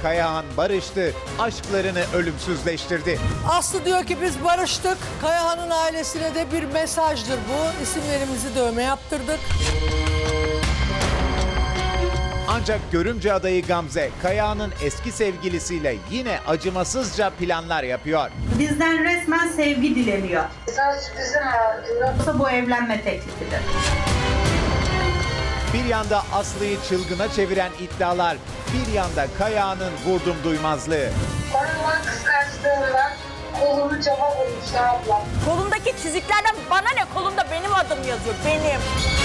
Kayahan barıştı, aşklarını ölümsüzleştirdi. Aslı diyor ki biz barıştık. Kayahan'ın ailesine de bir mesajdır bu. İsimlerimizi dövme yaptırdık. Ancak görümce adayı Gamze, Kayahan'ın eski sevgilisiyle yine acımasızca planlar yapıyor. Bizden resmen sevgi dileniyor. Sana sürprizim var. Bu evlenme teklifidir. Bir yanda Aslı'yı çılgına çeviren iddialar, bir yanda Kayahan'ın vurdum duymazlığı. Onunla kıskançlığından kolumu cama vurmuş abla. Kolumdaki çiziklerden bana ne? Kolumda benim adım yazıyor, benim.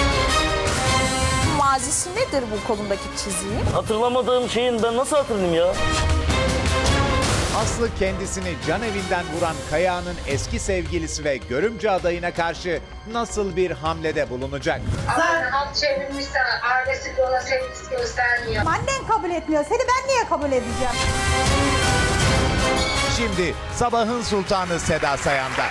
Mazisi nedir bu kolumdaki çiziğin? Hatırlamadığım şeyin ben nasıl hatırlayayım ya? Aslı kendisini can evinden vuran Kayahan'ın eski sevgilisi ve görümce adayına karşı nasıl bir hamlede bulunacak? Ama halk çevirmişse ailesi de ona sevgisi göstermiyor. Annen kabul etmiyor. Seni ben niye kabul edeceğim? Şimdi sabahın sultanı Seda Sayan'da.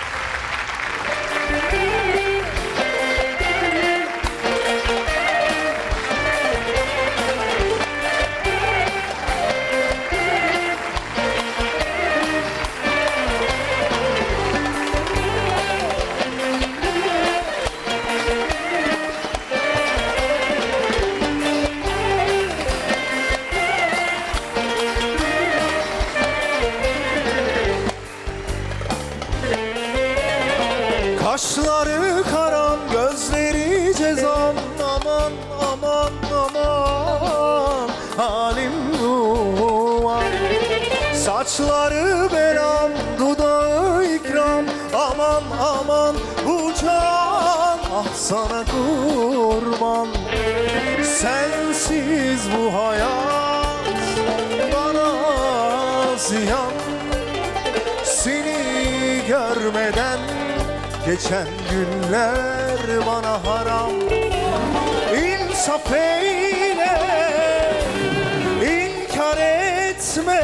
Kaşları karam, gözleri cezam, aman aman aman halim duman. Saçları belam, dudağı ikram, aman aman bu can, ah sana kurban. Sensiz bu hayat bana ziyan, seni görmeden geçen günler bana haram. İnsaf eyle, inkar etme.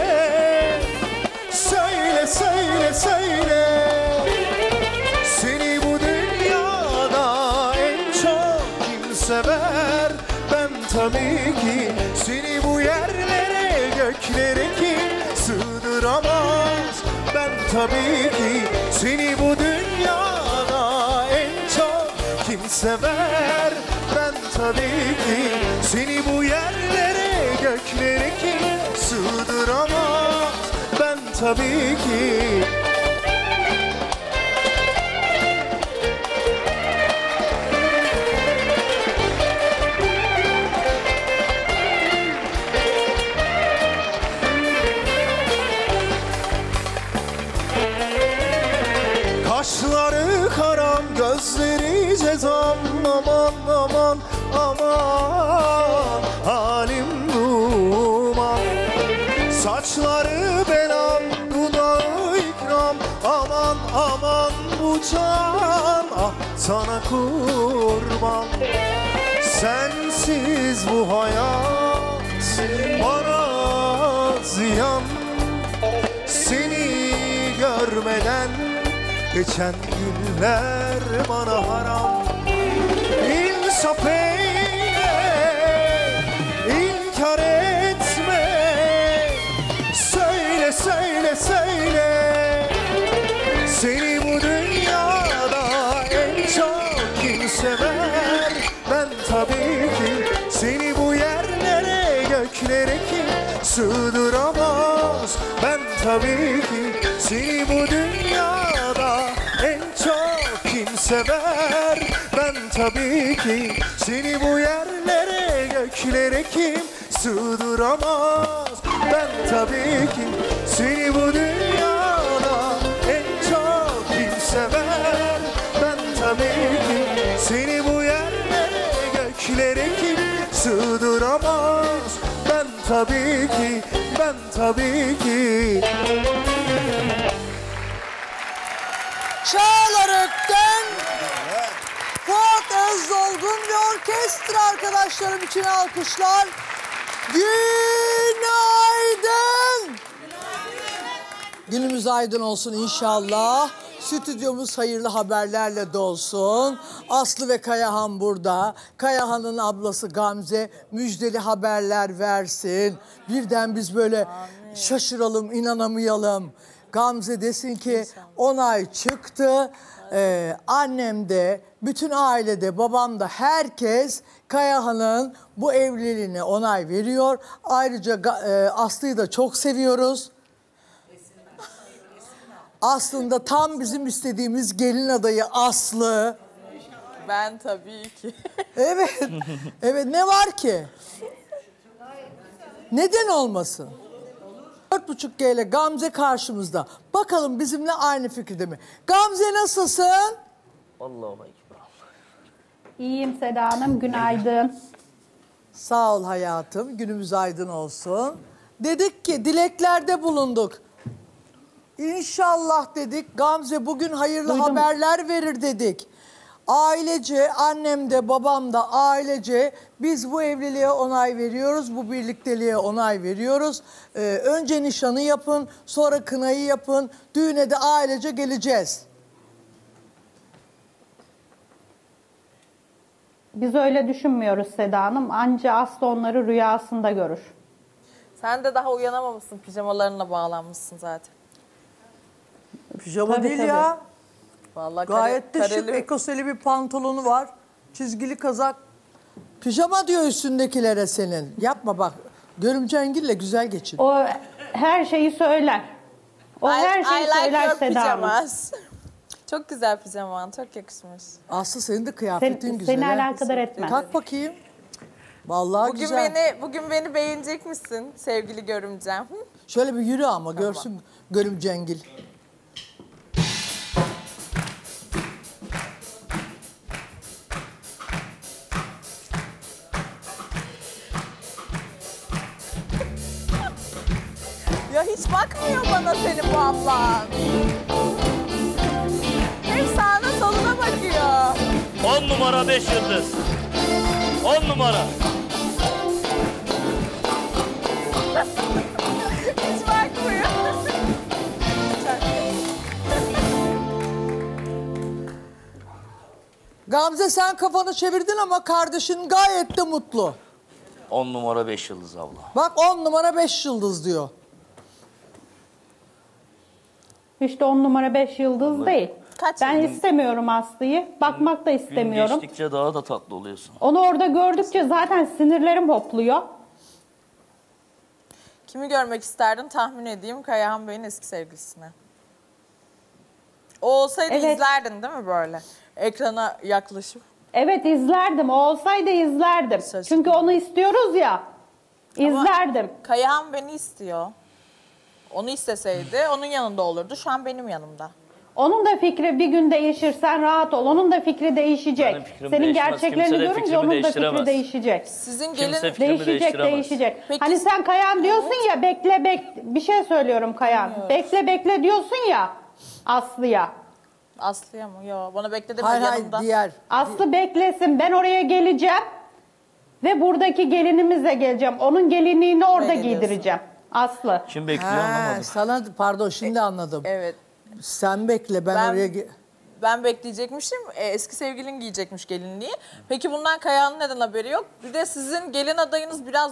Söyle, söyle, söyle. Seni bu dünyada en çok kim sever? Ben tabii ki. Seni bu yerlere, göklere kim sığdıramaz? Ben tabii ki. Seni bu dünyada en çok kim sever? Ben tabii ki. Seni bu yerlere, göklere kim sığdıramaz? Ben tabii ki. Kaşları karam, gözleri cezam, aman aman aman halim duman. Saçları belam, dudağı ikram, aman aman bu can, ah sana kurban. Sensiz bu hayat bana ziyan, seni görmeden geçen günler bana haram. İnsaf eyle, inkar etme. Söyle, söyle, söyle. Seni bu dünyada en çok kim sever? Ben tabii ki. Seni bu yerlere, göklere kim sığdıramaz? Ben tabii ki. Seni bu dünyada en çok kim sever? Ben tabii ki. Seni bu yerlere, göklere kim sığdıramaz? Ben tabii ki. Seni bu dünyada en çok kim sever? Ben tabii ki. Seni bu yerlere, göklere kim sığdıramaz? Ben tabii ki. Ben tabii ki. Çağlar Ökten, Fuat Özdolgun ve orkestra arkadaşlarım için alkışlar. Günaydın. Günümüz Günümüz aydın olsun inşallah. Stüdyomuz hayırlı haberlerle dolsun. Aslı ve Kayahan burada. Kayahan'ın ablası Gamze müjdeli haberler versin. Birden biz böyle şaşıralım, inanamayalım. Gamze desin ki onay çıktı. Annem de, bütün ailede, babam da herkes Kayahan'ın bu evliliğine onay veriyor. Ayrıca Aslı'yı da çok seviyoruz. Aslında tam bizim istediğimiz gelin adayı Aslı. Ben tabii ki. Evet. Evet, ne var ki? Neden olmasın? 4.5G ile Gamze karşımızda. Bakalım bizimle aynı fikirde mi? Gamze nasılsın? Allah'a ekber. İyiyim Seda Hanım, günaydın. Sağ ol hayatım. Günümüz aydın olsun. Dedik ki dileklerde bulunduk. İnşallah dedik Gamze bugün hayırlı haberler verir dedik. Ailece, annem de babam da ailece biz bu evliliğe onay veriyoruz, bu birlikteliğe onay veriyoruz. Önce nişanı yapın, sonra kınayı yapın, düğüne de ailece geleceğiz. Biz öyle düşünmüyoruz Seda Hanım. Anca Aslı onları rüyasında görür. Sen de daha uyanamamışsın. Pijamalarınla bağlanmışsın zaten. Pijama Tabii, değil tabii. ya. Vallahi Gayet de şık, kareli. ekoseli bir pantolonu var. Çizgili kazak. Pijama diyor üstündekilere senin. Yapma bak. Görümcengille güzel geçin. O her şeyi söyler. O her şeyi söyler Seda Hanım. pijamas. Çok güzel pijaman. Çok yakışmış. Aslı senin de kıyafetin güzel. Seni ha. alakadar etmez. Tak bakayım. Vallahi güzel. Bugün beni beğenecek misin sevgili görümcem? Hı? Şöyle bir yürü ama görsün görümcengil. Ya hiç bakmıyor bana senin bu ablan. Hep sağına soluna bakıyor. 10 numara 5 yıldız. 10 numara. Hiç bakmıyor. Gamze sen kafanı çevirdin ama kardeşin gayet de mutlu. 10 numara 5 yıldız abla. Bak 10 numara 5 yıldız diyor. İşte 10 numara 5 yıldız değil. Kaç Ben yıldız? istemiyorum Aslı'yı. Bakmak da Gün istemiyorum. geçtikçe daha da tatlı oluyorsun. Onu orada gördükçe zaten sinirlerim hopluyor. Kimi görmek isterdin tahmin edeyim. Kayahan Bey'in eski sevgilisini. O olsaydı Evet. izlerdin değil mi böyle? Ekrana yaklaşıp. Evet izlerdim. O olsaydı izlerdim. Şaşırdım. Çünkü onu istiyoruz ya. İzlerdim. Kayahan beni istiyor. Onu isteseydi onun yanında olurdu. Şu an benim yanımda. Onun da fikri bir gün değişir. Sen rahat ol. Onun da fikri değişecek. Benim fikrim Senin değişmez. gerçeklerini Kimse de görünce fikrimi onun da fikri değiştiremez. değişecek. Sizin Kimse gelin... fikrimi Değişecek, değiştiremez. değişecek. Peki Hani sen Kayan diyorsun ya bekle bir şey söylüyorum Kayan. Bekle diyorsun ya Aslı'ya. Aslı'ya mı? Yok bana bekle deme Hayır yanımda. hayır diğer. Aslı beklesin. Ben oraya geleceğim. Ve buradaki gelinimizle geleceğim. Onun gelinliğini orada Öyle diyorsun. giydireceğim. Aslı. Kim bekliyor Ha, anlamadım. sana pardon şimdi anladım. Evet. Sen bekle ben Ben- oraya... Ben bekleyecekmişim. Eski sevgilin giyecekmiş gelinliği. Peki bundan Kayahan'ın neden haberi yok? Bir de sizin gelin adayınız biraz...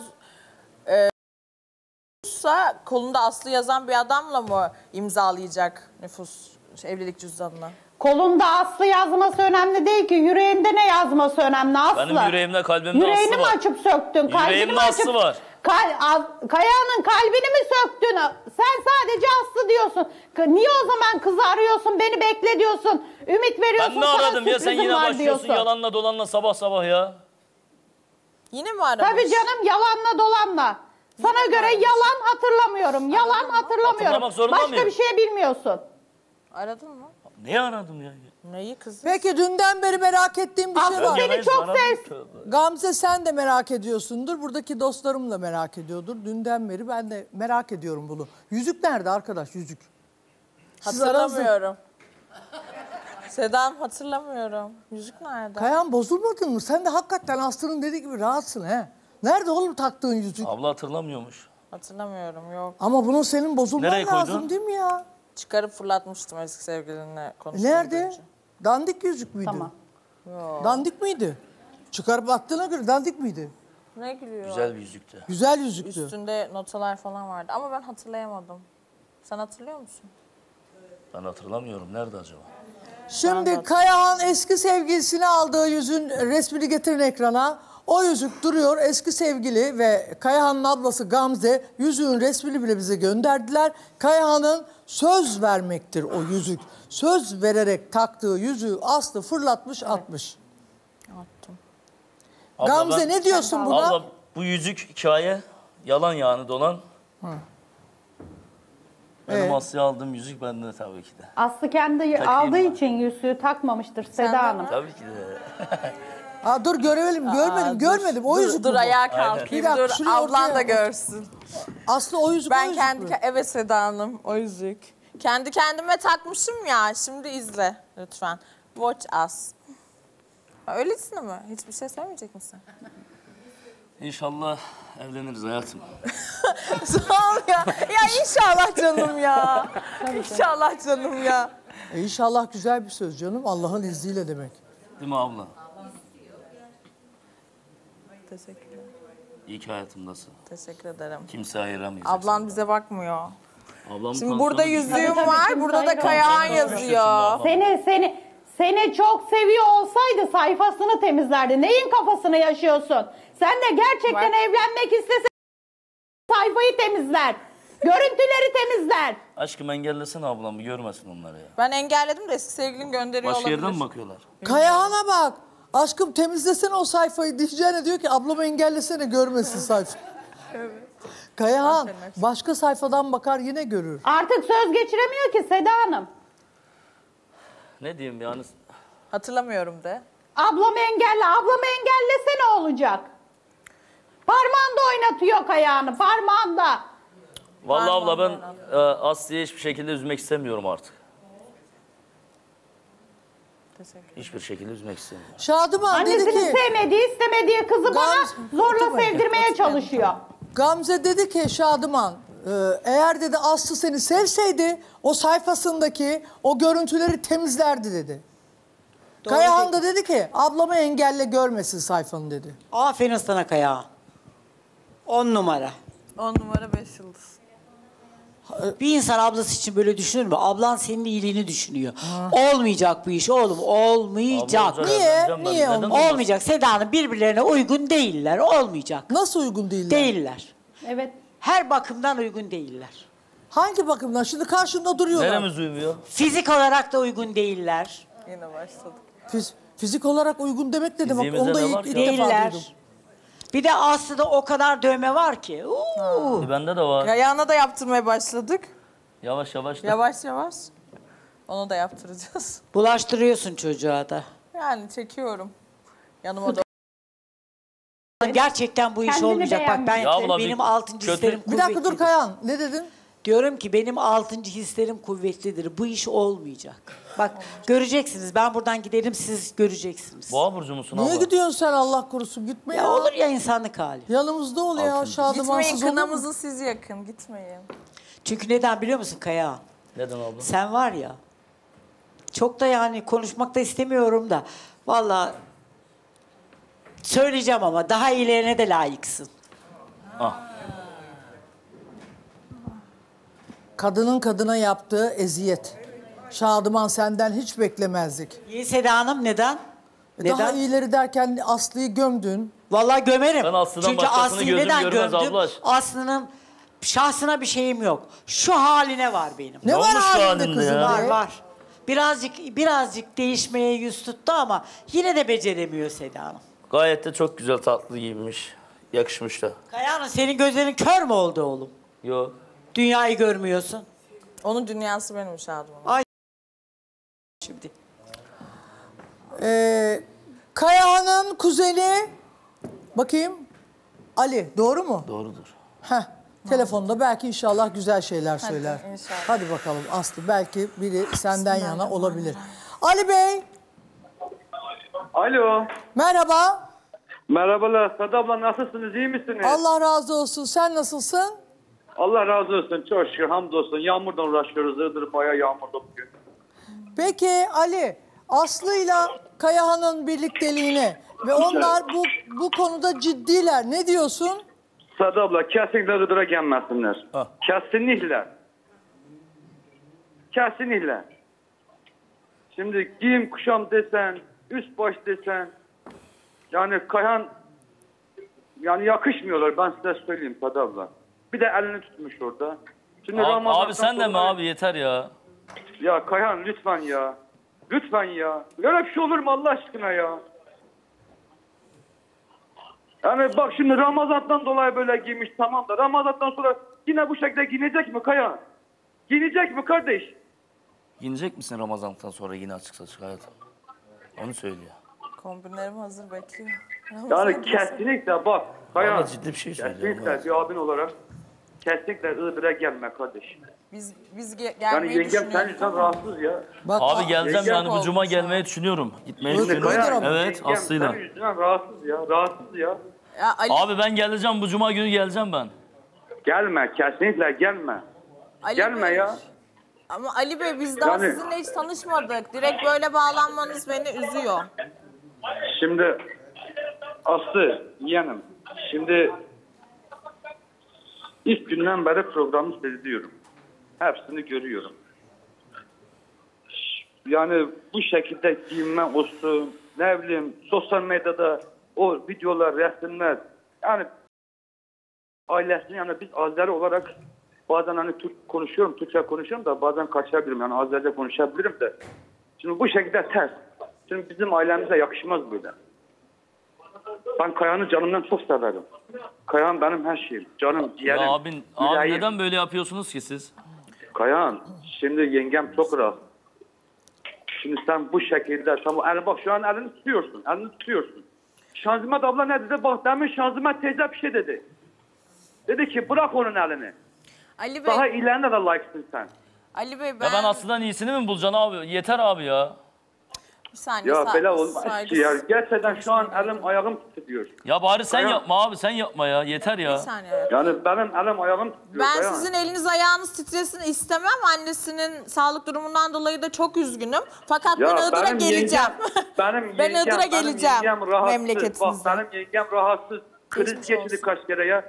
kolunda Aslı yazan bir adamla mı imzalayacak evlilik cüzdanını? Kolunda Aslı yazması önemli değil ki. Yüreğinde ne yazması önemli Aslı? Benim yüreğimde kalbimde Yüreğini Aslı mi var. açıp söktün? Kalbini Yüreğimde mi açıp... Aslı var. Kaya'nın kalbini mi söktün? Sen sadece Aslı diyorsun. Niye o zaman kızı arıyorsun? Beni bekle diyorsun. Ümit veriyorsun. Ben ne sana aradım ya sen sürprizim yine var başlıyorsun diyorsun. yalanla dolanla sabah sabah ya. Yine mi aramış? Tabii canım yalanla dolanla. Sana göre yalan hatırlamıyorum. Yalan hatırlamıyorum. Hatırlamak zorunda Başka mıyım? bir şey bilmiyorsun. Aradın mı? Niye aradım ya? Neyi kızım? Peki dünden beri merak ettiğim bir şey Aslı var. seni çok Aradım, sevsin. tövbe. Gamze sen de merak ediyorsundur. Buradaki dostlarım da merak ediyordur. Dünden beri ben de merak ediyorum bunu. Yüzük nerede arkadaş yüzük? Siz aranızda- Hatırlamıyorum. Sedam hatırlamıyorum. Yüzük nerede? Kayan bozulmadın mı? Sen de hakikaten Aslı'nın dediği gibi rahatsın he. Nerede oğlum taktığın yüzük? Abla hatırlamıyormuş. Hatırlamıyorum yok. Ama bunun senin bozulman Nereye koydun? lazım değil mi ya? Çıkarıp fırlatmıştım eski sevgilinle konuştuğum Nerede? önce. Dandik yüzük müydü? Tamam. Dandik miydi? Çıkarıp attığına göre dandik miydi? Ne gülüyor? Güzel bir yüzüktü. Güzel yüzüktü. Üstünde notalar falan vardı ama ben hatırlayamadım. Sen hatırlıyor musun? Ben hatırlamıyorum. Nerede acaba? Şimdi Kayahan eski sevgilisine aldığı yüzün resmini getirin ekrana. O yüzük duruyor. Eski sevgili ve Kayahan'ın ablası Gamze yüzüğün resmini bile bize gönderdiler. Kayahan'ın söz vermektir o yüzük. Söz vererek taktığı yüzüğü Aslı fırlatmış atmış. Attım. Abla, Gamze ben- ne diyorsun buna? Abla bu yüzük hikaye. Yalan yani dolan. Benim Aslı'ya aldığım yüzük bende tabii ki de. Aslı kendi Takayım aldığı mı? için yüzüğü takmamıştır Seda Hanım. Tabii ki de. Aa, dur görelim, görmedim. O yüzük Dur mü bu? ayağa kalkayım. Bir dakika, Dur şuraya ablan ortaya da al. görsün. Aslı o yüzük Ben o yüzük kendi... mü? Evet Seda Hanım o yüzük. Kendi kendime takmışım ya. Şimdi izle lütfen. Watch us. Ha, öylesine mi? Hiçbir şey söylemeyecek misin? İnşallah evleniriz hayatım. Sağ ol ya. Ya inşallah canım ya. İnşallah canım ya. İnşallah güzel bir söz canım. Allah'ın izniyle demek. Değil mi abla? Teşekkürler. İyi ki hayatımdasın. Teşekkür ederim. Kimse ayıramayacak. Ablan bize bakmıyor. Ablamın Şimdi burada tansiyonu düşmüş. yüzüğüm Tabii, var. kimse Burada da ayıramaz. Kayahan Tansiyonu düşmüş şimdi yazıyor. ablam. Seni çok seviyor olsaydı sayfasını temizlerdi. Neyin kafasını yaşıyorsun? Sen de gerçekten evlenmek istesen sayfayı temizler. Görüntüleri temizler. Aşkım engellesene ablamı görmesin onları ya. Ben engelledim de eski sevgilin gönderiyor Başka olabilir. yerden mi bakıyorlar? Kayahan'a bak. Aşkım temizlesene o sayfayı diyeceğine diyor ki ablamı engellesene görmesin sayfayı. Kayahan başka sayfadan bakar yine görür. Artık söz geçiremiyor ki Seda Hanım. Ne diyeyim yani? Hatırlamıyorum de. Ablamı engellese ne olacak? Parmağında oynatıyor Kayağını, parmağında. Vallahi abla ben Aslı'yı hiçbir şekilde üzmek istemiyorum artık. Hiçbir şekilde üzmek istemiyorum. Şadıman dedi Annesinin ki sevmediği, istemediği kızı bana zorla Otur bakayım. sevdirmeye çalışıyor. Gamze dedi ki Şadıman eğer dedi Aslı seni sevseydi o sayfasındaki o görüntüleri temizlerdi dedi. Kayahan da dedi ki ablamı engelle görmesin sayfanı dedi. Aferin sana Kaya. 10 numara. 10 numara 5 yıldız. Bir insan ablası için böyle düşünür mü? Ablan senin iyiliğini düşünüyor. Olmayacak bu iş oğlum. Olmayacak. Abla olacak, Niye? evleneceğim ben. Niye Neden olmaz? Olmayacak. Seda Hanım birbirlerine uygun değiller. Olmayacak. Nasıl uygun değiller? Değiller. Evet. Her bakımdan uygun değiller. Hangi bakımdan? Şimdi karşında duruyorlar. Neremiz uymuyor? Fizik olarak da uygun değiller. Yine başladık. Fizik olarak uygun demek ne demek? Fiziğimizde Onu da ne ilk var ki? defa duydum. Değiller. Bir de Aslı'da o kadar dövme var ki. Bende de var. Kayağına da yaptırmaya başladık. Yavaş yavaş da. Yavaş yavaş. Onu da yaptıracağız. Bulaştırıyorsun çocuğa da. Yani çekiyorum. Yanıma da. Gerçekten bu iş Kendini olmayacak. Bak ben Ya abla, benim bir 6. kötü- hislerim Bir dakika dur kuvvetlidir. Kayahan. Ne dedin? Diyorum ki benim 6. hislerim kuvvetlidir. Bu iş olmayacak. Bak göreceksiniz. Ben buradan giderim siz göreceksiniz. Boğa burcu musun Niye abla? gidiyorsun sen Allah korusun? Gitme ya. Ya olur ya insanlık hali. Yanımızda ol ya Altın. Şadımansız Gitmeyin, olur mu? kınamızı siz yakın. Gitmeyin. Çünkü neden biliyor musun Kaya? Neden abla? Sen var ya çok da yani konuşmak da istemiyorum da vallahi söyleyeceğim ama daha iyilerine de layıksın. Ah. Kadının kadına yaptığı eziyet. Şadıman senden hiç beklemezdik. İyi Seda Hanım neden? Daha iyileri derken Aslı'yı gömdün. Vallahi gömerim. Ben Aslı'dan Çünkü başkasını Aslı'yı gözüm neden görmez gömdüm? abla. Aslı'nın şahsına bir şeyim yok. Şu haline var benim. Ne var olmuş şu halinde halinde kızım? ya? Var var. Birazcık değişmeye yüz tuttu ama yine de beceremiyor Seda Hanım. Gayet de çok güzel tatlı giyinmiş. Yakışmış da. Kayahanım senin gözlerin kör mü oldu oğlum? Yo. Dünyayı görmüyorsun. Onun dünyası benim Şadıman. Şimdi. Kayahan'ın kuzeni bakayım Ali doğru mu? Doğrudur. Heh. Telefonda belki inşallah güzel şeyler söyler. inşallah. Hadi bakalım Aslı belki biri senden yana olabilir. Ali Bey Alo. merhaba. Merhabalar. Sada abla nasılsınız? İyi misiniz? Allah razı olsun. Sen nasılsın? Allah razı olsun. Çok şükür. Hamdolsun. Yağmurdan uğraşıyoruz. Iğdır bayağı yağmurda bugün. Peki Ali, Aslı'yla Kayahan'ın birlikteliğine ve onlar bu konuda ciddiler. Ne diyorsun? Sada abla kesinlikle Iğdır'a gelmesinler. Kesinlikle. Kesinlikle. Şimdi giyim kuşam desen, üst baş desen, yani Kayhan yani yakışmıyorlar, ben size söyleyeyim Sada abla. Bir de elini tutmuş orada. Şimdi Abi sen de mi abi, yeter ya. Ya Kayhan lütfen ya. Lütfen ya. Böyle bir şey olur mu Allah aşkına ya? Yani bak şimdi Ramazan'dan dolayı böyle giymiş, tamam da Ramazan'dan sonra yine bu şekilde giyinecek mi Kayhan? Giyinecek mi kardeş? Giyinecek misin Ramazan'dan sonra yine açık saçık hayatım? Onu söyle ya. Kombinlerim hazır bekliyor. Yani kesinlikle bak Kayhan. Vallahi ciddi bir şey söylüyorum. Kesinlikle bir abin olarak kesinlikle Iğdır'a gelme kardeş. Biz Yani gelmeyi yengem sen düşünüyoruz insan ama. rahatsız ya. Bak, Abi geleceğim Yengem yani bu cuma gelmeyi düşünüyorum. Gitmeyi düşünüyorum. Kayhan, Evet yengem Aslı'yla. senin yüzünden rahatsız ya. Rahatsız ya. Ya Ali, Abi ben geleceğim, bu cuma günü geleceğim ben. Gelme kesinlikle gelme. Ali Gelme Bey, ya. Ama Ali Bey biz daha Yani- sizinle hiç tanışmadık. Direkt böyle bağlanmanız beni üzüyor. Şimdi Aslı yeğenim. Şimdi ilk günden beri programı seyrediyorum. Hepsini görüyorum. Yani bu şekilde giyinme olsun, ne bileyim sosyal medyada o videolar, resimler. Yani ailesini yani biz Azeri olarak bazen hani Türk konuşuyorum, Türkçe konuşuyorum da bazen kaçabilirim. Yani Azerice konuşabilirim de. Şimdi bu şekilde ters. Şimdi bizim ailemize yakışmaz böyle. Ben Kayhan'ı canımdan çok severim. Kayhan benim her şeyim. Canım, ciğerim. Ya abi yüreğim. neden böyle yapıyorsunuz ki siz? Kayhan, şimdi yengem çok rahat. Şimdi sen bu şekilde, tamam, bak şu an elini tutuyorsun. Şanzımat abla ne dedi? Bak demin Şanzımat teyze bir şey dedi. Dedi ki bırak onun elini. Ali Bey, Daha ilerine de layıksın sen. Ali Bey Ya ben Aslı'dan iyisini mi bulacaksın abi? Yeter abi ya. bir saniye. Ya böyle olmaz ki saygısız- ya. Gerçekten şu an elim ayağım titriyor. Ya bari sen Kayhan. yapma abi, sen yapma ya. Yeter Bir ya. saniye. Yani benim elim ayağım titriyor. Ben Kayhan. sizin eliniz ayağınız titresin istemem. Annesinin sağlık durumundan dolayı da çok üzgünüm. Fakat Ya ben Iğdır'a benim geleceğim. Benim Ben yengem, Iğdır'a benim geleceğim yengem rahatsız. memleketinizde. Bak benim yengem rahatsız. Kriz Geçmiş geçirdi olsun. kaç kere ya.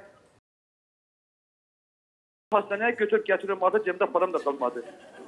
Hastaneye götürüp getiriyorum. Artık cebimde param da kalmadı.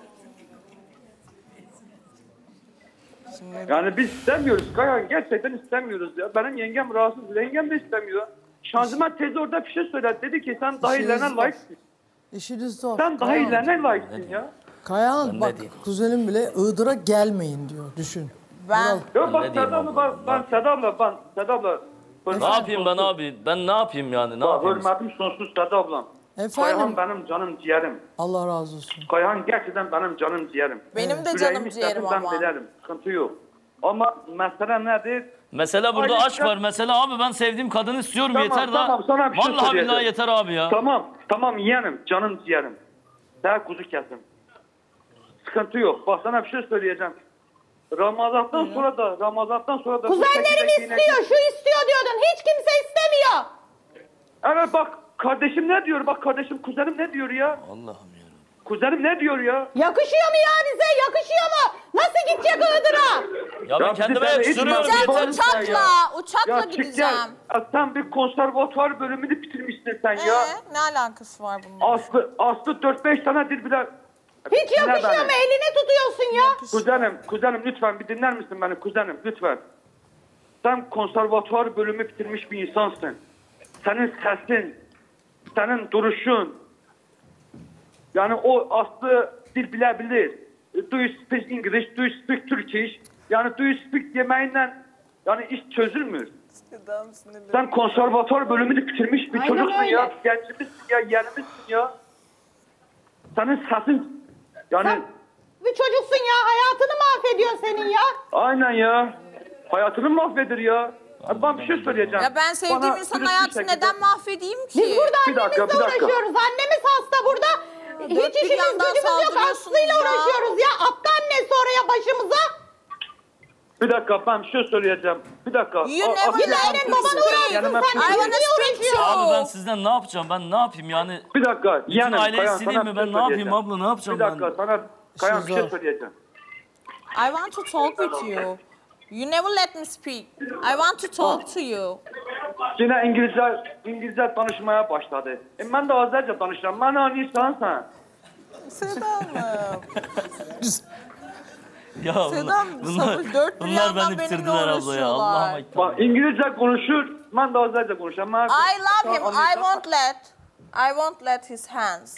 Yani biz istemiyoruz Kayhan. Gerçekten istemiyoruz ya. Benim yengem rahatsız. Yengem de istemiyor. Şanzıman teyze orada bir şey söyledi. Dedi ki sen daha İşiniz ilerine zor. layıksın. İşiniz zor. Sen daha Kayahan. ilerine layıksın ya. Kayahan Ben bak ne diyeyim? kuzenim bile Iğdır'a gelmeyin diyor. Düşün. Ben Yok bak Ne diyeyim Seda abla, abi? ben Seda abla. Ne yapayım ben abi? Ben ne yapayım yani? Ne Bak yapayım? hürmetim sonsuz Seda ablam. Efendim Kayhan benim canım ciğerim. Allah razı olsun. Kayhan gerçekten benim canım ciğerim. benim de Yüreğimi canım istersen ciğerim ben ama. bilerim. Sıkıntı yok. Ama mesele nedir? Mesela burada Ay, aşk var. Mesela abi ben sevdiğim kadını istiyorum, Tamam, yeter tamam, sana bir şey Vallahi söyleyeceğim. billahi yeter abi ya. Tamam yeğenim, canım ciğerim. Daha kuzu kesim. Sıkıntı yok. Bak sana bir şey söyleyeceğim. Ramazan'dan sonra da... Kuzenlerim istiyor, şu istiyor diyordun. Hiç kimse istemiyor. Evet bak kardeşim ne diyor? Bak kardeşim kuzenim ne diyor ya? Allah'ım ya. Kuzenim ne diyor ya? Yakışıyor mu ya bize? Yakışıyor mu? Nasıl gidecek Iğdır'a? Ya ben Ya kendime bizi sen yakıştırıyorum, hiç yeter. bakma Uçakla, ya. uçakla Ya çık gideceğim. gel. Ya sen bir konservatuvar bölümünü bitirmişsin sen ya. Ne alakası var bunun? Aslı 4-5 tane dil bile... Hiç Dinle yakışıyor beni. mu? Elini tutuyorsun ya. Kuzenim lütfen bir dinler misin beni kuzenim lütfen. Sen konservatuvar bölümü bitirmiş bir insansın. Senin sesin, senin duruşun. Yani o Aslı dil bilebilir. Do you speak English, do you speak Turkish? Yani do you speak yemeğiyle yani iş çözülmüyor. Sen konservatuvar bölümünü bitirmiş bir Aynen çocuksun öyle. ya. Gencimizsin ya, yeğenimizsin ya. Senin sesin yani... Sen bir çocuksun ya. Hayatını mahvediyor senin ya. Aynen ya. Hayatını mahvedir ya. Abi ben bir şey söyleyeceğim. Ya ben sevdiğim Bana insanın dürüst bir hayatını şekilde- neden mahvedeyim ki? Biz burada Bir dakika, annemizle bir dakika. uğraşıyoruz. Annemiz hasta burada. Dört Hiç bir işimiz yandan gücümüz yok. saldırıyorsunuz Aslı'yla ya. uğraşıyoruz ya. Attı annesi oraya başımıza. Bir dakika ben bir şey söyleyeceğim. Bir dakika. You never Asiye, let ben him söyleyeceğim. speak. Yanıma- I wanna speak to Abi you. ben sizden ne yapacağım? Ben ne yapayım yani? Bir dakika. Bütün Yeğenim, aileyi Kayan, sileyim sana mi? bir Ben şey ne yapayım söyleyeceğim. abla? Ne yapacağım Bir dakika sana Kayan bir şey söyleyeceğim. I want to talk with you. You never let me speak. I want to talk to you. Yine İngilizce danışmaya başladı. Ben de Azerce danışıyorum. Ben anlıyorsan sen. Sedam'ım. Ya Sedam, sabır, dört bir bunlar yandan beni benimle bitirdiler abla ya. uğraşıyorlar. Allah'ıma Bak İngilizce konuşur. Ben de Azerce konuşuyorum. Ben I love him. I won't let his hands.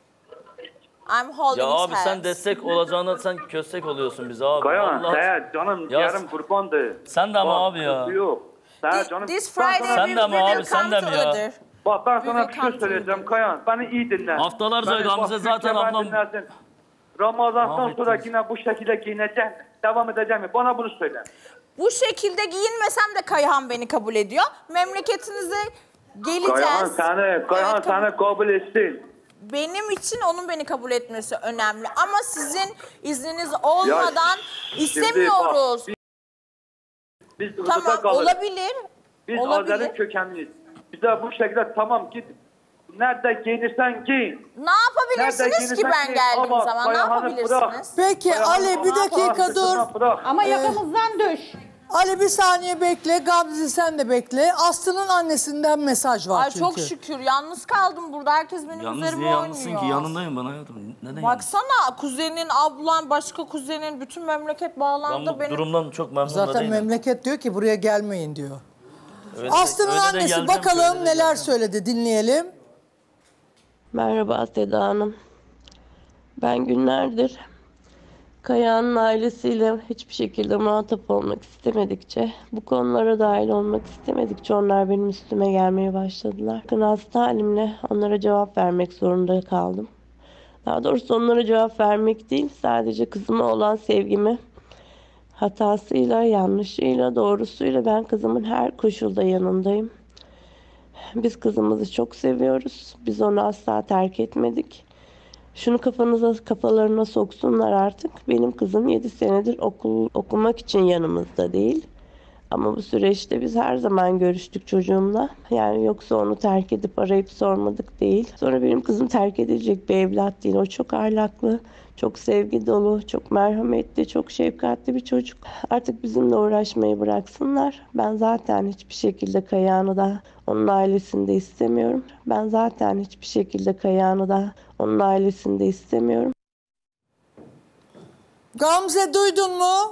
I'm holding Ya his abi hands. sen destek olacağına sen köstek oluyorsun bize abi. Kayan, Allah. sen canım Ya yarım kurbandı. sen de ama Bak, abi ya. Yok. Sen canım. This Friday Sen we de ama will abi, sen come de mi ya? together. Bak ben sana We bir will şey come söyleyeceğim Kayan. Beni iyi dinle. Haftalarca Beni Gamze bak, zaten Türkçe ablam- dinlersin. Ramazan'dan Mahvettiniz. sonra yine bu şekilde giyineceğim. Devam edeceğim mi? Bana bunu söyle. Bu şekilde giyinmesem de Kayhan beni kabul ediyor. Memleketinize geleceğiz. Kayan seni kabul etsin. Benim için onun beni kabul etmesi önemli. Ama sizin izniniz olmadan şimdi istemiyoruz. bak, Biz Tamam, huzurda kalırız. olabilir. Biz Olabilir. Azeri kökenliyiz. Bize bu şekilde tamam git. Nerede giyinirsen giyin. Ne yapabilirsiniz ki ben geldiğim zaman? Ne yapabilirsiniz? Peki Ali bir dakika dur. Ama yakamızdan düş. Ali bir saniye bekle. Gamze sen de bekle. Aslı'nın annesinden mesaj var Ay çünkü. çok şükür. Yalnız kaldım burada. Herkes benim Yalnız üzerime niye oynuyor. yalnızsın ki? Yanındayım ben hayatım. Neden yalnız? Baksana kuzenin, ablan, başka kuzenin bütün memleket Ben bağlandı bu benim. durumdan çok memnun da Zaten değilim. memleket diyor ki buraya gelmeyin diyor. Öyle- Aslı'nın öyle de annesi geleceğim, bakalım öyle de neler geleceğim. söyledi dinleyelim. Merhaba Seda Hanım. Ben günlerdir Kaya'nın ailesiyle hiçbir şekilde muhatap olmak istemedikçe, bu konulara dahil olmak istemedikçe onlar benim üstüme gelmeye başladılar. Hasta halimle onlara cevap vermek zorunda kaldım. Daha doğrusu onlara cevap vermek değil, sadece kızıma olan sevgimi hatasıyla, yanlışıyla, doğrusuyla ben kızımın her koşulda yanındayım. Biz kızımızı çok seviyoruz. Biz onu asla terk etmedik. Şunu kafalarına soksunlar artık. Benim kızım 7 senedir okumak için yanımızda değil. Ama bu süreçte biz her zaman görüştük çocuğumla. Yani yoksa onu terk edip arayıp sormadık değil. Sonra benim kızım terk edilecek bir evlat değil. O çok ahlaklı, çok sevgi dolu, çok merhametli, çok şefkatli bir çocuk. Artık bizimle uğraşmayı bıraksınlar. Ben zaten hiçbir şekilde Kayağan'ı da onun ailesinde istemiyorum. Ben zaten hiçbir şekilde Kayağan'ı da onun ailesinde istemiyorum. Gamze duydun mu?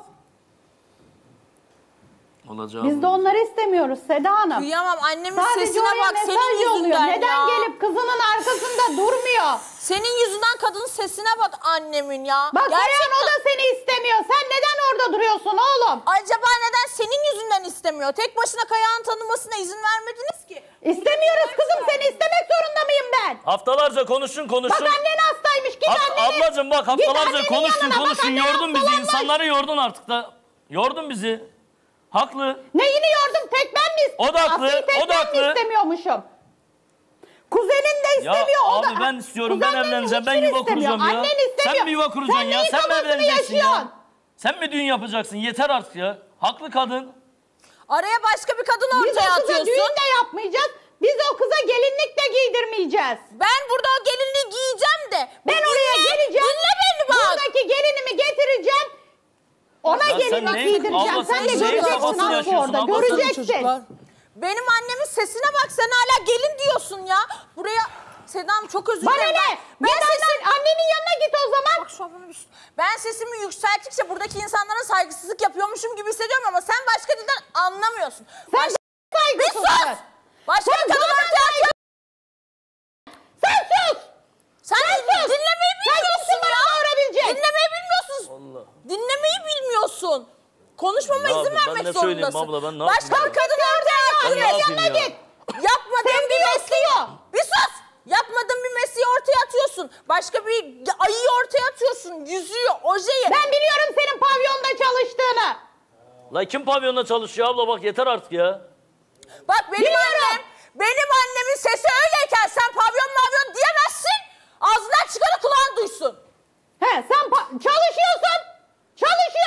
Olacak. Biz de onları istemiyoruz Seda Hanım. Duyamam. Annemin Sadece sesine oraya bak. mesaj Senin yolluyor. yüzünden Neden ya. gelip kızının arkasında durmuyor? Senin yüzünden kadının sesine bak annemin ya. Bak Kayhan o da seni istemiyor. Sen neden orada duruyorsun oğlum? Acaba neden senin yüzünden istemiyor? Tek başına Kayağan'ın tanımasına izin vermediniz ki. İstemiyoruz kızım. Seni istemek zorunda mıyım ben? Haftalarca konuşun. Bak annen hastaymış. Git anneni. Ablacığım bak haftalarca annenin konuşun. yanına, bak annen Yordun bizi. hastalanmış. İnsanları yordun artık da. Yordun bizi. Haklı. Neyini yordum? Tek ben mi O da haklı, Aslı'yı tek o da ben haklı. mi istemiyormuşum? Kuzenin de Ya istemiyor. o da. abi ben istiyorum. Ben Kuzenlerin evleneceğim. Ben hiçbiri yuva istemiyor. kuracağım ya. Annen istemiyor. Sen mi yuva kuracaksın ya? neyin Sen mi kafasını evleneceksin yaşıyorsun? ya? Sen mi düğün yapacaksın? Yeter artık ya. Haklı kadın. Araya başka bir kadın Biz ortaya o kıza atıyorsun. düğün de yapmayacağız. Biz o kıza gelinlik de giydirmeyeceğiz. Ben burada o gelinliği giyeceğim de. Ben oraya geleceğim. Dinle beni bak. Buradaki gelinimi getireceğim. Ona Ya sen gelinlik ne- giydireceğim. abla Sen sen de neyin göreceksin kafasını Aslı yaşıyorsun orada. abla? Sen Göreceksin. Çocuklar. Benim annemin sesine bak. Sen hala gelin diyorsun ya. Buraya Sedam çok özür Bana dilerim. ne? Annenin yanına git o zaman. Bak şu an bana ben sesimi yükselttikçe buradaki insanlara saygısızlık yapıyormuşum gibi hissediyorum ama sen başka dilden anlamıyorsun. Sen Bir saygısızsın. sus! Başka bir kadın ortaya atıyor. Sen sus! Sen dinlemeyi bilmiyorsun ya. Öğrenecek. Dinlemeyi bilmiyorsun. Allah. Dinlemeyi bilmiyorsun. Konuşmama Ya izin ben vermek ne söyleyeyim zorundasın. abla, ben ne Başka yapayım bir kadın ortaya Ben atıyor. ne yapayım yanına ya? git. Yapmadığın bir mesleği. Bir sus! Yapmadığın bir mesleği ortaya atıyorsun. Başka bir ayıyı ortaya atıyorsun. Yüzüğü, ojeyi. Ben biliyorum senin pavyonda çalıştığını. La kim pavyonda çalışıyor abla bak yeter artık ya. Bak benim annemin sesi öyleyken sen pavyon mavyon diyemezsin. Ağzından çıkanı kulağın duysun. He sen çalışıyorsun. Çalışıyorsun.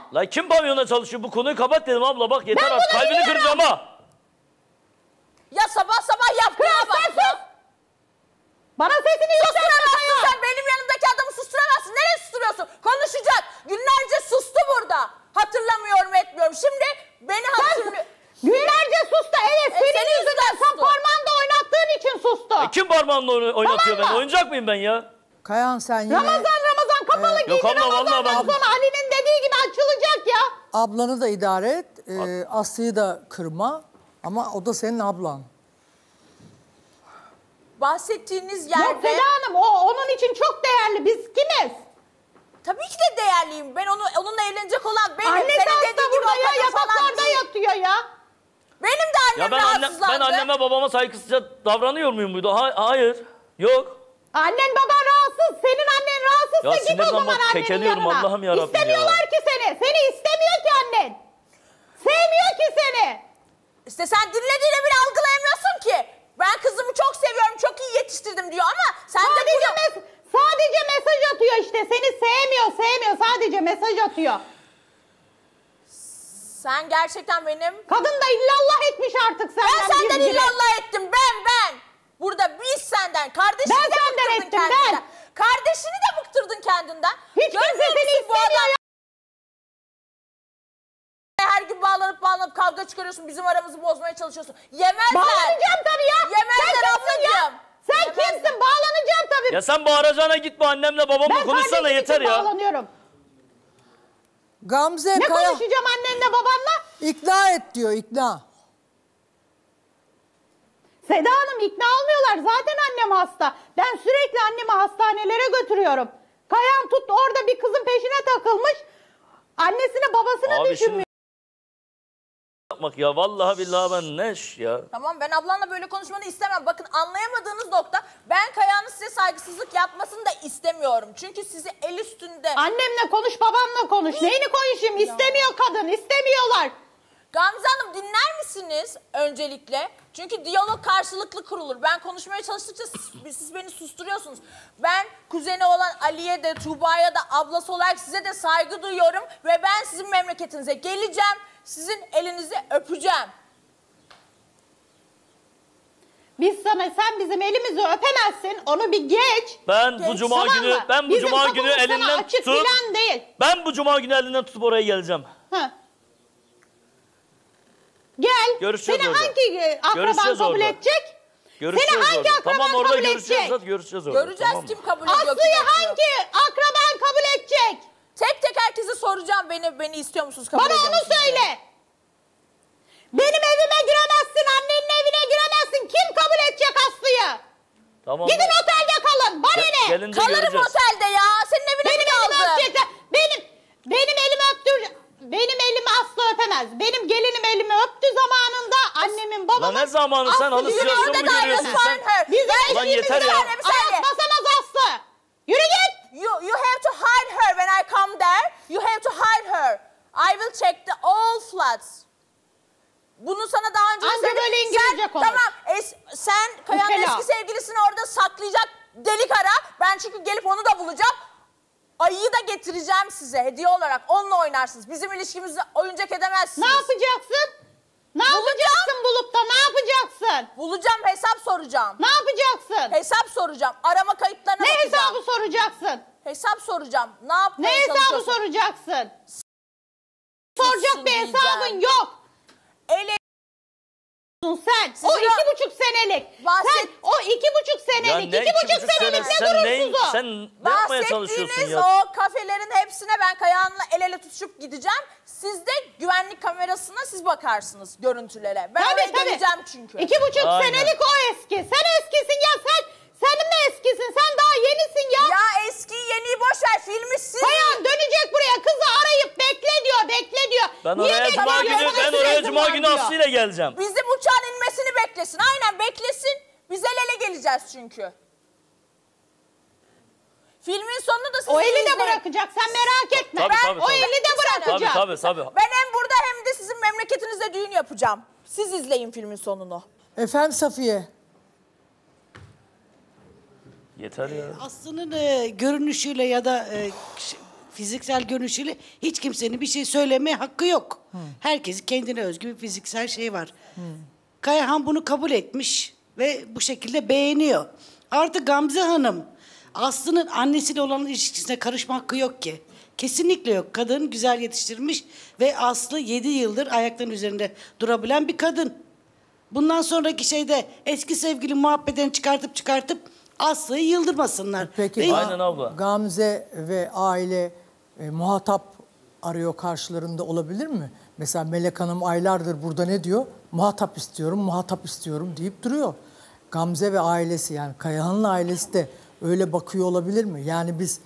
La kim pavyonda çalışıyor? Bu konuyu kapat dedim abla bak yeter artık. Kalbini kıracağım ha. Ya sabah sabah yaptığına bak ya. Bana sesini Susturamazsın sen. Benim yanımdaki adamı susturamazsın. Nereye susturuyorsun? Konuşacak. Günlerce sustu burada. Hatırlamıyorum etmiyorum. Şimdi beni hatırlıyor. Günlerce sustu. Evet senin yüzünden sen parmağında oynattığın için sustu. Kim parmağımla oynatıyor Tamam beni? mı? Oyuncak mıyım ben ya? Kayahan sen yine Ramazan kapalı giydi. Yok abla, vallahi Ramazan'dan ben- sonra Ali'nin dediği gibi açılacak ya. ablanı da idare et. Aslı'yı da kırma. Ama o da senin ablan. Bahsettiğiniz Yok yerde... Seda Hanım o onun için çok değerli. Biz kimiz? Tabii ki de değerliyim. Ben onunla evlenecek olan benim. Annesi Senin hasta dediğin gibi burada o ya kadın falan yataklarda değil. yatıyor ya. Benim de annem Ya rahatsızlandı. ben anneme babama saygısızca davranıyor muyum buydu? Hayır. Yok. Annen baban rahatsız. Senin annen rahatsızsa Ya git o sinirden zaman bak, annenin kekeliyorum, yanına. Allah'ım yarabbim ya. İstemiyorlar ki seni. Seni istemiyor ki annen. Sevmiyor ki seni. İşte sen dinlediğini bile algılayamıyorsun ki. Ben kızımı çok seviyorum, çok iyi yetiştirdim diyor ama sen de bunu... Sadece mesaj atıyor işte. Seni sevmiyor. Sadece mesaj atıyor. Sen gerçekten benim... Kadın da illallah etmiş artık senden. Ben senden bir illallah ettim, ben. Burada biz senden, kardeşini Ben de senden bıktırdın ettim, kendinden. ben. Kardeşini de bıktırdın kendinden. Hiç kimse Görmüyor seni musun bu istemiyor adam- ya. Her gün bağlanıp kavga çıkarıyorsun, bizim aramızı bozmaya çalışıyorsun. Yemezler. Bağlanacağım tabii ya. Yemezler Sen kimsin ya? ablacığım. Sen Yemezler. kimsin? Bağlanacağım tabii. Ya sen bağıracağına git bu annemle babamla Ben konuşsana kardeşim yeter için ya. bağlanıyorum. Gamze Ne Kaya konuşacağım annenle babanla? ikna et diyor, ikna. Seda Hanım ikna olmuyorlar. Zaten annem hasta. Ben sürekli annemi hastanelere götürüyorum. Kayan tut orada bir kızın peşine takılmış. Annesini babasını Abi düşünmüyor. şimdi yapmak ya vallahi billahi ben neş ya. Tamam ben ablanla böyle konuşmanı istemem. Bakın anlayamadığınız nokta ben Kaya'nın size saygısızlık yapmasını da istemiyorum. Çünkü sizi el üstünde... Annemle konuş, babamla konuş. Neyini konuşayım? İstemiyor kadın, istemiyorlar. Gamze Hanım dinler misiniz öncelikle? Çünkü diyalog karşılıklı kurulur. Ben konuşmaya çalıştıkça siz beni susturuyorsunuz. Ben kuzeni olan Ali'ye de Tuğba'ya da ablası olarak size de saygı duyuyorum. Ve ben sizin memleketinize geleceğim. Sizin elinizi öpeceğim. Sen bizim elimizi öpemezsin. Onu bir geç. Ben bu Geç, cuma tamam günü mı? ben bu Bizim cuma günü kapımız sana elinden açık tutup filan değil. ben bu cuma günü elinden tutup oraya geleceğim. Ha. Gel. Görüşeceğiz Seni orada. hangi akraban Görüşeceğiz kabul orada. edecek? Görüşeceğiz Seni hangi orada. akraban Tamam orada kabul görüşeceğiz edecek? zaten görüşeceğiz orada. Göreceğiz tamam mı? kim kabul ediyor, kim Aslı'yı etmiyor. hangi akraban kabul edecek? Tek tek herkese soracağım beni istiyor musunuz, kabul Bana ediyor onu musunuz diye. söyle. Benim evime giremezsin, annenin evine giremezsin. Kim kabul edecek Aslı'yı? Tamam. Gidin otelde kalın. Bana ne? Gelince Kalırım göreceğiz. otelde ya. Senin evine Benim mi elimi kaldı? öpecekler. Benim elimi öptü. Benim elimi Aslı öpemez. Benim gelinim elimi öptü zamanında annemin babamın. Lan ne zamanı sen Aslı bizim halüsinasyon mu evde görüyorsun dairesi sen? var. Bizim Ulan eşiğimizde yeter ya. Bir saniye. Anlatmasanız Aslı. Yürü git. You have to hide her when I come there. You have to hide her. I will check the all floods. Bunu sana daha önce Anca söyledim. böyle İngilizce Sen, konuş. tamam. Sen Kaya'nın Ukala. eski sevgilisini orada saklayacak delik ara. Ben çünkü gelip onu da bulacağım. Ayıyı da getireceğim size hediye olarak. Onunla oynarsınız. Bizim ilişkimizi oyuncak edemezsiniz. Ne yapacaksın? Ne yapacaksın bulup da ne yapacaksın? Bulacağım, hesap soracağım. Ne yapacaksın? Hesap soracağım. Arama kayıtlarına Ne bakacağım. hesabı soracaksın? Hesap soracağım. Ne Ne yapmaya hesabı çalışıyorsun? soracaksın? Soracak bir diyeceğim. hesabın yok. Ele Sen Sizin o o- 2,5 senelik. Sen o 2,5 senelik. 2,5 senelik ne durursuz o? Sen ne yapmaya çalışıyorsun bahsettiğiniz ya? o kafelerin hepsine ben Kayahan'la el ele tutuşup gideceğim. Siz de güvenlik kamerasına siz bakarsınız görüntülere. Ben oraya geleceğim çünkü. 2,5 Aynen. senelik o eski. Sen eskisin ya senin mi eskisin? Sen daha yenisin ya. Ya eskiyi yeniyi boş ver, filmi siz. Kayan dönecek buraya kızı arayıp bekle diyor. Ben Niye oraya cuma beklemiyorsun? günü Nasıl cuma var günü diyor. Aslı ile geleceğim. Bizim uçağın inmesini beklesin. Aynen beklesin. Biz el ele geleceğiz çünkü. Filmin sonunu da siz O eli de izleyin. bırakacak sen merak etme. Tabii, Ben tabii, o tabii. eli de bırakacak. Tabii. Ben hem burada hem de sizin memleketinizde düğün yapacağım. Siz izleyin filmin sonunu. Efendim Safiye. Yeter ya. Aslı'nın görünüşüyle ya da fiziksel görünüşüyle hiç kimsenin bir şey söylemeye hakkı yok. Herkesin kendine özgü bir fiziksel şey var. Kayahan bunu kabul etmiş ve bu şekilde beğeniyor. Artık Gamze Hanım Aslı'nın annesiyle olan ilişkisine karışma hakkı yok ki. Kesinlikle yok. Kadın güzel yetiştirmiş ve Aslı 7 yıldır ayaklarının üzerinde durabilen bir kadın. Bundan sonraki şeyde eski sevgili muhabbetini çıkartıp Aslı'yı yıldırmasınlar. Peki Aynen abla. Gamze ve aile muhatap arıyor karşılarında olabilir mi? Mesela Melek Hanım aylardır burada ne diyor? Muhatap istiyorum deyip duruyor. Gamze ve ailesi yani Kayahan'ın ailesi de öyle bakıyor olabilir mi? Yani biz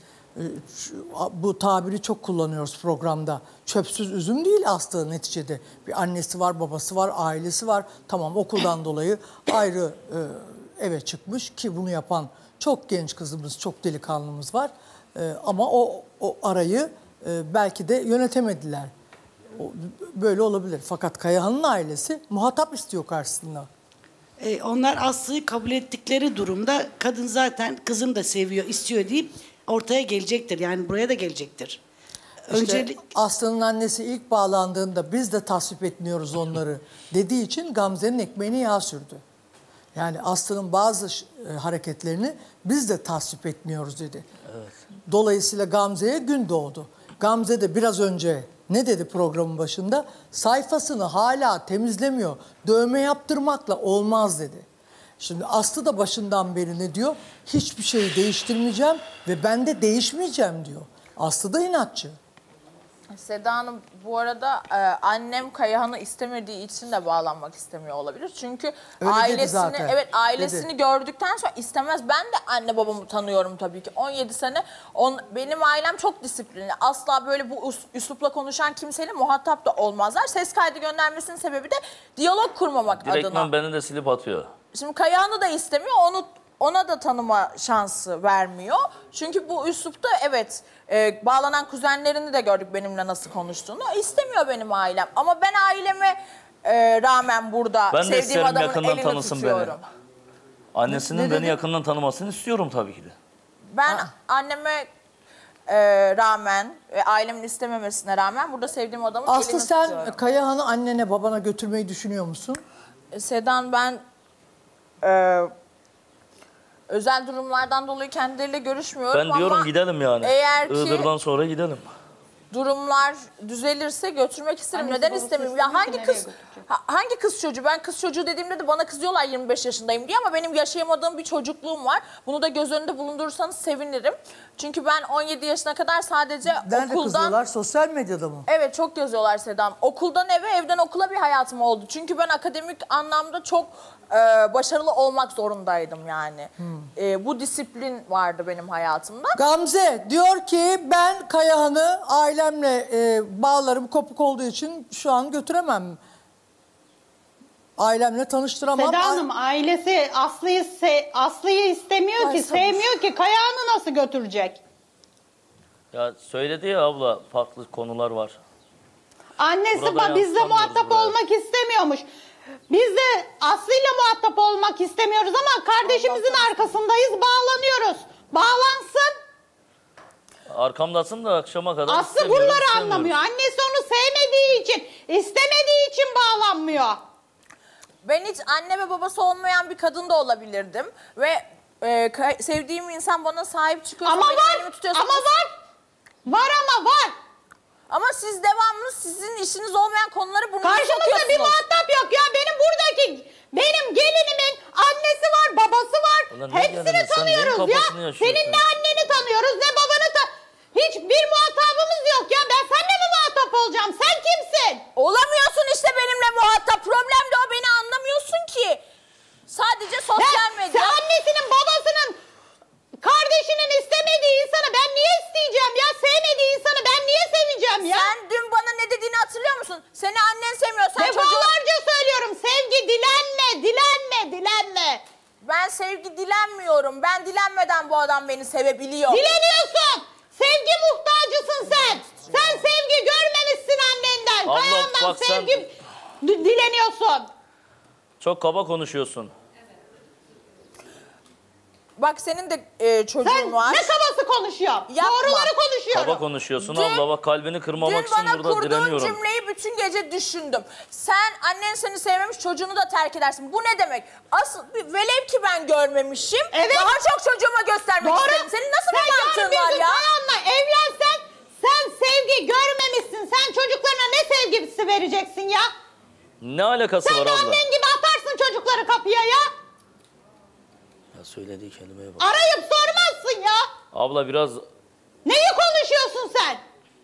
bu tabiri çok kullanıyoruz programda. Çöpsüz üzüm değil aslında neticede. Bir annesi var, babası var, ailesi var. Tamam okuldan dolayı ayrı eve çıkmış ki bunu yapan çok genç kızımız, çok delikanlımız var. Ama o arayı belki de yönetemediler. Böyle olabilir. Fakat Kayahan'ın ailesi muhatap istiyor karşısında. Onlar Aslı'yı kabul ettikleri durumda kadın zaten kızım da seviyor, istiyor deyip ortaya gelecektir. Yani buraya da gelecektir. İşte Aslı'nın annesi ilk bağlandığında biz de tasvip etmiyoruz onları dediği için Gamze'nin ekmeğine yağ sürdü. Yani Aslı'nın bazı hareketlerini biz de tasvip etmiyoruz dedi. Evet. Dolayısıyla Gamze'ye gün doğdu. Gamze de biraz önce ne dedi programın başında? Sayfasını hala temizlemiyor. Dövme yaptırmakla olmaz dedi. Şimdi Aslı da başından beri ne diyor? Hiçbir şeyi değiştirmeyeceğim ve ben de değişmeyeceğim diyor. Aslı da inatçı. Seda Hanım bu arada annem Kayahan'ı istemediği için de bağlanmak istemiyor olabilir. Çünkü öyle ailesini dedi. Gördükten sonra istemez. Ben de anne babamı tanıyorum tabii ki. 17 sene benim ailem çok disiplinli. Asla böyle bu üslupla konuşan kimseyle muhatap da olmazlar. Ses kaydı göndermesinin sebebi de diyalog kurmamak adına. Direktmen beni de silip atıyor. Şimdi Kayahan'ı da istemiyor. Ona da tanıma şansı vermiyor. Çünkü bu üslupta bağlanan kuzenlerini de gördük benimle nasıl konuştuğunu. İstemiyor benim ailem. Ama ben aileme rağmen burada ben sevdiğim adamın elini tanısın tutuyorum. Beni. Annesinin beni yakından tanımasını istiyorum tabii ki de. Ben anneme rağmen ve ailemin istememesine rağmen burada sevdiğim adamın elini tutuyorum. Aslı sen Kayahan'ı annene babana götürmeyi düşünüyor musun? Sedan ben... özel durumlardan dolayı kendileriyle görüşmüyorum ama... Ben diyorum gidelim yani. Eğer ki Iğdır'dan sonra gidelim. Durumlar düzelirse götürmek isterim. Annesi, neden babası istemiyorum? Ya istiyor hangi kız çocuğu? Ben kız çocuğu dediğimde de bana kızıyorlar 25 yaşındayım diye ama benim yaşayamadığım bir çocukluğum var. Bunu da göz önünde bulundurursanız sevinirim. Çünkü ben 17 yaşına kadar sadece Nerede kızıyorlar? Sosyal medyada mı? Evet çok yazıyorlar Sedam. Okuldan eve, evden okula bir hayatım oldu. Çünkü ben akademik anlamda çok başarılı olmak zorundaydım yani. Bu disiplin vardı benim hayatımda. Gamze diyor ki ben Kayahan'ı ailemle bağlarım kopuk olduğu için şu an götüremem. Ailemle tanıştıramam. Seda Hanım ailesi Aslı'yı istemiyor ki, sevmiyor ki. Kayahan'ı nasıl götürecek? Ya söyledi ya abla farklı konular var. Annesi Burada bizle muhatap yansıtamıyoruz olmak istemiyormuş. Biz de Aslı'yla muhatap olmak istemiyoruz ama kardeşimizin arkasındayız, bağlanıyoruz. Bağlansın. Arkamdasın da akşama kadar Aslı bunları anlamıyor. Annesi onu sevmediği için, istemediği için bağlanmıyor. Ben hiç anne ve babası olmayan bir kadın da olabilirdim. Ve sevdiğim insan bana sahip çıkıyorsa... Ama benim var, elimi tutuyorsa... ama var. Var ama var. Ama siz devamlı sizin işiniz olmayan konuları burnunuza sokuyorsunuz. Karşımızda bir muhatap yok ya. Benim gelinimin annesi var, babası var. Hepsini tanıyoruz ya. Senin ne anneni tanıyoruz ne babanı hiçbir muhatabımız yok ya. Ben seninle mi muhatap olacağım? Sen kimsin? Olamıyorsun işte benimle muhatap. Problem de o, beni anlamıyorsun ki. Sadece sosyal medya. Sen annesinin, babasının, kardeşinin istemediği insanı ben niye isteyeceğim ya? Sevmediği insanı ben niye seveceğim ya? Sen dün bana ne dediğini hatırlıyor musun? Seni annen sevmiyor. Sen Defalarca söylüyorum. Sevgi dilenme, dilenme. Ben sevgi dilenmiyorum. Ben dilenmeden bu adam beni sevebiliyor. Dileniyorsun. Sevgi muhtacısın sen. Sen sevgi görmemişsin annenden. Abla, Kayandan bak sevgi dileniyorsun. Çok kaba konuşuyorsun. Bak senin de çocuğun Sen var. ne kabası konuşuyorsun? Yapma. Doğruları konuşuyorum. Kaba konuşuyorsun Dün- abla, bak kalbini kırmamak Dün için bana burada kurduğun direniyorum. cümleyi bütün gece düşündüm. Sen annen seni sevmemiş, çocuğunu da terk edersin. Bu ne demek? Asıl velev ki ben görmemişim. Evet. Daha çok çocuğuma göstermek Doğru. isterim. Senin nasıl Sen bir mantığın yarın bir var gün ya? Kayan'la evlensen sen sevgi görmemişsin. Sen çocuklarına ne sevgisi vereceksin ya? Ne alakası Sen var de abla? annen gibi atarsın çocukları kapıya ya. Ya söylediği kelimeye bak. Arayıp sormazsın ya. Abla biraz Neyi konuşuyorsun sen?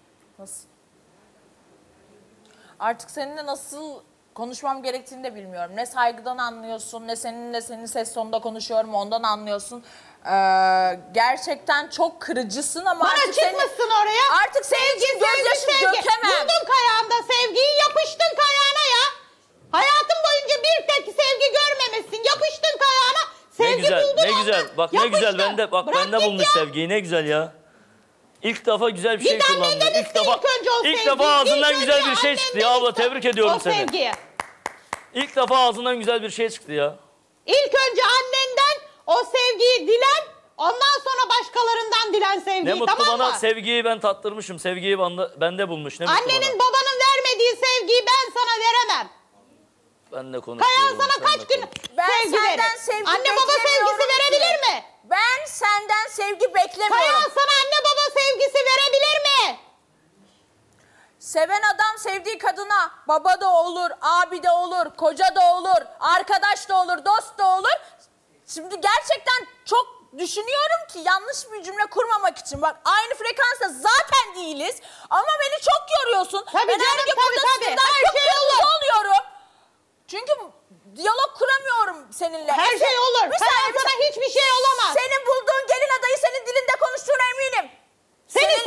Artık seninle nasıl konuşmam gerektiğini de bilmiyorum. Ne saygıdan anlıyorsun, ne senin ses tonunda konuşuyorum ondan anlıyorsun. Gerçekten çok kırıcısın ama Bana artık çıkmışsın oraya. Artık senin için gözyaşı dökemem. Buldun kayağında sevgiyi, yapıştın kayağına ya. Hayatın boyunca bir tek sevgi görmemişsin. Yapıştın kayağına. ne Sevgi güzel, buldun ne güzel. ondan. Bak ne güzel, Yapıştın. Bırak bende git bulmuş ya. sevgiyi, ne güzel ya. İlk defa güzel bir şey Git kullandı. annenden İlk iste defa, ilk önce o ilk sevgiyi. defa ağzından İlk güzel önce bir şey annenden çıktı ya abla, iste tebrik ediyorum o seni. sevgiyi. İlk defa ağzından güzel bir şey çıktı ya. İlk önce annenden o sevgiyi dilen, ondan sonra başkalarından dilen sevgiyi, Ne mutlu tamam bana, mı? sevgiyi ben tattırmışım. Sevgiyi bende bulmuş. Ne mutlu Annenin bana. babanın vermediği sevgiyi ben sana veremem. Ben de konuşuyorum. Kayan sana sen kaç de gün konuş. Ben sevgi senden verir? sevgi Anne baba beklemiyorum sevgisi verebilir ki. mi? Ben senden sevgi beklemiyorum. Kayan sana anne baba sevgisi verebilir mi? Seven adam sevdiği kadına baba da olur, abi de olur, koca da olur, arkadaş da olur, dost da olur. Şimdi gerçekten çok düşünüyorum ki yanlış bir cümle kurmamak için. Bak aynı frekansta zaten değiliz ama beni çok yoruyorsun. Tabii ben canım, her gün tabii, burada tabii. sinirden Her şey kıpkırmızı olur. oluyorum. Çünkü diyalog kuramıyorum seninle. Her şey olur. Bir Kayan saniye, bir sana saniye. hiçbir şey olamaz. Senin bulduğun gelin adayı senin dilinde konuştuğuna eminim. Serdar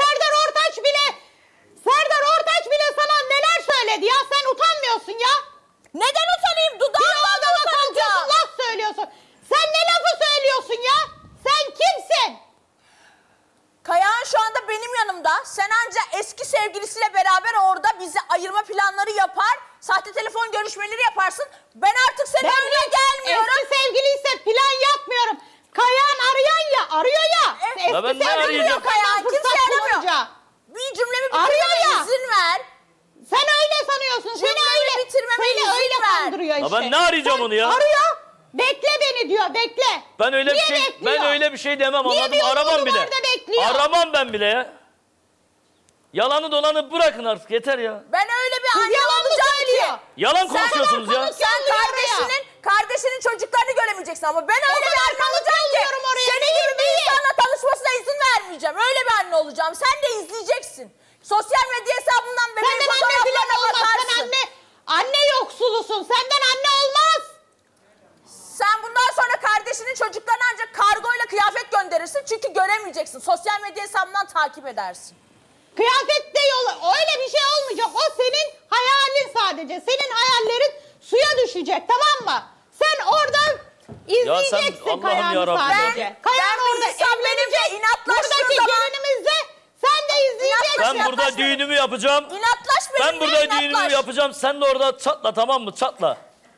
Ortaç bile sana neler söyledi ya, sen utanmıyorsun ya. Neden utanayım? Dudağımdan da utanacağım. Laf söylüyorsun. Sen ne lafı söylüyorsun ya? Sen kimsin? Kayahan şu anda benim yanımda. Sen anca eski sevgilisiyle beraber orada bizi ayırma planları yapar. Sahte telefon görüşmeleri yaparsın. Ben artık sana öyle gelmiyorum. Eski sevgiliyse plan yapmıyorum. Kayahan arayan ya, arıyor ya. Eski Ya ben ne sevgili arayacağım? yok Kayahan, fırsat kimse aramıyor. bulunca. Bir cümlemi Arıyor bitirmeme ya. izin ver. Sen öyle sanıyorsun. Cümlemi bitirmeme seni izin öyle ver. kandırıyor Ya işte. ben ne arayacağım onu ya? Arıyor. Bekle beni diyor, bekle. Ben öyle Niye bir şey bekliyor? ben öyle bir şey demem, Niye anladım. bir Aramam umudum bile. orada bekliyor? Aramam ben bile ya. Yalanı dolanı bırakın artık, yeter ya. Ben öyle bir anne yalan mı olacağım söylüyor? ki. Yalan konuşuyorsunuz ya. Sen kardeşinin çocuklarını göremeyeceksin ama ben öyle bir anne olacağım ki. oraya, Senin değil, gibi bir değil. insanla tanışmasına izin vermeyeceğim. Öyle bir anne olacağım. Sen de izleyeceksin. Sosyal medya hesabından bebeğin Senden anne falan fotoğraflarına olmaz. bakarsın. Sen anne yoksulusun. Senden anne olmaz. Sen bundan sonra kardeşinin çocuklarına ancak kargoyla kıyafet gönderirsin. Çünkü göremeyeceksin. Sosyal medya hesabından takip edersin. Kıyafet de yolu. Öyle bir şey olmayacak. O senin hayalin sadece. Senin hayallerin suya düşecek, tamam mı? Sen orada izleyeceksin Allah'ım Kayahan'ı yarabbim ya. sadece. Kayahan Ben bir orada insan benimle evlenecek. inatlaştığı Buradaki zaman- gelinimizle sen de izleyeceksin. Ben burada düğünümü yapacağım. İnatlaş benimle, Ben burada düğünümü inatlaş. yapacağım. Sen de orada çatla, tamam mı? Çatla.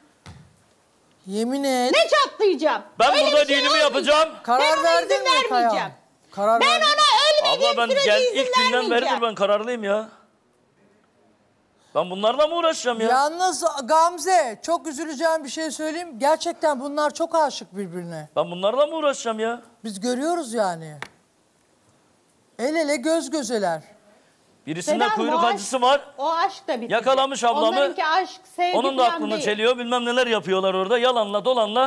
Yemin et. Ne çatlayacağım? Ben Öyle burada bir şey düğünümü olmayacak. yapacağım. Ben Karar ona verdin izin mi vermeyeceğim. Kayahan? Karar Ben verdin. ona ölmediğim Abla ben sürece izin ilk günden beridir vermeyeceğim. ben kararlıyım ya. Ben bunlarla mı uğraşacağım ya? Yalnız Gamze çok üzüleceğim bir şey söyleyeyim. Gerçekten bunlar çok aşık birbirine. Ben bunlarla mı uğraşacağım ya? Biz görüyoruz yani. El ele göz gözeler. Birisinde Selam, kuyruk o aşk- acısı var. O aşk da bitecek. Yakalamış ablamı. Onlarınki aşk, sevgi Onun da falan aklını değil. çeliyor. Bilmem neler yapıyorlar orada. Yalanla dolanla.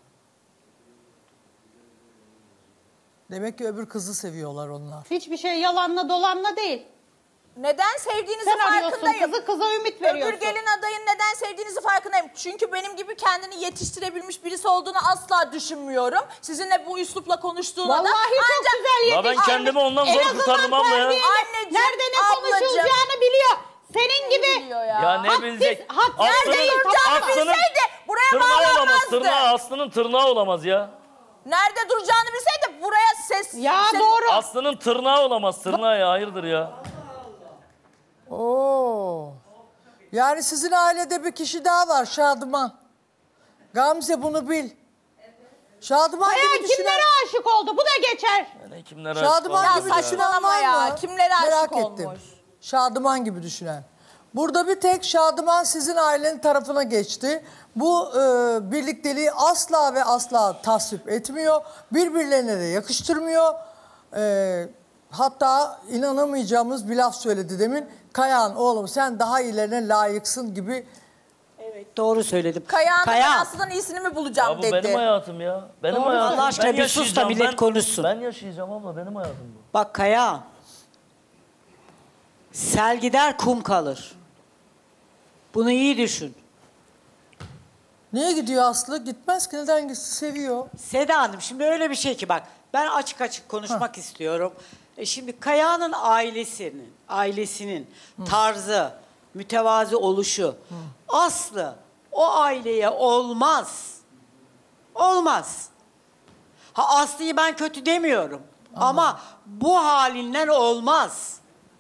Demek ki öbür kızı seviyorlar onlar. Hiçbir şey yalanla dolanla değil. Neden sevdiğinizi Sen arıyorsun farkındayım. kıza ümit veriyorsun. Öbür gelin adayın neden sevdiğinizi farkındayım. Çünkü benim gibi kendini yetiştirebilmiş birisi olduğunu asla düşünmüyorum. Sizinle bu üslupla konuştuğuna da. Vallahi çok Ancak- güzel Ya ben yetiştirmiş. kendimi ondan En zor azından kurtardım abla ya. terbiyeli. Anneciğim, Nerede ne ablacığım. konuşulacağını biliyor. Senin gibi. Biliyor ya. Ya ne bilecek? Nerede duracağını bilseydi buraya tırnağı olamaz. bağlanmazdı. Tırnağı, Aslı'nın tırnağı olamaz ya. Nerede duracağını bilseydi buraya Ya doğru. Aslı'nın tırnağı olamaz. Tırnağı ya, hayırdır ya. Oo. Yani sizin ailede bir kişi daha var Şadıman. Gamze bunu bil. Şadıman Kaya gibi düşünen... kimlere aşık oldu? Bu da geçer. Yani kimlere Şadıman aşık gibi olmuş düşünen saçmalama var ya. mı? Kimlere aşık Merak olmuş? ettim. Şadıman gibi düşünen. Burada bir tek Şadıman sizin ailenin tarafına geçti. Bu birlikteliği asla ve asla tasvip etmiyor. Birbirlerine de yakıştırmıyor. Hatta inanamayacağımız bir laf söyledi demin. Kayahan oğlum sen daha iyilerine layıksın gibi. Evet, doğru söyledim. Kayağın Kaya. Aslı'dan iyisini mi bulacağım Ya bu dedi. benim hayatım ya. Benim Doğru, hayatım. Allah aşkına Ben bir sus da yaşayacağım, millet konuşsun. Ben yaşayacağım abla, benim hayatım bu. Bak Kaya. Sel gider kum kalır. Bunu iyi düşün. Niye gidiyor Aslı? Gitmez ki. Neden gitsin? Seviyor. Seda Hanım şimdi öyle bir şey ki bak ben açık açık konuşmak istiyorum. Şimdi Kaya'nın ailesinin tarzı, mütevazi oluşu Aslı o aileye olmaz. Olmaz. Ha Aslı'yı ben kötü demiyorum. Ama bu halinden olmaz.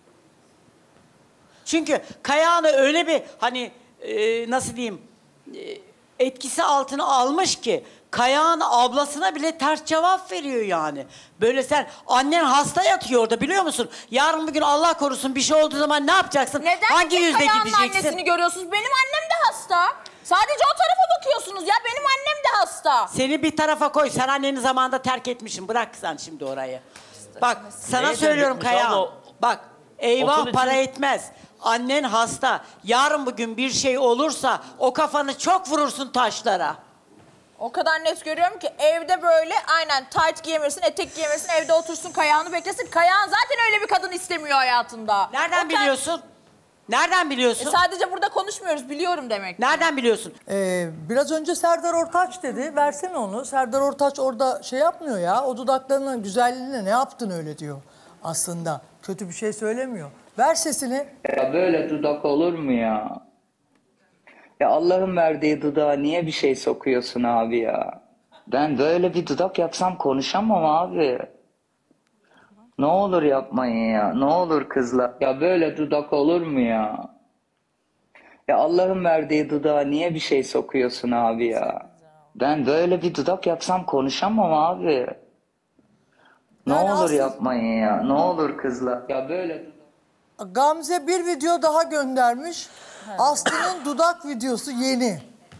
Çünkü Kaya'nı öyle bir hani nasıl diyeyim etkisi altına almış ki Kayağın ablasına bile ters cevap veriyor yani. Böyle sen annen hasta yatıyor orada biliyor musun? Yarın bir gün Allah korusun bir şey olduğu zaman ne yapacaksın? Neden hangi yüzle Kayağan'ın gideceksin? annesini görüyorsunuz? Benim annem de hasta. Sadece o tarafa bakıyorsunuz ya. Benim annem de hasta. Seni bir tarafa koy. Sen anneni zamanında terk etmişsin. Bırak sen şimdi orayı. Bak sana Neye söylüyorum terk etmiş Kayağan. abla? Bak eyvah Okul için- para etmez. Annen hasta. Yarın bugün bir şey olursa o kafanı çok vurursun taşlara. O kadar net görüyorum ki evde böyle aynen tight giyemesin, etek giyemesin, evde otursun Kayağan'ı beklesin. Kayağan zaten öyle bir kadın istemiyor hayatında. Nereden biliyorsun? Nereden biliyorsun? Sadece burada konuşmuyoruz, biliyorum demek. Nereden biliyorsun? Biraz önce Serdar Ortaç dedi. Versene onu. Serdar Ortaç orada şey yapmıyor ya. O dudaklarının güzelliğine ne yaptın öyle diyor aslında. Kötü bir şey söylemiyor. Ver sesini. Ya böyle dudak olur mu ya? Ya Allah'ın verdiği dudağa niye bir şey sokuyorsun abi ya? Ben böyle bir dudak yapsam konuşamam abi. Ne olur yapmayın ya. Ne olur kızlar. Ya böyle dudak olur mu ya? Ya Allah'ın verdiği dudağa niye bir şey sokuyorsun abi ya? Ben böyle bir dudak yapsam konuşamam abi. Ne Yani olur aslında- yapmayın ya. Ne olur kızlar. Ya böyle Gamze bir video daha göndermiş. Aslı'nın dudak videosu yeni.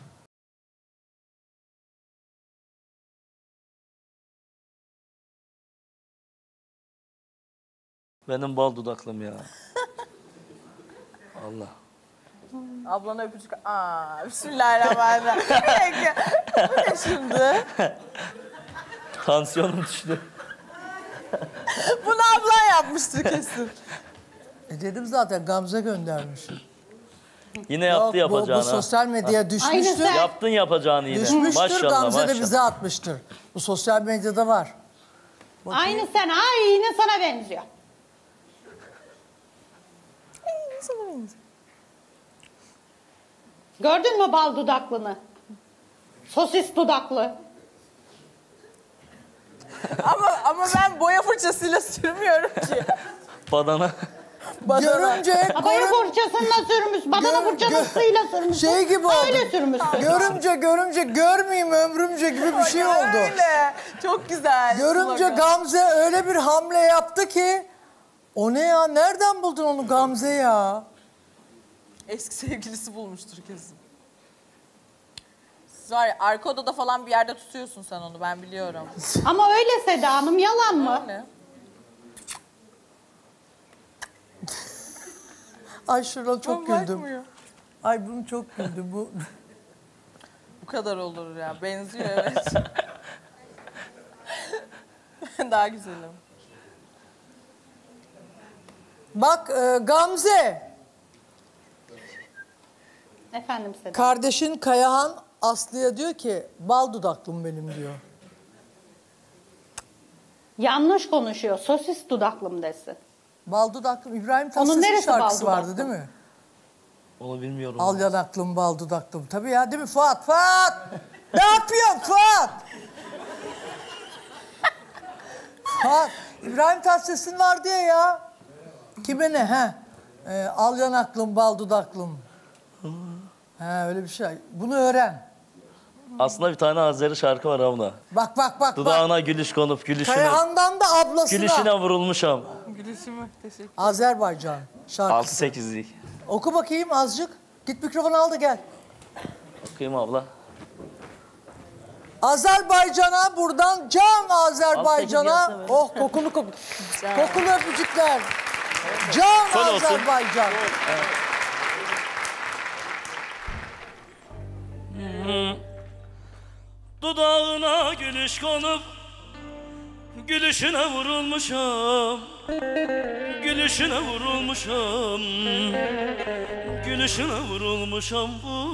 Benim bal dudaklım ya. Allah. Ablana öpücük. Bismillahirrahmanirrahim. Bir dakika. Bu ne şimdi? Tansiyonum düştü. Bunu ablan yapmıştır kesin. Dedim zaten Gamze göndermiş. Yine yaptı Yok, yapacağını. bu sosyal medyaya düşmüştür. Yaptın yapacağını yine. Düşmüştür, Maşallah, Gamze de maşallah. bize atmıştır. Bu sosyal medyada var. Aynı sana benziyor. Gördün mü bal dudaklını? Sosis dudaklı. ama ben boya fırçasıyla sürmüyorum ki. Badana. Görümce, Boya fırçasıyla sürmüş, badana fırçasıyla sürmüş. Şey gibi oldu. Öyle sürmüşsün. Görümce görmeyeyim ömrümce gibi bir şey oldu. Öyle. Çok güzel. Görümce slogan. Gamze öyle bir hamle yaptı ki. O ne ya? Nereden buldun onu Gamze ya? Eski sevgilisi bulmuştur kesin. Siz var ya arka odada falan bir yerde tutuyorsun sen onu ben biliyorum. Ama öyle Seda Hanım, yalan mı? Öyle. Ay şuna çok Ama güldüm. bakmıyor. Ay bunu çok güldüm. Bu kadar olur ya. Benziyor evet. Ben daha güzelim. Bak Gamze. Efendim Seda. Kardeşin Kayahan Aslı'ya diyor ki bal dudaklım benim diyor. Yanlış konuşuyor. Sosis dudaklım desin. Bal dudaklım. İbrahim Onun Tatlıses'in neresi bal şarkısı vardı dudaklım? değil mi? Onu bilmiyorum. Al yanaklım bal dudaklım. Tabii ya değil mi Fuat? Fuat! Ne yapıyorsun Fuat? Fuat. İbrahim Tatlıses'in vardı ya. Kime ne he? Al yanaklım bal dudaklım. He öyle bir şey. Bunu öğren. Aslında bir tane Azeri şarkı var abla. Bak. Dudağına gülüş konup gülüşüne... Kayahan'dan da ablasına. Gülüşüne vurulmuşam. Gülüşüme teşekkür. Azerbaycan şarkısı. 6-8'lik. Oku bakayım azıcık. Git mikrofonu al da gel. Okuyayım abla. Azerbaycan'a buradan can Azerbaycan'a. 6-8 Oh kokulu. Kokulu öpücükler. Can Sol olsun. Azerbaycan. Dudağına gülüş konup gülüşüne vurulmuşam. Gülüşüne vurulmuşam. Gülüşüne vurulmuşam.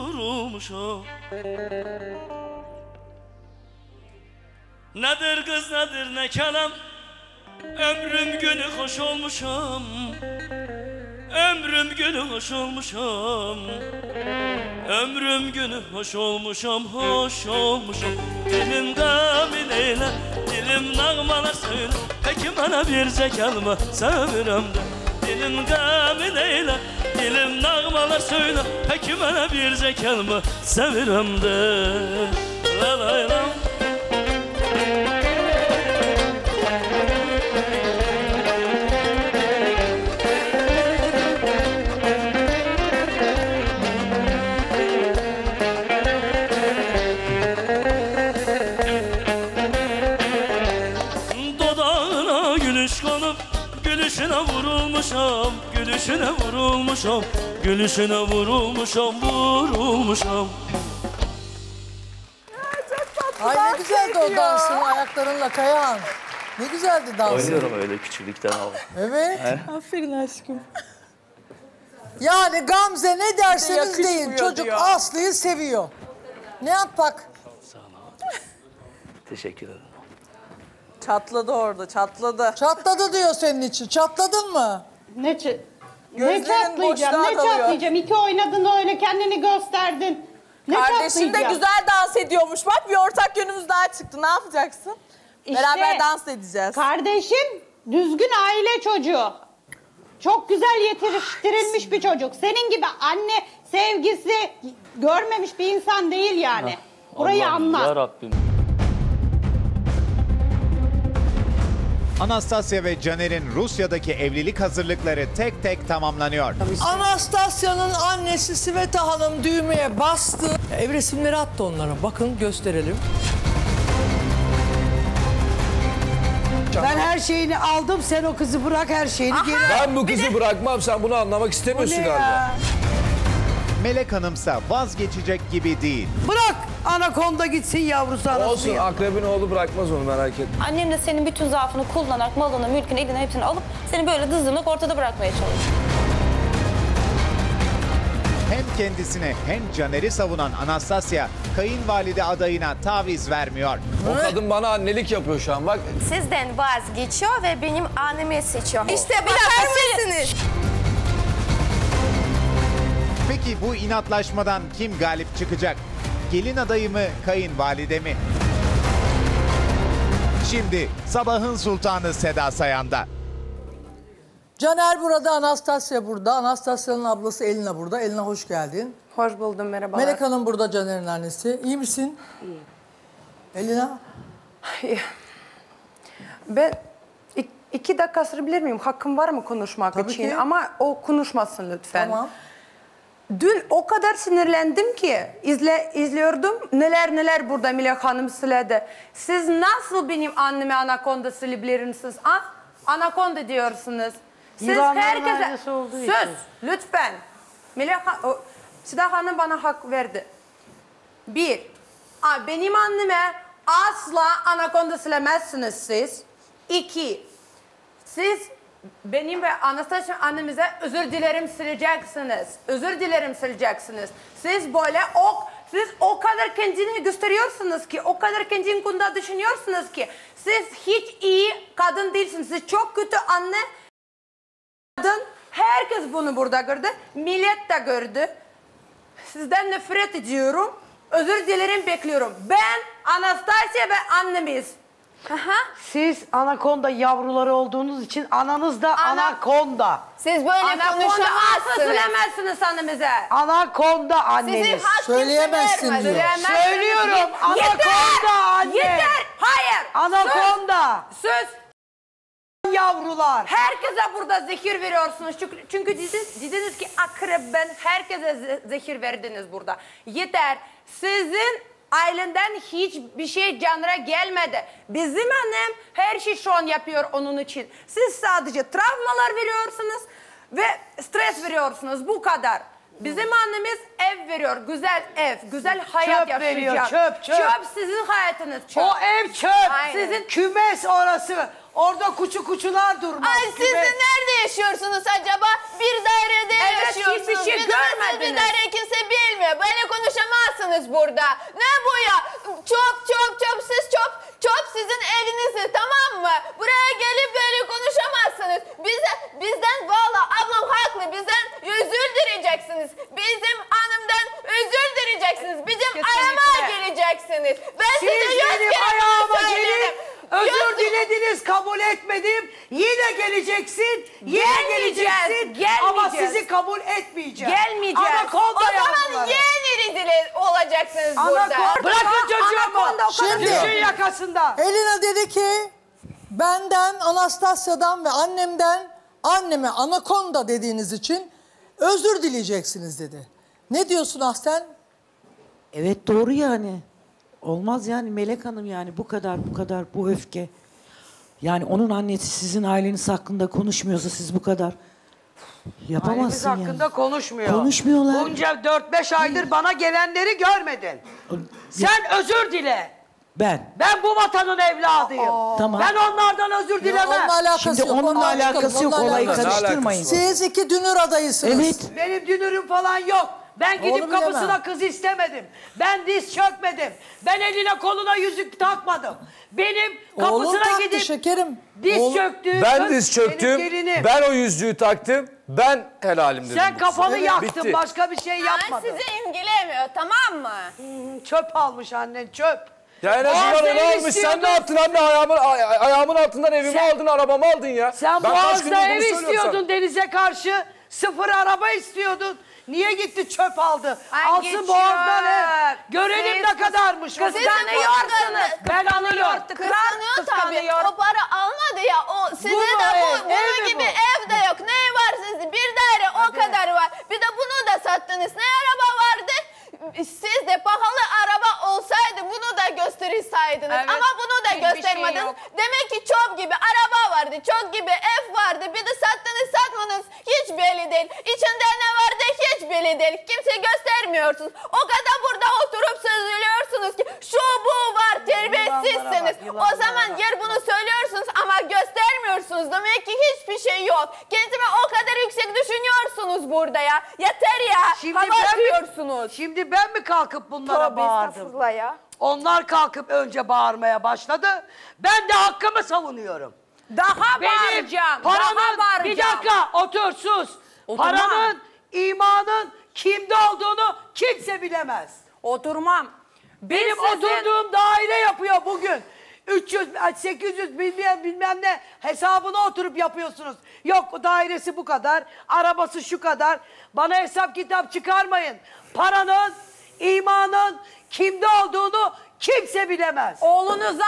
Nedir kız nedir ne kelam? Ömrüm günü hoş olmuşam. Ömrüm günü hoş olmuşam. Ömrüm günü hoş olmuşam. Dilim gamil eyle, dilim nağmalar söyle. Peki bana bir zekalımı sevirem de. Dilim gamil eyle, dilim nağmalar söyle. Peki bana bir zekalımı sevirem de. La la la. Gülüşüne vurulmuşam, gülüşüne vurulmuşam, gülüşüne vurulmuşam. Ay ne güzeldi o dansın ayaklarınla Kayahan. Ne güzeldi dansın. Oynuyorum öyle küçüklükten abi. Evet. Aferin aşkım. Yani Gamze ne derseniz Yakışmıyor deyin. Çocuk diyor. Aslı'yı seviyor. Ne yapak? Sağ ol abi. Teşekkür ederim. Çatladı orada, çatladı. Çatladı diyor senin için. Çatladın mı? Ne Gözlerin çatlayacağım, boşluğa ne kalıyor. çatlayacağım? İki oynadın da öyle kendini gösterdin. Ne Kardeşin de çatlayacağım? güzel dans ediyormuş. Bak bir ortak yönümüz daha çıktı. Ne yapacaksın? İşte, Beraber dans edeceğiz. Kardeşin düzgün aile çocuğu. Çok güzel yetiştirilmiş bir çocuk. Senin gibi anne sevgisi görmemiş bir insan değil yani. Burayı Allah'ım, anla. ya Rabbim. Anastasya ve Caner'in Rusya'daki evlilik hazırlıkları tek tek tamamlanıyor. Anastasya'nın annesi Sveta Hanım düğmeye bastı. Ev resimleri attı onlara. Bakın gösterelim. Ben her şeyini aldım, sen o kızı bırak, her şeyini geri al. Ben bu kızı bırakmam, sen bunu anlamak istemiyorsun galiba. Melek Hanımsa vazgeçecek gibi değil. Bırak anakonda gitsin yavrusu anasını. Olsun, akrebin oğlu bırakmaz onu, merak etme. Annem de senin bütün zaafını kullanarak malını, mülkünü, eline hepsini alıp seni böyle dızdırmak ortada bırakmaya çalışıyor. Hem kendisine hem Caner'i savunan Anastasya, kayınvalide adayına taviz vermiyor. O kadın bana annelik yapıyor şu an, bak. Sizden vazgeçiyor ve benim annemi seçiyor. İşte bakar mısınız? Peki bu inatlaşmadan kim galip çıkacak? Gelin adayı mı, kayınvalide mi? Şimdi sabahın sultanı Seda Sayan'da. Caner burada, Anastasya burada. Anastasya'nın ablası Elina burada. Elina hoş geldin. Hoş buldum, merhabalar. Melek Hanım burada, Caner'in annesi. İyi misin? İyi. Elina? Ben 2 dakika sırabilir miyim? Hakkım var mı konuşmak Tabii için? ki. Ama o konuşmasın lütfen. Tamam. Dün o kadar sinirlendim ki izliyordum neler burada Melek Hanım söyledi. Siz nasıl benim anneme anakonda söyleyebilirsiniz? Ha? Anakonda diyorsunuz. Siz Yılanların herkese... ailesi olduğu Söz için. lütfen. Seda Hanım bana hak verdi. Benim anneme asla anakonda söylemezsiniz siz. 2, siz benim ve Anastasya annemize özür dilerim sileceksiniz. Özür dilerim sileceksiniz. Siz böyle siz o kadar kendini gösteriyorsunuz ki, o kadar kendini konuda düşünüyorsunuz ki siz hiç iyi kadın değilsiniz. Siz çok kötü anne, kadın. Herkes bunu burada gördü. Millet de gördü. Sizden nefret ediyorum. Özür dilerim bekliyorum. Ben, Anastasya ve annemiz. Siz anakonda yavruları olduğunuz için ananız da anakonda. Siz böyle konuşamazsınız. Söylemezsiniz annemize. Anakonda anneniz. Sizin hak Söyleyemezsin kimse diyor. vermez. Söylüyorum, anakonda anne. Yeter, hayır. Anakonda. Söz. Yavrular. Herkese burada zehir veriyorsunuz. Çünkü dediniz ki akrep, ben herkese zehir verdiniz burada. Yeter. Sizin ailenden hiçbir şey canına gelmedi. Bizim annem her şey şu an yapıyor onun için. Siz sadece travmalar veriyorsunuz ve stres veriyorsunuz. Bu kadar. Bizim annemiz ev veriyor. Güzel ev, güzel hayat Çöp yaşayacak. veriyor, çöp. Çöp sizin hayatınız. Çöp. O ev çöp. Aynen. Sizin kümes orası. Orada kuçular durmaz. Ay siz de nerede yaşıyorsunuz acaba? Bir dairede yaşıyorsunuz. hiçbir şey Bizim nasıl görmediniz. bir daire kimse bilmiyor. Böyle konuşamazsınız burada. Ne bu ya? Çöp çöp sizin evinizi, tamam mı? Buraya gelip böyle konuşamazsınız. Bizden valla ablam haklı. Bizden özür dileyeceksiniz. Bizim hanımdan özür dileyeceksiniz. Bizim ayağıma geleceksiniz. Ben Siz size 100 benim kere ayağıma söyledim. gelip özür dilediniz, kabul etmedim. Yine geleceksin, yine geleceksin. Ama sizi kabul etmeyeceğim. Gelmeyeceğiz. O zaman yeni rezil olacaksınız burada. Bırakın çocuğumu. Şimdi Düşün yakasında. Elina dedi ki benden, Anastasya'dan ve annemden anneme anakonda dediğiniz için özür dileyeceksiniz dedi. Ne diyorsun Ahsen? Evet doğru yani. Olmaz yani Melek Hanım, yani bu kadar bu öfke. Yani onun annesi sizin aileniz hakkında konuşmuyorsa siz bu kadar yapamazsın Ailemiz yani. hakkında konuşmuyor. Konuşmuyorlar. Bunca 4-5 aydır bana gelenleri görmedin. Sen özür dile. Ben bu vatanın evladıyım. Tamam. Ben onlardan özür dilemem. Onunla alakası Şimdi yok. onunla alakası yok, olayı karıştırmayın. Siz iki dünür adayısınız. Evet. Benim dünürüm falan yok. Ben gidip Onu kapısına bilemem. kız istemedim. Ben diz çökmedim. Ben eline koluna yüzük takmadım. Benim Oğlum kapısına taktı gidip şekerim. diz çöktü. Ben diz çöktüm. Benim gelinim. Ben o yüzüğü taktım. Ben helalim dedim. Sen kafanı Evet. yaktın. Bitti. Başka bir şey yapmadın. Sizi imgilemiyor, tamam mı? Çöp almış annen, çöp. Ya en azından Boğaz'da onu ev almış. Sen istiyordun. ne yaptın anne? Ayağımın altından evimi aldın, arabamı aldın ya. Sen Ben kaç Boğaz'da gündür bunu ev söylüyorum istiyordun sana. denize karşı. 0 araba istiyordun. Niye gitti çöp aldı? Hangi Alsın Boğaz'dan ev. çöp? Görelim Siz ne kadarmış. Kıskanıyorsunuz. Ben anlıyorum. Kıskanıyor tabii. O para almadı ya. O size Bu de mu bu, ev? bunun Ev mi gibi bu? ev de yok. Ne var sizin? Bir daire o kadar var. Bir de bunu da sattınız. Ne araba vardı? Siz de pahalı araba olsaydı bunu da gösterseydiniz. Evet. Ama bunu da Hiçbir şey göstermediniz. yok. Demek ki çok gibi araba vardı. Çok gibi ev vardı. Bir de sattınız satmanız hiç belli değil. İçinde ne vardı hiç belli değil. Kimse göstermiyorsunuz. O kadar burada oturup sözlüyorsunuz ki şu bu var, terbiyesizsiniz. O zaman yer bunu söylüyorsunuz ama göstermiyorsunuz. Demek ki hiçbir şey yok. Kendimi o kadar yüksek düşünüyorsunuz burada ya. Yeter ya. Hava atıyorsunuz. Şimdi ben mi kalkıp bunlara Tövbe bağırdım? estağfurullah ya. Onlar kalkıp önce bağırmaya başladı. Ben de hakkımı savunuyorum. Daha bağıracağım. Paranın, Daha bağıracağım. bir dakika otur sus. Oturmam. Paranın, imanın kimde olduğunu kimse bilemez. Oturmam. Benim sizin- oturduğum daire yapıyor bugün. 300, 800 bilmem ne hesabına oturup yapıyorsunuz. Yok dairesi bu kadar, arabası şu kadar. Bana hesap kitap çıkarmayın. Paranın, imanın kimde olduğunu kimse bilemez. Oğlunuza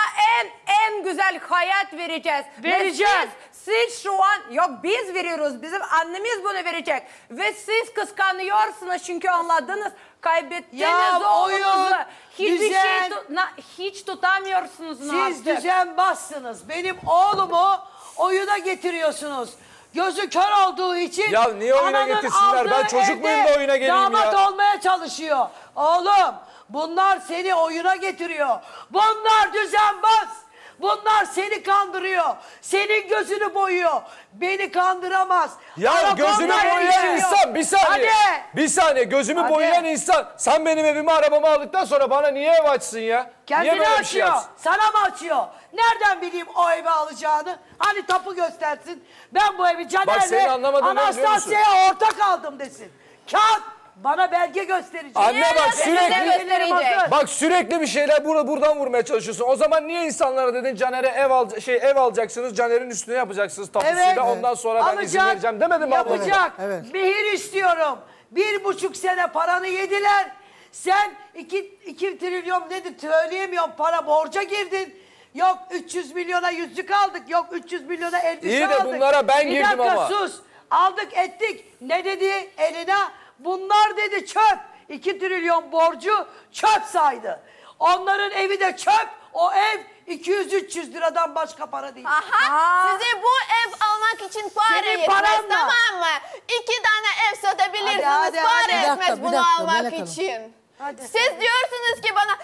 en güzel hayat vereceğiz. Vereceğim. Ve siz şu an, yok biz veriyoruz, bizim annemiz bunu verecek. Ve siz kıskanıyorsunuz çünkü anladınız, kaybettiniz Ya, oğlunuzu. oyun, Hiçbir düzen. şey hiç tutamıyorsunuz. Siz düzenbazsınız. Benim oğlumu oyuna getiriyorsunuz. Gözü kör olduğu için... Ya niye oyuna ananın getirsinler? Ben aldığı çocuk muyum da evde oyuna geleyim ya? damat olmaya çalışıyor. Oğlum bunlar seni oyuna getiriyor. Bunlar düzenbaz. Bunlar seni kandırıyor. Senin gözünü boyuyor. Beni kandıramaz. Ya Anakonda gözümü boyayan yaşıyor. insan bir saniye. Hadi. Bir saniye gözümü Hadi. boyayan insan. Sen benim evimi arabamı aldıktan sonra bana niye ev açsın ya? Niye Kendini böyle bir şey açıyor. yapsın? Sana mı açıyor? Nereden bileyim o evi alacağını? Hani tapu göstersin. Ben bu evi Bak senin Caner'le anlamadığın ne biliyor musun? Anastasya'ya ortak aldım desin. Kağıt Bana belge gösterecek. Anne bak Belgelerim hazır. bak sürekli bir şeyler buradan vurmaya çalışıyorsun. O zaman niye insanlara dedin Caner'e ev alacaksınız, Caner'in üstüne yapacaksınız tapusuyla, Evet. ondan sonra ben izin Alacak, vereceğim demedin mi abla? Yapacak. Evet. Mihir istiyorum. 1,5 sene paranı yediler. Sen 2 trilyon dedi söyleyemiyorum para borca girdin. Yok 300 milyona yüzük aldık. Yok 300 milyona elbise İyi de aldık. bunlara ben girdim Bir dakika ama. sus. Aldık ettik. Ne dedi eline? Bunlar dedi çöp. 2 trilyon borcu çöp saydı. Onların evi de çöp. O ev 200-300 liradan başka para değil. Size bu ev almak için para Senin yetmez, paranla. tamam mı? 2 tane ev satabilirsiniz, Hadi, para hadi. yetmez Bir dakika, bunu almak Melek Hanım. için. Hadi. Siz diyorsunuz ki bana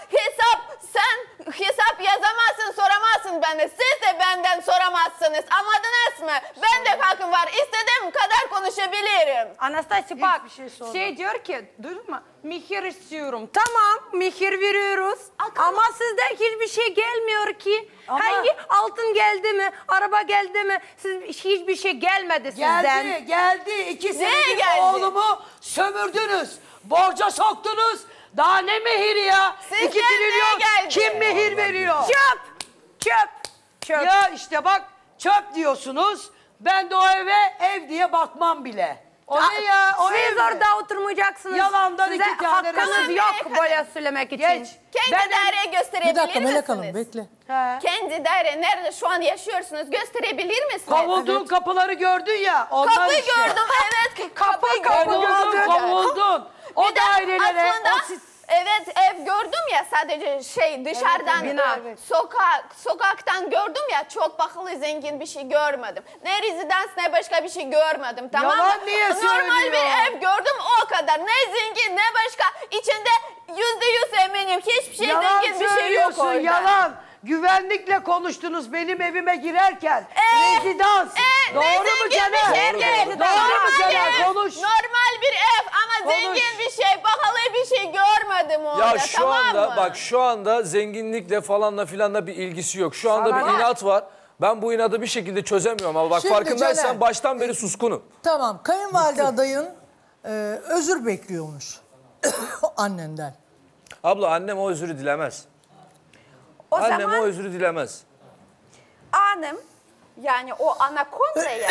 sen hesap yazamazsın, soramazsın benden. Siz de benden soramazsınız. Anladınız mı? Ben de hakkım var. İstediğim kadar konuşabilirim. Anastasya bak şey şey diyor ki duydun mu? Mihir istiyorum. Tamam mihir veriyoruz. Ama sizden hiçbir şey gelmiyor ki. Ama- Hangi altın geldi mi? Araba geldi mi? Siz hiçbir şey gelmedi sizden. Geldi. 2 Neye senedir geldi? oğlumu sömürdünüz. Borca soktunuz. Daha ne mehiri ya? Sizden 2 neye trilyon geldi? kim mehir veriyor? Çöp. Çöp. Çöp. Ya işte bak çöp diyorsunuz. Ben de o eve ev diye bakmam bile. O ne ya? O ev Siz mi? orada oturmayacaksınız. Yalandan Size 2 tane hakkınız resim. yok böyle söylemek için. Geç. Kendi daire gösterebilir Bir dakika Melek misiniz? Hanım bekle. Kendi daire nerede şu an yaşıyorsunuz gösterebilir misiniz? Kovulduğun kapıları gördün ya. Onlar Kapı işte. gördüm, evet. Kapı gördüm. Kovuldun. O Bir de dairelere. aslında o siz- evet ev gördüm ya sadece dışarıdan bina. sokaktan gördüm ya çok pahalı zengin bir şey görmedim. Ne rezidans ne başka bir şey görmedim tamam mı? Yalan niye Normal söylüyor? bir ev gördüm o kadar. Ne zengin ne başka içinde %100 eminim hiçbir şey Yalan zengin bir şey yok söylüyorsun, orada. yalan. Güvenlikle konuştunuz benim evime girerken. Rezidans. Ne Doğru mu zengin Caner? bir şey değil. Doğru mu Normal Caner? bir ev, Konuş. normal bir ev ama Konuş. zengin bir şey, pahalı bir şey görmedim orada Ya şu tamam anda mı? bak şu anda zenginlikle falanla filanla bir ilgisi yok. Şu anda Sana bir ne? inat var. Ben bu inadı bir şekilde çözemiyorum ama bak Şimdi farkındaysan Caner- baştan beri suskunum. Tamam kayınvalide adayın özür bekliyormuş annenden. Abla annem o özürü dilemez. Annem o özürü dilemez. Hanım yani o anakonda ya.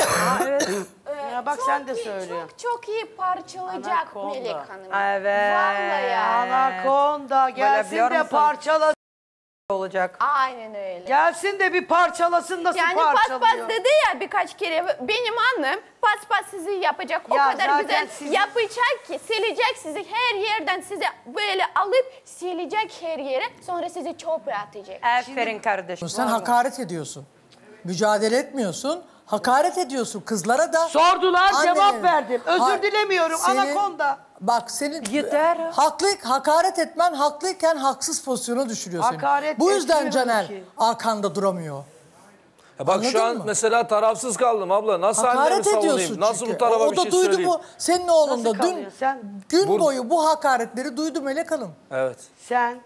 Ya bak çok sen de iyi, söylüyor. Çok iyi parçalayacak Anakonda. Melek Hanım. Evet. Vallahi ya. Anakonda gelsin biliyor de musun? parçalasın. olacak. Aynen öyle. Gelsin de bir parçalasın nasıl Yani parçalıyor. paspas dedi ya birkaç kere benim annem paspas sizi yapacak o Ya kadar zaten güzel sizin- yapacak ki silecek sizi her yerden size böyle alıp silecek her yere sonra sizi çöpe atacak. Aferin kardeşim. Sen hakaret ediyorsun. Mücadele etmiyorsun. Hakaret ediyorsun kızlara da. Sordular, cevap annene. verdim. Özür dilemiyorum, anakonda. Bak senin Yeter. hakaret etmen haklıyken haksız pozisyona düşürüyor seni. Hakaret Bu yüzden etmiyorum Caner ki. arkanda duramıyor. Ya bak şu Anladın an mı? mesela tarafsız kaldım abla. Nasıl annemi Hakaret savunayım? ediyorsun Nasıl çünkü. bu tarafa O bir da şey duydu söyleyeyim? bu. Senin oğlun da Nasıl dün kalıyor? Sen gün boyu bu hakaretleri duydu Melek Hanım. Evet. Sen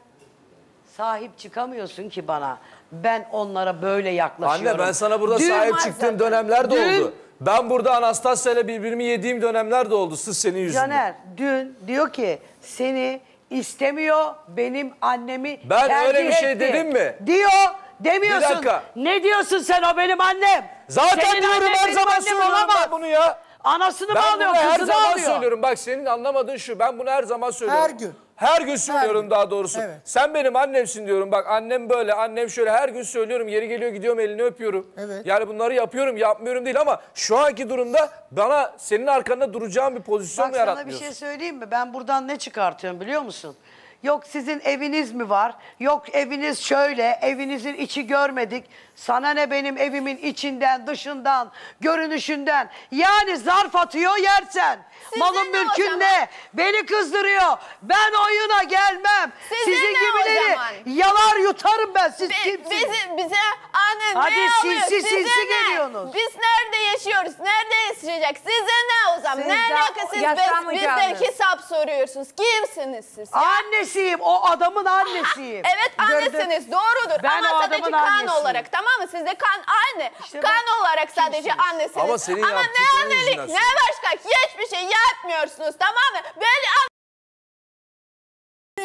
sahip çıkamıyorsun ki bana. Ben onlara böyle yaklaşıyorum. Anne ben sana burada Dün sahip var çıktığım zaten. dönemler de Dün- oldu. Ben burada Anastasya ile birbirimi yediğim dönemler de oldu. Sırf senin yüzünden. Caner dün diyor ki seni istemiyor, benim annemi Ben tercih öyle bir şey etti. dedim mi? Diyor, demiyorsun. Bir dakika. Ne diyorsun sen, o benim annem? Zaten Senin diyorum annen her benim zaman annem söylüyorum olamaz. ben bunu ya. Anasını mı Ben alıyor, bunu her kızını zaman alıyor? söylüyorum. Bak senin anlamadığın şu. Ben bunu her zaman söylüyorum. Her gün. Her gün söylüyorum gün. daha doğrusu. Evet. Sen benim annemsin diyorum. Bak annem böyle, annem şöyle. Her gün söylüyorum. Yeri geliyor gidiyorum elini öpüyorum. Evet. Yani bunları yapıyorum, yapmıyorum değil ama şu anki durumda bana senin arkanda duracağım bir pozisyon Bak mu sana bir yaratmıyorsun? şey söyleyeyim mi? Ben buradan ne çıkartıyorum biliyor musun? Yok sizin eviniz mi var? Yok eviniz şöyle, evinizin içi görmedik. Sana ne benim evimin içinden, dışından, görünüşünden. Yani zarf atıyor yersen. Size Malın ne o mülkün zaman? ne? Beni kızdırıyor. Ben oyuna gelmem. Size Sizin ne o gibileri zaman? yalar yutarım ben. Siz kimsiniz? Bize annem Hadi ne sinsi oluyor? Size sinsi ne? geliyorsunuz. Biz nerede yaşıyoruz? Nerede yaşayacak? Size ne o zaman? Siz Ne de alaka siz yaşamayacaksınız. bizden hesap soruyorsunuz? Kimsiniz siz? Annesiyim. O adamın annesiyim. Evet annesiniz doğrudur Ben o ama sadece adamın kan annesiyim. olarak tamam mı? Sizde kan anne. İşte kan bak, olarak sadece kimsiniz? annesiniz. Ama senin ne yaptıkların annelik yüzünden ne başka hiçbir şey yapmıyorsunuz tamam mı? Böyle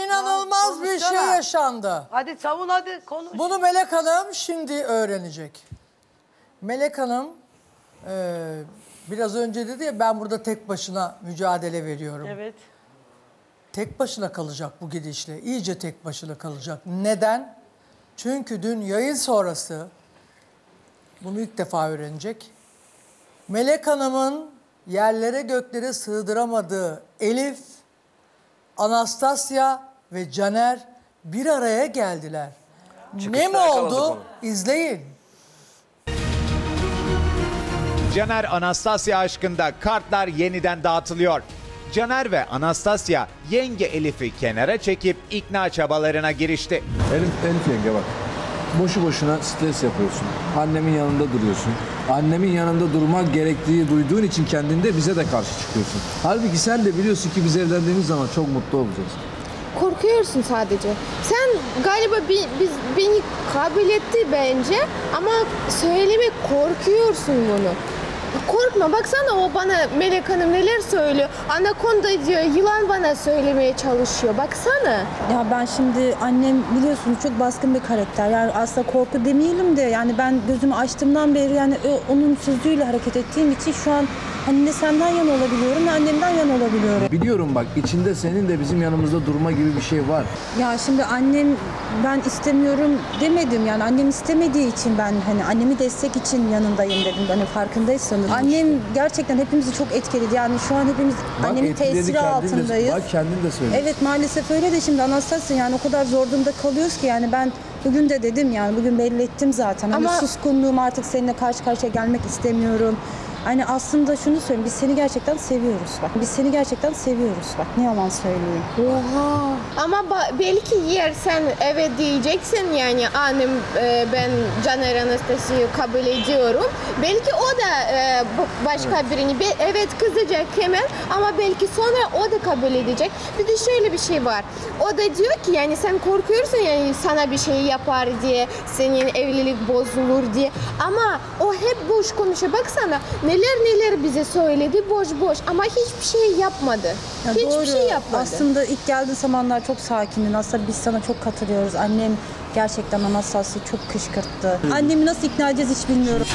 İnanılmaz bir şey yaşandı. Hadi savun, hadi konuş. Bunu Melek Hanım şimdi öğrenecek. Melek Hanım biraz önce dedi ya, ben burada tek başına mücadele veriyorum. Evet. Tek başına kalacak bu gidişle. İyice tek başına kalacak. Neden? Çünkü dün yayın sonrası bunu ilk defa öğrenecek. Melek Hanım'ın yerlere göklere sığdıramadığı Elif, Anastasya ve Caner bir araya geldiler. Ne mi oldu? İzleyin. Caner Anastasya aşkında kartlar yeniden dağıtılıyor. Caner ve Anastasya yenge Elif'i kenara çekip ikna çabalarına girişti. Elif yenge bak, boşu boşuna stres yapıyorsun. Annemin yanında duruyorsun. Annemin yanında durmak gerektiği duyduğun için kendinde bize de karşı çıkıyorsun. Halbuki sen de biliyorsun ki biz evlendiğimiz zaman çok mutlu olacağız. Korkuyorsun sadece. Sen galiba beni kabul etti bence ama söylemek korkuyorsun bunu. Korkma, baksana o bana, Melek Hanım neler söylüyor. Anakonda diyor, yılan bana söylemeye çalışıyor. Baksana. Ya ben şimdi, annem biliyorsunuz çok baskın bir karakter. Yani aslında korku demeyelim de, yani ben gözümü açtığımdan beri yani onun sözüyle hareket ettiğim için şu an hani ne senden yana olabiliyorum ne annemden yana olabiliyorum. Biliyorum bak, içinde senin de bizim yanımızda durma gibi bir şey var. Ya şimdi annem, ben istemiyorum demedim, yani annem istemediği için ben hani annemi destek için yanındayım dedim, hani farkındaysanız. Annem gerçekten hepimizi çok etkiledi, yani şu an hepimiz bak, annemin tesiri altındayız. Bak kendin de söylüyorsun. Evet maalesef öyle de şimdi Anastasya, yani o kadar zor durumda kalıyoruz ki, yani ben bugün de dedim, yani bugün belli ettim zaten. Hani suskunluğum, artık seninle karşı karşıya gelmek istemiyorum. Hani aslında şunu söyleyeyim, biz seni gerçekten seviyoruz bak. Biz seni gerçekten seviyoruz bak. Ne yalan söyleyeyim. Oha. Ama belki yer sen evet diyeceksin, yani annem ben Caner Anastasya'yı kabul ediyorum. Belki o da başka birini evet kızacak hemen ama belki sonra o da kabul edecek. Bir de şöyle bir şey var. O da diyor ki yani sen korkuyorsun yani sana bir şey yapar diye, senin evlilik bozulur diye. Ama o hep boş konuşuyor. Baksana neler bize söyledi boş ama hiçbir şey yapmadı. Ya hiçbir doğru. şey yapmadı. Aslında ilk geldiği zamanlar çok sakindin. Aslında biz sana çok katılıyoruz. Annem gerçekten Anastasya'yı çok kışkırttı. Annemi nasıl ikna edeceğiz hiç bilmiyorum.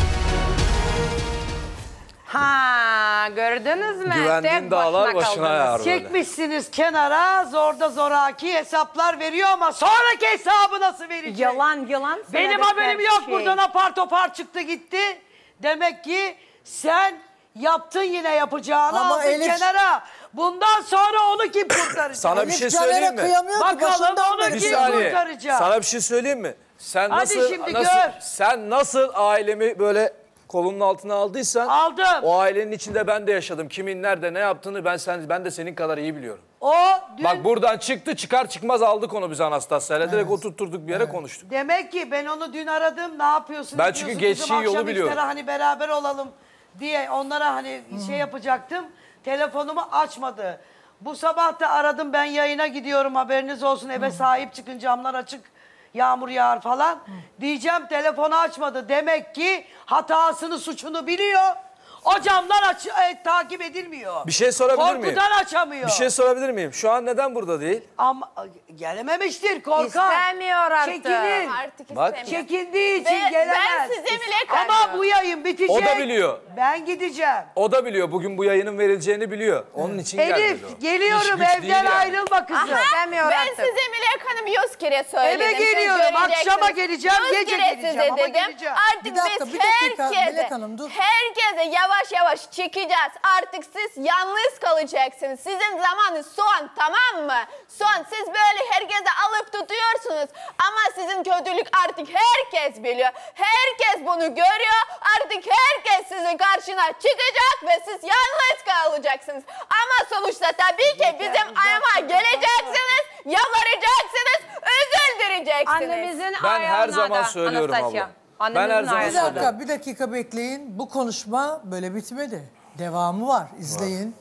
Ha, gördünüz mü? Güvendiğin dağlar başına yağar böyle. Çekmişsiniz kenara, zorda zoraki hesaplar veriyor ama sonraki hesabı nasıl verecek? Yalan Benim haberim yok, buradan apar topar çıktı gitti. Demek ki sen yaptın yine yapacağını, ama aldın Elif kenara. Bundan sonra onu kim kurtaracak? Sana bir şey söyleyeyim mi? Bakalım onu kim kurtaracak? Sana bir şey söyleyeyim mi? Sen Hadi şimdi gör. Sen nasıl ailemi böyle kolunun altına aldıysan, aldım. O ailenin içinde ben de yaşadım. Kimin nerede ne yaptığını ben de senin kadar iyi biliyorum. O dün... Bak buradan çıktı, çıkar çıkmaz aldık onu biz Anastasya'yla. Direkt oturtturduk bir yere konuştuk. Demek ki ben onu dün aradım. Ne yapıyorsun? Ben çünkü geçtiği yolu biliyorum. Akşam hani beraber olalım diye onlara hani şey yapacaktım. Telefonumu açmadı. Bu sabah da aradım, ben yayına gidiyorum, haberiniz olsun, eve sahip çıkın, camlar açık, yağmur yağar falan. Diyeceğim, telefonu açmadı. Demek ki hatasını, suçunu biliyor. O camlar takip edilmiyor. Bir şey sorabilir miyim? Korkudan açamıyor. Bir şey sorabilir miyim? Şu an neden burada değil? Ama gelememiştir, korkar. İstemiyor artık. Çekinir. Artık Bak. istemiyor. Çekindiği için gelemez. Ben size bile ama bu yayın bitecek. O da biliyor. Ben gideceğim. O da biliyor. Bugün bu yayının verileceğini biliyor. Onun için geldi o. Elif, geliyorum, İş güç değil evden yani. ayrılma kızım. Ben size Melek Hanım 100 kere söyledim. Eve geliyorum, akşama geleceğim, gece geleceğim ama dedim. geleceğim. Artık Bir dakika, biz bir dakika, herkese, Melek Hanım, dur. herkese yavaş yavaş çekeceğiz. Artık siz yalnız kalacaksınız. Sizin zamanınız son, tamam mı? Son. Siz böyle herkese alıp tutuyorsunuz. Ama sizin kötülük artık herkes biliyor. Herkes bunu görüyor. Artık herkes sizin karşına çıkacak ve siz yalnız kalacaksınız. Ama sonuçta tabii ki bizim ayağıma geleceksiniz, yalvaracaksınız, özür dileyeceksiniz. Annemizin Ben her zaman söylüyorum abla. Ben her zaman söylüyorum. Bir dakika bekleyin. Bu konuşma böyle bitmedi. Devamı var. İzleyin.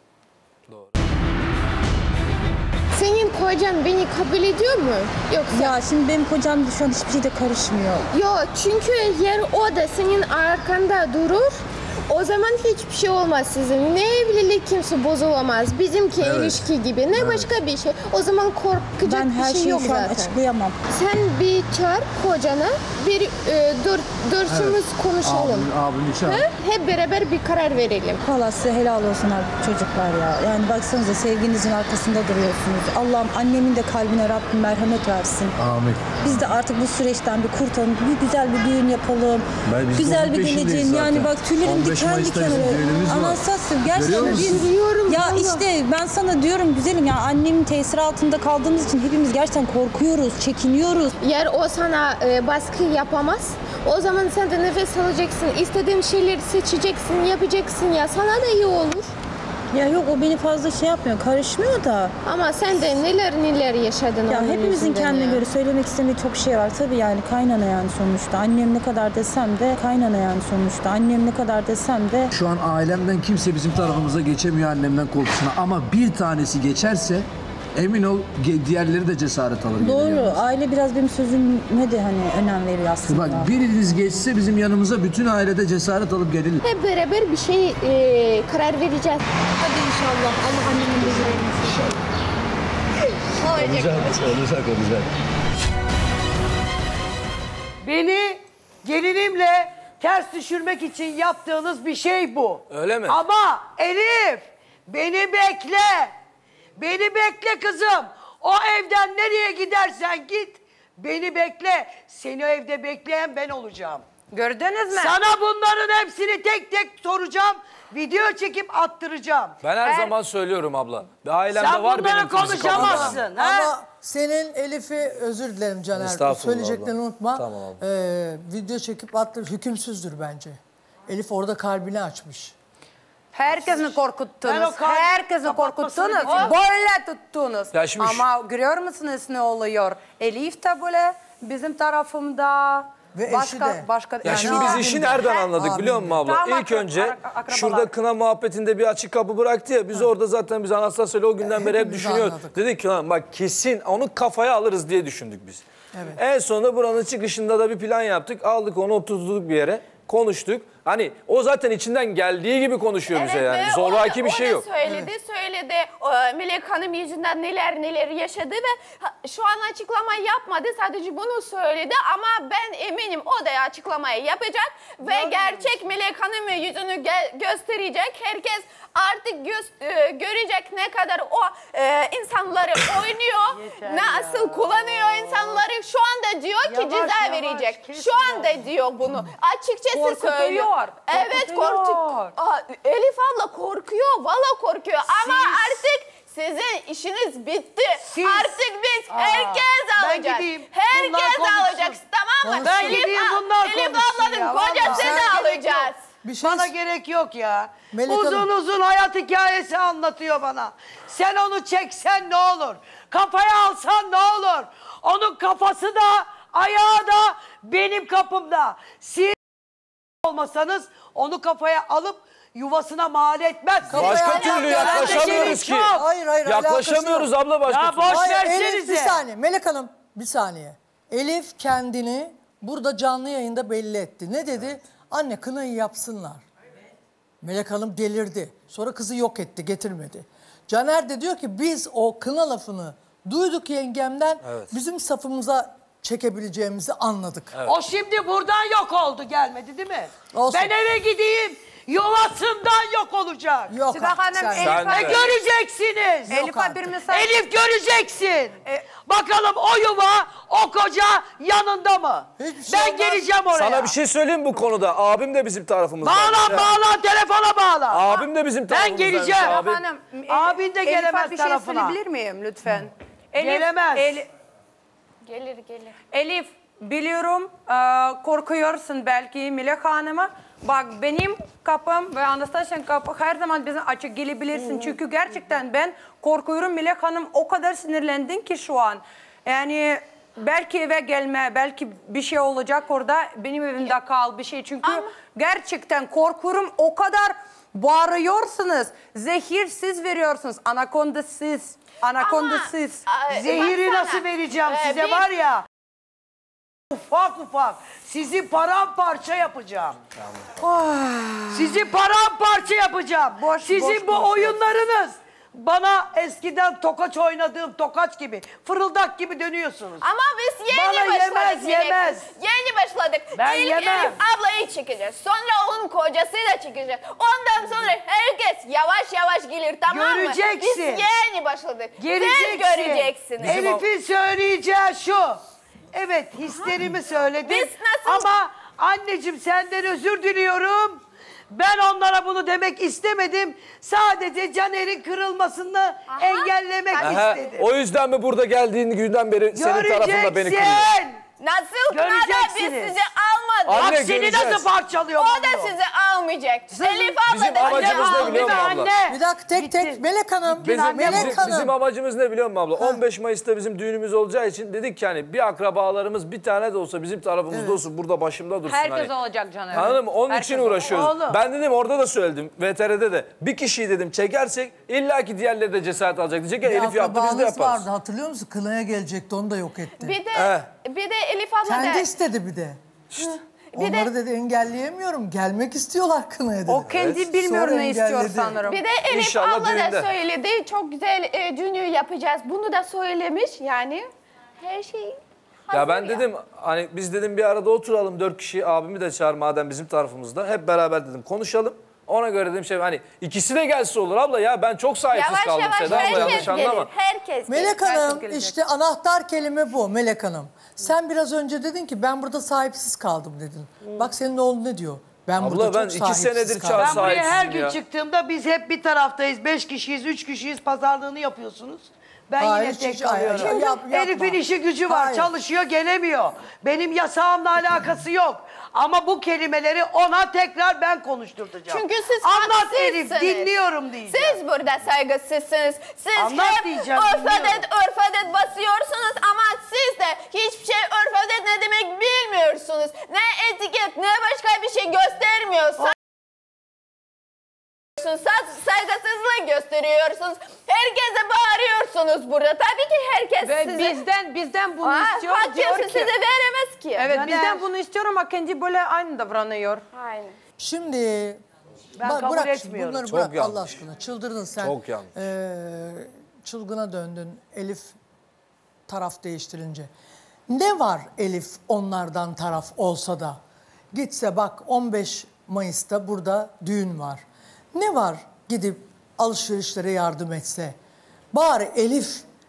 Doğru. Senin kocan beni kabul ediyor mu? Yoksa? Ya şimdi benim kocam şu an hiçbir şeyde karışmıyor. Yok, çünkü yer o da senin arkanda durur. O zaman hiçbir şey olmaz sizin. Ne evlilik kimse bozulamaz. Bizimki ilişki gibi. Ne başka bir şey. O zaman korkacak bir şey yok zaten. Ben her şeyi açıklayamam. Sen bir çağır kocana. Dördümüz konuşalım. Abimi çağır. Hep beraber bir karar verelim. Valla size helal olsun abi çocuklar ya. Yani baksanıza sevginizin arkasında duruyorsunuz. Allah'ım annemin de kalbine Rabbim merhamet versin. Amin. Biz de artık bu süreçten bir kurtulalım. Bir güzel bir düğün yapalım. Güzel bir geleceğin. Yani bak tüylerim diken diken oluyor. Anastasya gerçekten biliyorum. Ya işte ben sana diyorum güzelim ya annemin tesiri altında kaldığımız için hepimiz gerçekten korkuyoruz, çekiniyoruz. Eğer o sana baskı yapamaz, o zaman sen de nefes alacaksın. İstediğin şeyleri seçeceksin, yapacaksın ya. Sana da iyi olur. Ya yok o beni fazla şey yapmıyor, karışmıyor da. Ama sen de neler yaşadın ya onun hepimizin kendine göre söylemek istediği çok şey var. Tabii yani kaynana yani sonuçta. Annem ne kadar desem de kaynana yani sonuçta. Annem ne kadar desem de. Şu an ailemden kimse bizim tarafımıza geçemiyor annemden korkusuna. Ama bir tanesi geçerse emin ol diğerleri de cesaret alır. Doğru. Aile biraz benim sözüme de hani önem veriyor aslında. Bak biriniz geçse bizim yanımıza bütün ailede cesaret alıp gelir. Hep beraber bir şey karar vereceğiz. Hadi inşallah. Allah annemin de Olacak. Beni gelinimle ters düşürmek için yaptığınız bir şey bu. Öyle mi? Ama Elif beni bekle. Beni bekle kızım. O evden nereye gidersen git. Beni bekle. Seni o evde bekleyen ben olacağım. Gördünüz mü? Sana bunların hepsini tek tek soracağım. Video çekip attıracağım. Ben her zaman söylüyorum abla. Ailemde Sen var bunları benim konuşamazsın. Ama senin Elif'i özür dilerim Caner. Estağfurullah Söyleyeceklerini abla. unutma. Tamam abla. Video çekip attır hükümsüzdür bence. Elif orada kalbini açmış. Herkesi korkuttunuz. Ben o Herkesi korkuttunuz. kapatmasını Böyle tuttunuz. Ya şimdi Ama görüyor musunuz ne oluyor? Elif de böyle bizim tarafımda. Ve başka, eşi de. Başka, Ya yani şimdi biz işi nereden anladık Abim biliyor musun de. abla? Tamam, İlk önce akrabalar. şurada kına muhabbetinde bir açık kapı bıraktı ya. Biz orada zaten biz Anastasya'yla o günden beri hep Hepimiz düşünüyoruz. anladık. Dedik ki lan bak kesin onu kafaya alırız diye düşündük biz. Evet. En sonunda buranın çıkışında da bir plan yaptık. Aldık onu oturduk bir yere. Konuştuk. Hani o zaten içinden geldiği gibi konuşuyor bize yani. Zoraki bir şey yok. Söyledi. Melek Hanım yüzünden neler yaşadı ve şu an açıklama yapmadı. Sadece bunu söyledi ama ben eminim o da açıklamayı yapacak ve gerçek Melek Hanım'ın yüzünü gösterecek. Herkes artık görecek ne kadar o insanları oynuyor, nasıl kullanıyor insanları. Şu anda diyor ki ceza verecek. Şu anda diyor bunu. Açıkçası söylüyor. Evet korkutuyor. Elif abla korkuyor. Valla korkuyor. Ama artık sizin işiniz bitti. Artık biz herkes alacağız. Herkes alacak. Tamam mı? Ben gideyim bunlar Elif konuşsun ablanın ya. kocasını Vallahi. alacağız. Bir şey Bana gerek yok ya. Melek uzun Hanım. uzun hayat hikayesi anlatıyor bana. Sen onu çeksen ne olur? Kafaya alsan ne olur? Onun kafası da ayağı da benim kapımda. Siz olmasanız onu kafaya alıp yuvasına mal etmezsiniz. Başka türlü yaklaşamıyoruz ki. Hayır, Yaklaşamıyoruz abla başka Ya türlü. boş Hayır, versenize. Elif bir saniye. Melek Hanım bir saniye. Elif kendini burada canlı yayında belli etti. Ne dedi? Anne kınayı yapsınlar. Melek Hanım delirdi. Sonra kızı yok etti, getirmedi. Caner de diyor ki biz o kına lafını duyduk yengemden. Bizim safımıza çekebileceğimizi anladık. O şimdi buradan yok oldu gelmedi değil mi? Olsun. Ben eve gideyim yuvasından yok olacak. Yok Sıla Hanım, sen- Elif Göreceksiniz. Elif'e bir mesaj. Elif göreceksin. Bakalım o yuva, o koca yanında mı? Hiçbir şey Ben olmaz. geleceğim oraya. Sana bir şey söyleyeyim mi bu konuda? Abim de bizim tarafımızda. Bağla, telefona bağla. Abim de bizim tarafımızda. Ben geleceğim. Abi. Hanım, Abin de gelemez Elif'e bir şey tarafına. söyleyebilir miyim lütfen? Gelemez. Gelir. Elif biliyorum korkuyorsun belki Melek Hanım'a. Bak benim kapım ve Anastasya'nın kapı her zaman bize açık gelebilirsin. Çünkü gerçekten ben korkuyorum. Melek Hanım o kadar sinirlendin ki şu an. Yani belki eve gelme, belki bir şey olacak orada. Benim evimde kal bir şey. Çünkü gerçekten korkuyorum. O kadar bağırıyorsunuz. Zehir siz veriyorsunuz. Anakonda siz. Anakonda siz. Zehiri nasıl vereceğim size var ya. ufak ufak sizi paramparça yapacağım. Sizi paramparça yapacağım. Sizin bu oyunlarınız bana eskiden tokaç oynadığım tokaç gibi, fırıldak gibi dönüyorsunuz. Ama biz yeni başladık. Yeni başladık. Ben İlk yemem. Elif ablayı çekeceğiz. Sonra onun kocası da çekecek. Ondan sonra herkes yavaş yavaş gelir, tamam mı? Göreceksin. Biz yeni başladık. Geleceksin. Sen göreceksiniz. Elif'in söyleyeceği şu. Evet, hislerimi söyledim. Biz nasıl... Ama anneciğim senden özür diliyorum. Ben onlara bunu demek istemedim. Sadece Caner'in kırılmasını engellemek istedim. O yüzden mi burada geldiğin günden beri senin tarafında beni kırıyor? Nasıl kınadan biz sizi almadık. Anne, Bak seni nasıl parçalıyor O da sizi almayacak. Elif abla Bizim da amacımız ne biliyor musun abla? Bir dakika tek Melek Hanım. Bizim amacımız ne biliyor musun abla? 15 Mayıs'ta bizim düğünümüz olacağı için dedik ki hani bir akrabalarımız bir tane de olsa bizim tarafımızda olsun, burada başımda dursun. Herkes hani. olacak Caner. Anladın mı? Onun için uğraşıyoruz. Oğlum. Ben dedim, orada da söyledim. VTR'de de bir kişiyi dedim çekersek illaki diğerleri de cesaret alacak. Diyecek ya Elif yaptı, biz de yaparız. vardı, hatırlıyor musun? Kınaya gelecekti, onu da yok etti. Bir de Elif abla Kendi da... istedi bir de. Onları dedi engelleyemiyorum. Gelmek istiyorlar kınaya dedi. O kendi bilmiyor Sonra ne istiyor engelledi. sanırım. Bir de Elif İnşallah abla düğünde. da söyledi. Çok güzel düğünü yapacağız. Bunu da söylemiş yani. Her şey Ya ben dedim hani biz dedim bir arada oturalım 4 kişi, abimi de çağır madem bizim tarafımızda. Hep beraber dedim konuşalım. Ona göre dedim şey hani ikisi de gelse olur abla ya, ben çok sahipsiz yavaş kaldım yavaş Seda abla, yanlış herkes anlama. gelir. Herkes Melek gelir. Hanım işte anahtar kelime bu Melek Hanım. Sen biraz önce dedin ki ben burada sahipsiz kaldım dedin. Bak senin oğlun ne diyor? Ben Abla, burada ben çok 2 sahipsiz senedir kaldım. Ben buraya her sahipsizim gün ya. çıktığımda biz hep bir taraftayız. 5 kişiyiz, 3 kişiyiz. Pazarlığını yapıyorsunuz. Ben Hayır, yine tek hiç- hayır, kalıyorum. yapma. Elif'in işi gücü var. Hayır. Çalışıyor, gelemiyor. Benim yasağımla alakası yok. Ama bu kelimeleri ona tekrar ben konuşturacağım. Çünkü siz Anlat haksızsınız. Elif, dinliyorum diyeceğim. Siz burada saygısızsınız. Siz Anlat hep diyeceğim, örf adet basıyorsunuz ama siz de hiçbir şey örf adet ne demek bilmiyorsunuz. Ne etiket ne başka bir şey göstermiyor. Saygısızlık gösteriyorsunuz. Herkese bağırıyorsunuz burada. Tabii ki herkes Ve size... bizden bunu istiyor. Hak Diyor kimse ki, size veremez ki. evet Caner. bizden bunu istiyor ama kendi böyle aynı davranıyor. Aynen. Şimdi Ben kabul bırak şimdi etmiyorum. bunları Çok bırak yanlış. Allah aşkına. Çıldırdın sen. Çok yanlış. Çılgına döndün Elif taraf değiştirince. Ne var Elif onlardan taraf olsa da? Gitse bak 15 Mayıs'ta burada düğün var. Ne var gidip alışverişlere yardım etse? Bari Elif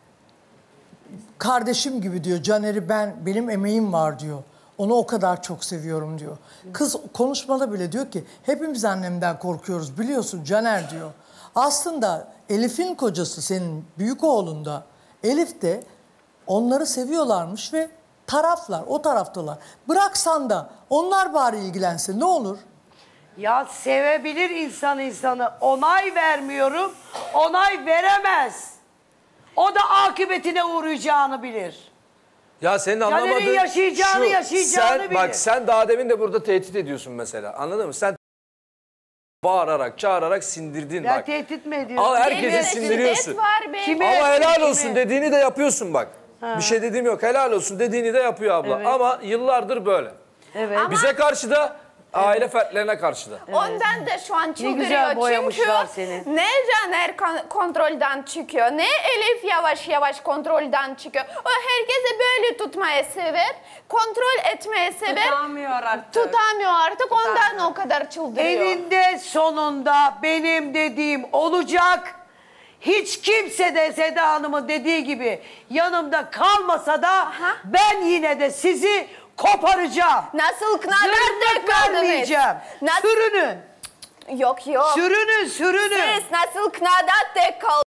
kardeşim gibi diyor. Caner'i benim emeğim var diyor. Onu o kadar çok seviyorum diyor. Kız konuşmada bile diyor ki hepimiz annemden korkuyoruz biliyorsun Caner diyor. Aslında Elif'in kocası senin büyük oğlun da Elif de onları seviyorlarmış ve taraflar, o taraftalar. Bıraksan da onlar bari ilgilensin ne olur? Ya sevebilir insanı. Onay vermiyorum. Onay veremez. O da akıbetine uğrayacağını bilir. Ya senin Caner'in anlamadığın yaşayacağını sen, bilir. bak sen daha demin de burada tehdit ediyorsun mesela, anladın mı? Sen bağırarak, çağırarak sindirdin Ya bak. tehdit mi ediyorsun? Al herkese sindiriyorsun. Ama helal olsun dediğini de yapıyorsun bak. Bir şey dediğim yok, helal olsun dediğini de yapıyor abla. Evet. Ama yıllardır böyle. Evet. Bize karşı da, aile fertlerine karşı da. Ondan da şu an güzel çıldırıyor boyamışlar çünkü seni. ne Caner kontrolden çıkıyor, ne Elif yavaş yavaş kontrolden çıkıyor. O herkese böyle tutmayı sever, kontrol etmeyi sever. Tutamıyor artık. Ondan o kadar çıldırıyor. Eninde sonunda benim dediğim olacak. Hiç kimse de Seda Hanım'ın dediği gibi yanımda kalmasa da ben yine de sizi koparacağım. Nasıl kınadan Zırnık vermeyeceğim. Sürünün. Yok. Sürünün. Siz nasıl kınadan tek kaldınız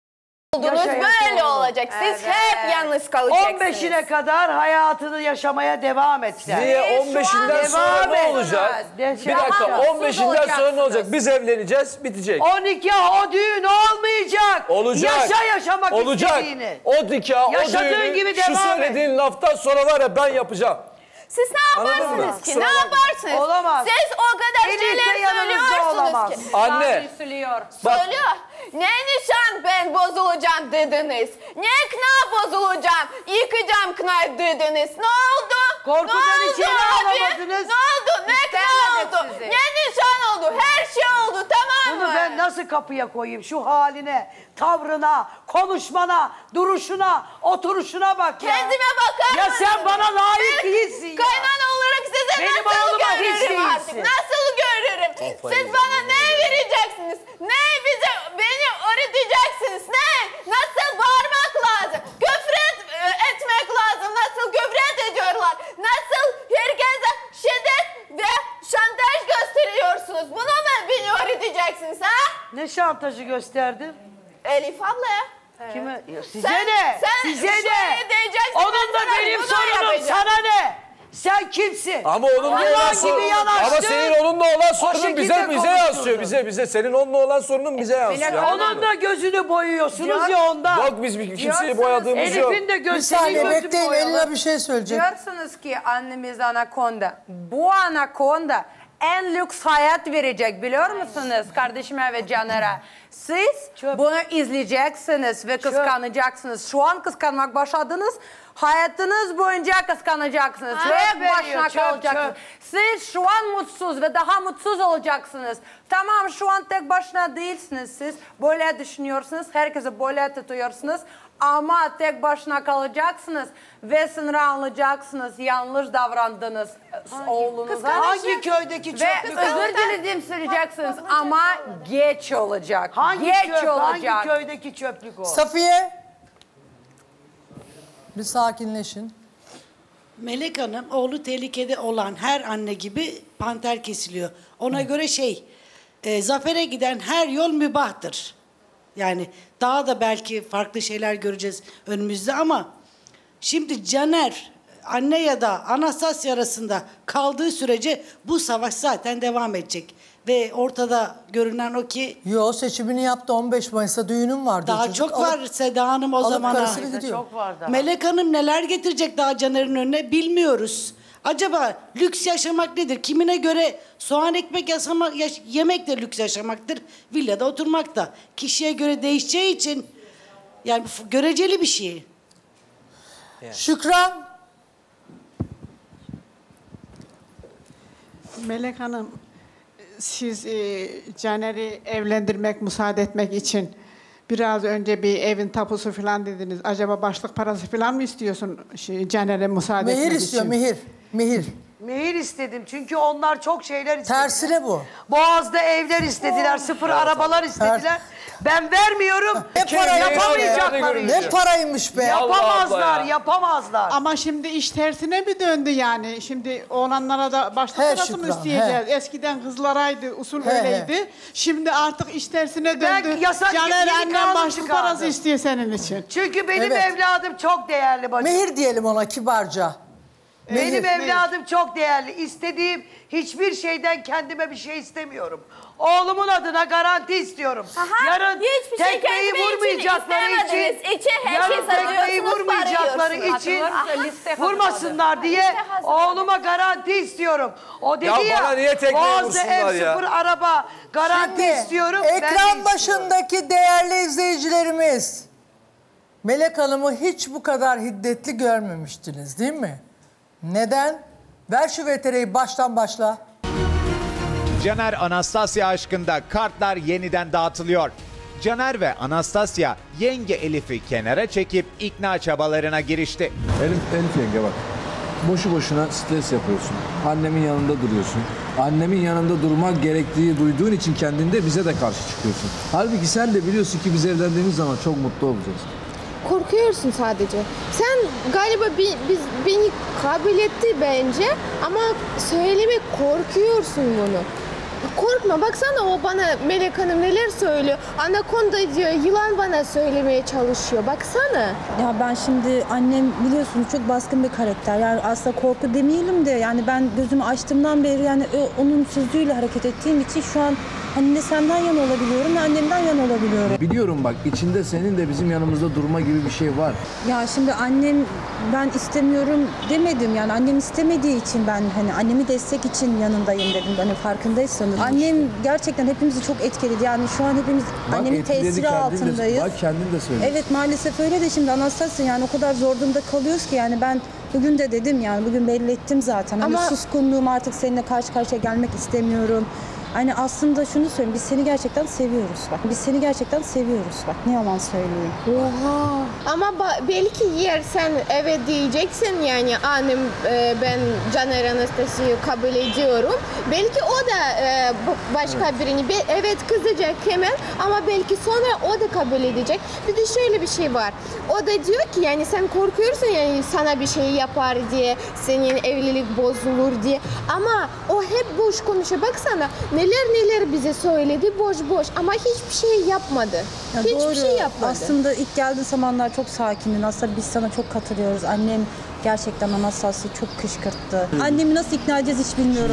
böyle olacak. Siz hep yalnız kalacaksınız. 15'ine kadar hayatını yaşamaya devam edeceksin. Niye? 15'inden sonra ne olacak? Bir dakika, 15'inden sonra ne olacak? Biz evleneceğiz, bitecek. O nikah, o düğün olmayacak. Olacak. Yaşamak olacak. istediğini. O nikah, o Yaşadığın düğünü gibi şu devam söylediğin laftan sonra var ya ben yapacağım. Siz ne Anladın mı? yaparsınız ki? Kusura Ne bakma. yaparsınız? Olamaz. Siz o kadar Elif de şeyler yanınızda söylüyorsunuz olamaz. ki. Anne. Bak. Söylüyor. Ne nişan ben bozulacağım dediniz? Ne kına bozulacağım? Yıkacağım kına dediniz. Ne oldu? Korkudan Ne içeri oldu abi? alamadınız. Ne oldu? Ne oldu? sizi. Ne nişan oldu? Her şey oldu, tamam mı? Bunu ben nasıl kapıya koyayım? Şu haline, tavrına, konuşmana, duruşuna, oturuşuna bak ya. Kendime bakar Ya mısın? sen bana layık değilsin ya. Kaynana olarak size Benim nasıl oğluma hiç görürüm artık? değilsin. Nasıl görürüm? Siz bana ne vereceksiniz? Ne beni öğreteceksiniz? Ne? Nasıl bağırmak lazım? Etmek lazım. Nasıl ediyorlar? Nasıl herkese şiddet ve şantaj gösteriyorsunuz? Bunu mu beni öğreteceksiniz ha? Ne şantajı gösterdin? Elif abla ya. Kime? Ya size ne? Size ne? Onun da benim sorunum, sana ne? Sen kimsin? Ama onunla olan ama senin onunla olan sorunun bize yansıyor. Bize senin onunla olan sorunun bize yansıyor. Onun da gözünü boyuyorsunuz ya ondan. Yok biz kimseyi boyadığımız yok. Elif'in de Bir saniye bekleyin, Elina bir şey söyleyecek. Diyorsunuz ki annemiz anakonda. Bu anakonda en lüks hayat verecek biliyor musunuz kardeşime ve Caner'e? Siz bunu izleyeceksiniz ve kıskanacaksınız. Şu an kıskanmak başladınız. Hayatınız boyunca kıskanacaksınız. Tek başına kalacaksınız. Siz şu an mutsuz ve daha mutsuz olacaksınız. Tamam şu an tek başına değilsiniz siz. Böyle düşünüyorsunuz. Herkese böyle tutuyorsunuz. Ama tek başına kalacaksınız ve sınırlanacaksınız. Yanlış davrandınız oğlunuza. Hangi köydeki çöplük? Ve özür dilediğim söyleyeceksiniz ama geç olacak. Hangi olacak. köydeki çöplük o? Safiye. Bir sakinleşin. Melek Hanım oğlu tehlikede olan her anne gibi panter kesiliyor. Ona göre zafere giden her yol mübahtır. Yani daha da belki farklı şeyler göreceğiz önümüzde ama şimdi Caner anne ya da Anastasya arasında kaldığı sürece bu savaş zaten devam edecek. Ve ortada görünen o ki... Seçimini yaptı, 15 Mayıs'ta düğünüm var diyor. Daha çok var Seda Hanım o zamana. Çok var daha. Melek Hanım neler getirecek daha Caner'in önüne bilmiyoruz. Acaba lüks yaşamak nedir? Kimine göre soğan ekmek yemek de lüks yaşamaktır. Villada oturmak da. Kişiye göre değişeceği için yani göreceli bir şey. Şükran. Melek Hanım, siz Caner'i evlendirmek, müsaade etmek için biraz önce bir evin tapusu falan dediniz. Acaba başlık parası falan mı istiyorsun Caner'e müsaade etmek için? Mehir istiyor, mehir. Mehir istedim çünkü onlar çok şeyler istediler. Tersine bu. Boğaz'da evler istediler, sıfır arabalar istediler. Ben vermiyorum. Yapamayacakları. Ne paraymış be. Yapamazlar. Ama şimdi iş tersine mi döndü yani? Şimdi oğlanlara da başlık parası mı isteyeceğiz? Eskiden kızlaraydı, usul öyleydi. Şimdi artık iş tersine döndü. Caner annen başlık parası istiyor senin için. Çünkü benim evladım çok değerli bacım. Mehir diyelim ona kibarca. Benim evladım çok değerli. İstediğim hiçbir şeyden kendime bir şey istemiyorum. Oğlumun adına garanti istiyorum. Yarın tekmeyi vurmayacakları için, vurmasınlar diye oğluma garanti istiyorum. O dedi ya, bana niye tekmeyi Boğaz'da ev vursunlar sıfır araba garanti istiyorum. Ekran başındaki değerli izleyicilerimiz, Melek Hanım'ı hiç bu kadar hiddetli görmemiştiniz değil mi? Neden? Ver şu VTR'yi baştan başla. Caner Anastasya aşkında kartlar yeniden dağıtılıyor. Caner ve Anastasya yenge Elif'i kenara çekip ikna çabalarına girişti. Elif yenge bak. Boşu boşuna stres yapıyorsun. Annemin yanında duruyorsun. Annemin yanında durmak gerektiği duyduğun için kendinde bize de karşı çıkıyorsun. Halbuki sen de biliyorsun ki biz evlendiğimiz zaman çok mutlu olacağız. Korkuyorsun sadece. Sen galiba beni kabul etti bence ama söylemek korkuyorsun bunu. Korkma, baksana o bana Melek Hanım neler söylüyor. Anakonda diyor, yılan bana söylemeye çalışıyor. Baksana. Ya ben şimdi annem biliyorsunuz çok baskın bir karakter. Yani aslında korku demeyelim de yani ben gözümü açtığımdan beri yani onun sözüyle hareket ettiğim için şu an hani ne senden yana olabiliyorum ne annemden yana olabiliyorum. Biliyorum bak içinde senin de bizim yanımızda durma gibi bir şey var. Ya şimdi annem ben istemiyorum demedim yani annem istemediği için ben hani annemi destek için yanındayım dedim hani farkındaysanız. Annem gerçekten hepimizi çok etkiledi yani şu an hepimiz annemin tesiri altındayız. Bak kendin de söyle. Evet maalesef öyle de şimdi Anastasya yani o kadar zor durumda kalıyoruz ki yani ben bugün de dedim yani bugün belli ettim zaten. Hani suskunluğum artık seninle karşı karşıya gelmek istemiyorum. Hani aslında şunu söyleyeyim, biz seni gerçekten seviyoruz bak. Biz seni gerçekten seviyoruz bak. Ne yalan söyleyeyim. Oha. Ama belki yersen evet diyeceksin yani annem ben Caner Anastasia'yı kabul ediyorum. Belki o da başka birini evet kızacak hemen ama belki sonra o da kabul edecek. Bir de şöyle bir şey var. O da diyor ki yani sen korkuyorsun yani sana bir şey yapar diye, senin evlilik bozulur diye. Ama o hep boş konuşuyor. Baksana neler bize söyledi boş ama hiçbir şey yapmadı. Ya hiçbir doğru. şey yapmadı. Aslında ilk geldiğin zamanlar çok sakindin. Aslında biz sana çok katılıyoruz. Annem gerçekten Anastasya'yı çok kışkırttı. Annemi nasıl ikna edeceğiz hiç bilmiyorum.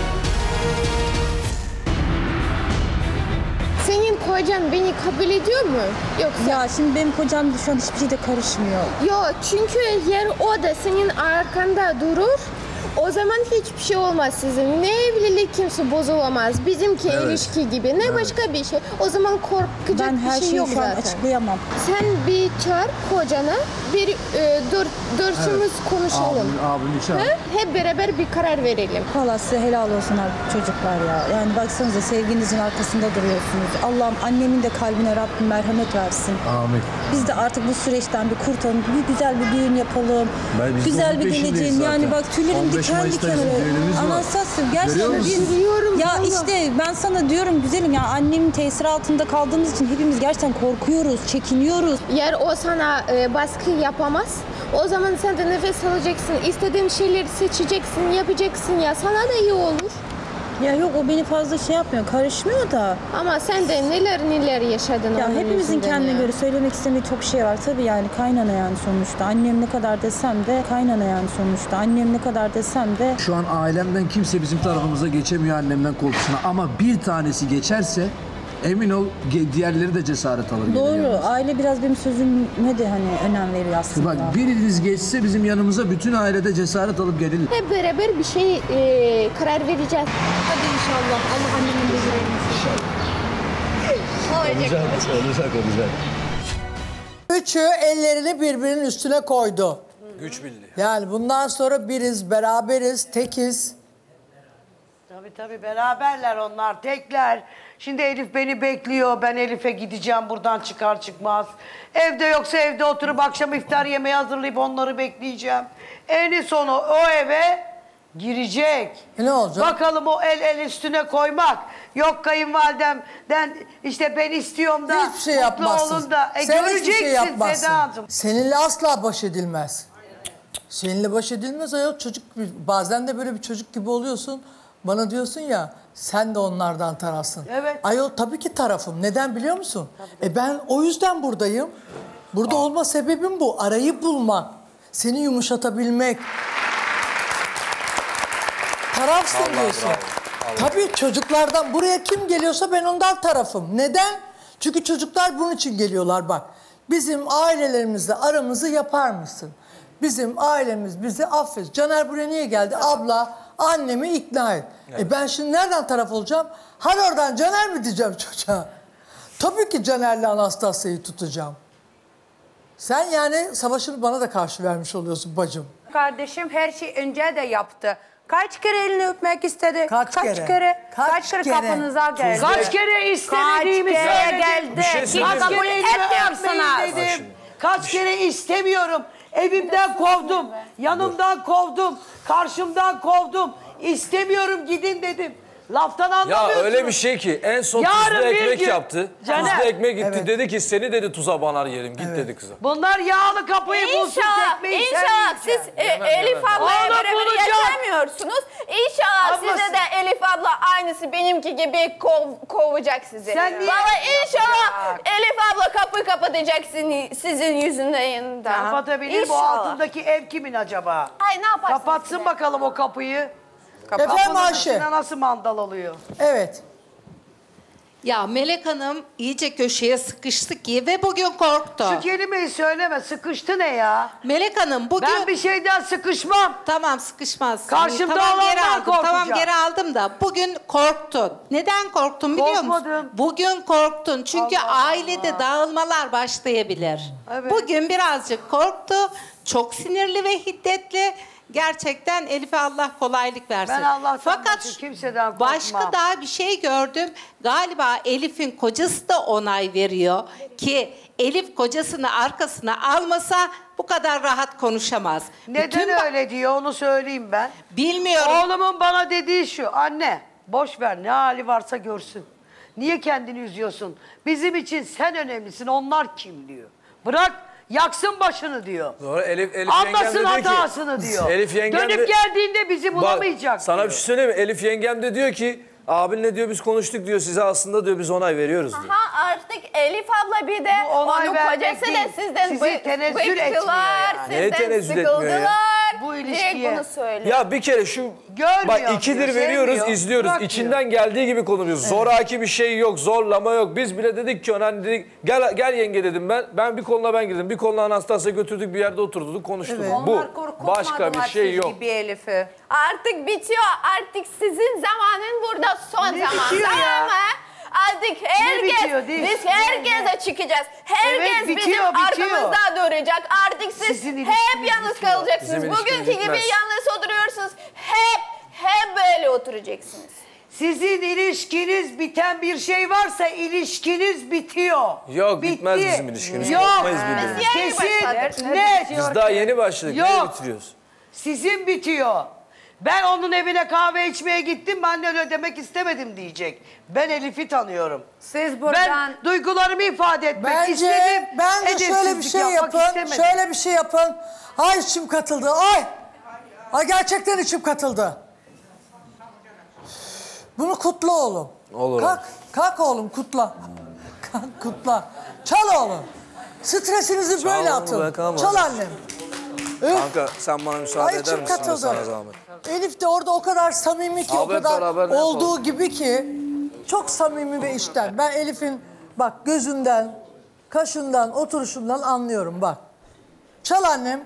Senin kocan beni kabul ediyor mu? Yoksa? Ya şimdi benim kocam şu an hiçbir şeyde karışmıyor. Yok çünkü yer o da senin arkanda durur. O zaman hiçbir şey olmaz sizin. Ne evlilik kimse bozulamaz. Bizimki ilişki gibi. Ne başka bir şey. O zaman korkacak bir şey yok zaten. Ben her şeyi şu an açıklayamam. Sen bir çağır kocana. Bir dördümüz konuşalım. Abini çağır. Hep beraber bir karar verelim. Valla size helal olsun abi çocuklar ya. Yani baksanıza sevginizin arkasında duruyorsunuz. Allah'ım annemin de kalbine Rabbim merhamet versin. Amin. Biz de artık bu süreçten bir kurtulalım. Bir güzel bir düğün yapalım. Güzel bir geleceğin. Yani bak tüylerim diken diken oluyor. Anastasya gerçekten biliyorum. Ya işte ben sana diyorum güzelim ya annemin tesiri altında kaldığımız için hepimiz gerçekten korkuyoruz, çekiniyoruz. Yer o sana baskı yapamaz. O zaman sen de nefes alacaksın. İstediğin şeyleri seçeceksin, yapacaksın ya. Sana da iyi olur. Ya yok o beni fazla şey yapmıyor, karışmıyor da. Ama sen de neler yaşadın ya onun hepimizin kendine ya. göre söylemek istediği çok şey var. Tabii yani kaynana yani sonuçta. Annem ne kadar desem de kaynana yani sonuçta. Annem ne kadar desem de. Şu an ailemden kimse bizim tarafımıza geçemiyor annemden korkusuna. Ama bir tanesi geçerse emin ol diğerleri de cesaret alır. Doğru. Aile biraz benim sözüme de hani önem veriyor aslında. Bak biriniz geçse bizim yanımıza bütün ailede cesaret alıp gelir. Hep beraber bir şey karar vereceğiz. Hadi inşallah. Allah annemin de Olacak. Üçü ellerini birbirinin üstüne koydu. Güç birliği. Yani bundan sonra biriz, beraberiz, tekiz. Tabii beraberler onlar, tekler. Şimdi Elif beni bekliyor. Ben Elif'e gideceğim buradan çıkar çıkmaz. Evde yoksa evde oturup akşam iftar yemeği hazırlayıp onları bekleyeceğim. En sonu o eve girecek. Ne olacak? Bakalım o el üstüne koymak. Yok kayınvalidemden işte ben istiyorum da Hiçbir şey yapmazsın. olun da. Sen Göreceksin hiçbir şey yapmazsın. Sedacığım. Seninle asla baş edilmez. Seninle baş edilmez ayol çocuk. Bazen de böyle bir çocuk gibi oluyorsun. Bana diyorsun ya sen de onlardan tarafsın. Evet. Ayol tabii ki tarafım. Neden biliyor musun? Ben o yüzden buradayım. Burada olma sebebim bu. Arayı bulmak. Seni yumuşatabilmek. Tarafsın Allah diyorsun. bravo. Tabii çocuklardan buraya kim geliyorsa ben ondan tarafım. Neden? Çünkü çocuklar bunun için geliyorlar bak. Bizim ailelerimizle aramızı yapar mısın? Bizim ailemiz bizi affet. Caner buraya niye geldi? Abla annemi ikna et. Evet. Ben şimdi nereden taraf olacağım? Hadi oradan Caner mi diyeceğim çocuğa? Tabii ki Caner'le Anastasya'yı tutacağım. Sen yani savaşını bana da karşı vermiş oluyorsun bacım. Kardeşim her şeyi önce de yaptı. Kaç kere elini öpmek istedi? Kaç kere kapınıza geldi? Kaç kere istemediğimi söyledim. Kaç kere etmiyorsunuz dedim. Kaç kere istemiyorum. Evimden kovdum. Yanımdan kovdum. Karşımdan kovdum. İstemiyorum gidin dedim. Laftan anlamıyorsunuz. Ya öyle bir şey ki en son tuzlu ekmek yaptı. Caner. Tuzlu ekmek gitti dedi ki seni dedi tuza banar yerim. Git dedi kıza. Bunlar yağlı kapıyı bulsun tekmeyi İnşallah siz Elif ablaya beraber yaşamıyorsunuz. İnşallah size de Elif abla aynısı benimki gibi kovacak sizi. Vallahi inşallah Elif abla kapıyı kapatacak sizin yüzünden. Kapatabilir. Bu altındaki ev kimin acaba? Ay ne yaparsın? Kapatsın bakalım o kapıyı. Efendim Ayşe. Nasıl mandal oluyor? Evet. Ya Melek Hanım iyice köşeye sıkıştı ki ve bugün korktu. Şu kelimeyi söyleme. Sıkıştı ne ya? Melek Hanım bugün... Ben bir şeyden sıkışmam. Tamam sıkışmazsın. Karşımda tamam, geri olandan aldım. korkacağım. Tamam geri aldım da bugün korktun. Neden korktun biliyor musun? Bugün korktun. Çünkü ailede dağılmalar başlayabilir. Evet. Bugün birazcık korktu. Çok sinirli ve hiddetli. Gerçekten Elif'e Allah kolaylık versin. Ben Allah'tan Fakat kimseden korkmam. başka daha bir şey gördüm. Galiba Elif'in kocası da onay veriyor ki Elif kocasını arkasına almasa bu kadar rahat konuşamaz. Neden öyle diyor onu söyleyeyim ben. Bilmiyorum. Oğlumun bana dediği şu: anne boş ver, ne hali varsa görsün. Niye kendini üzüyorsun? Bizim için sen önemlisin, onlar kim diyor. Bırak yaksın başını diyor. Doğru. Elif Anlasın yengem de diyor hatasını ki, diyor. Elif yengem Dönüp de, geldiğinde bizi bulamayacak bak, sana diyor. bir şey söyleyeyim mi? Elif yengem de diyor ki abinle diyor biz konuştuk diyor, size aslında diyor biz onay veriyoruz diyor. Aha artık Elif abla bir de onay onun vermek kocası değil, da sizden sizi tenezzül etmiyor bıktılar, yani. Neye sizden tenezzül etmiyor ya? sıkıldılar. Bu Direkt ilişkiye. bunu söylüyor. Ya bir kere şu Görmüyor bak ikidir diyor, veriyoruz, sevmiyor, izliyoruz. bırakmıyor. İçinden geldiği gibi konuşuyoruz. Zoraki bir şey yok, zorlama yok. Biz bile dedik ki ona hani dedik gel yenge dedim ben. Ben bir konuda ben girdim. Bir konuda Anastasya götürdük, bir yerde oturduk, konuştuk. Evet. Bu. Onlar Başka bir şey yok. Gibi Elif'i. Artık bitiyor. Artık sizin zamanın burada son Ne zaman. bitiyor ya? Tamam mı? Artık herkes, bitiyor, değil. biz herkese çıkacağız. Herkes Evet, bizim bitiyor. arkamızda duracak. Artık siz Sizin hep ilişkiniz yalnız bitiyor. kalacaksınız. Bizim Bugünkü ilişkiniz gibi bitmez. yalnız oturuyorsunuz. Hep böyle oturacaksınız. Sizin ilişkiniz biten bir şey varsa ilişkiniz bitiyor. Yok, Bitti. bitmez bizim ilişkimiz. Yok. Korkmayız birbirimize. Biz yeni başladık. Kesin, net. Biz daha yeni başladık. Nereye Yok. bitiriyoruz? Sizin bitiyor. Ben onun evine kahve içmeye gittim, benden ödemek istemedim diyecek. Ben Elif'i tanıyorum. Siz buradan... Ben duygularımı ifade etmek istedim. Bence şöyle bir edepsizlik şey yapmak yapın. istemedim. Şöyle bir şey yapın. Ay içim katıldı. Ay. Ay gerçekten içim katıldı. Bunu kutla oğlum. Olur. Kalk oğlum kutla. Kalk kutla. Çal oğlum. Stresinizi Çal böyle oğlum, atın. ben kalmadım. Çal annem. Kanka sen bana müsaade Ay eder içim misin? katıldı. Sana zahmet. Elif de orada o kadar samimi ki, o Abi hep kadar beraber ne olduğu yapalım? gibi ki çok samimi ve içten. Ben Elif'in bak gözünden, kaşından, oturuşundan anlıyorum bak. Çal annem.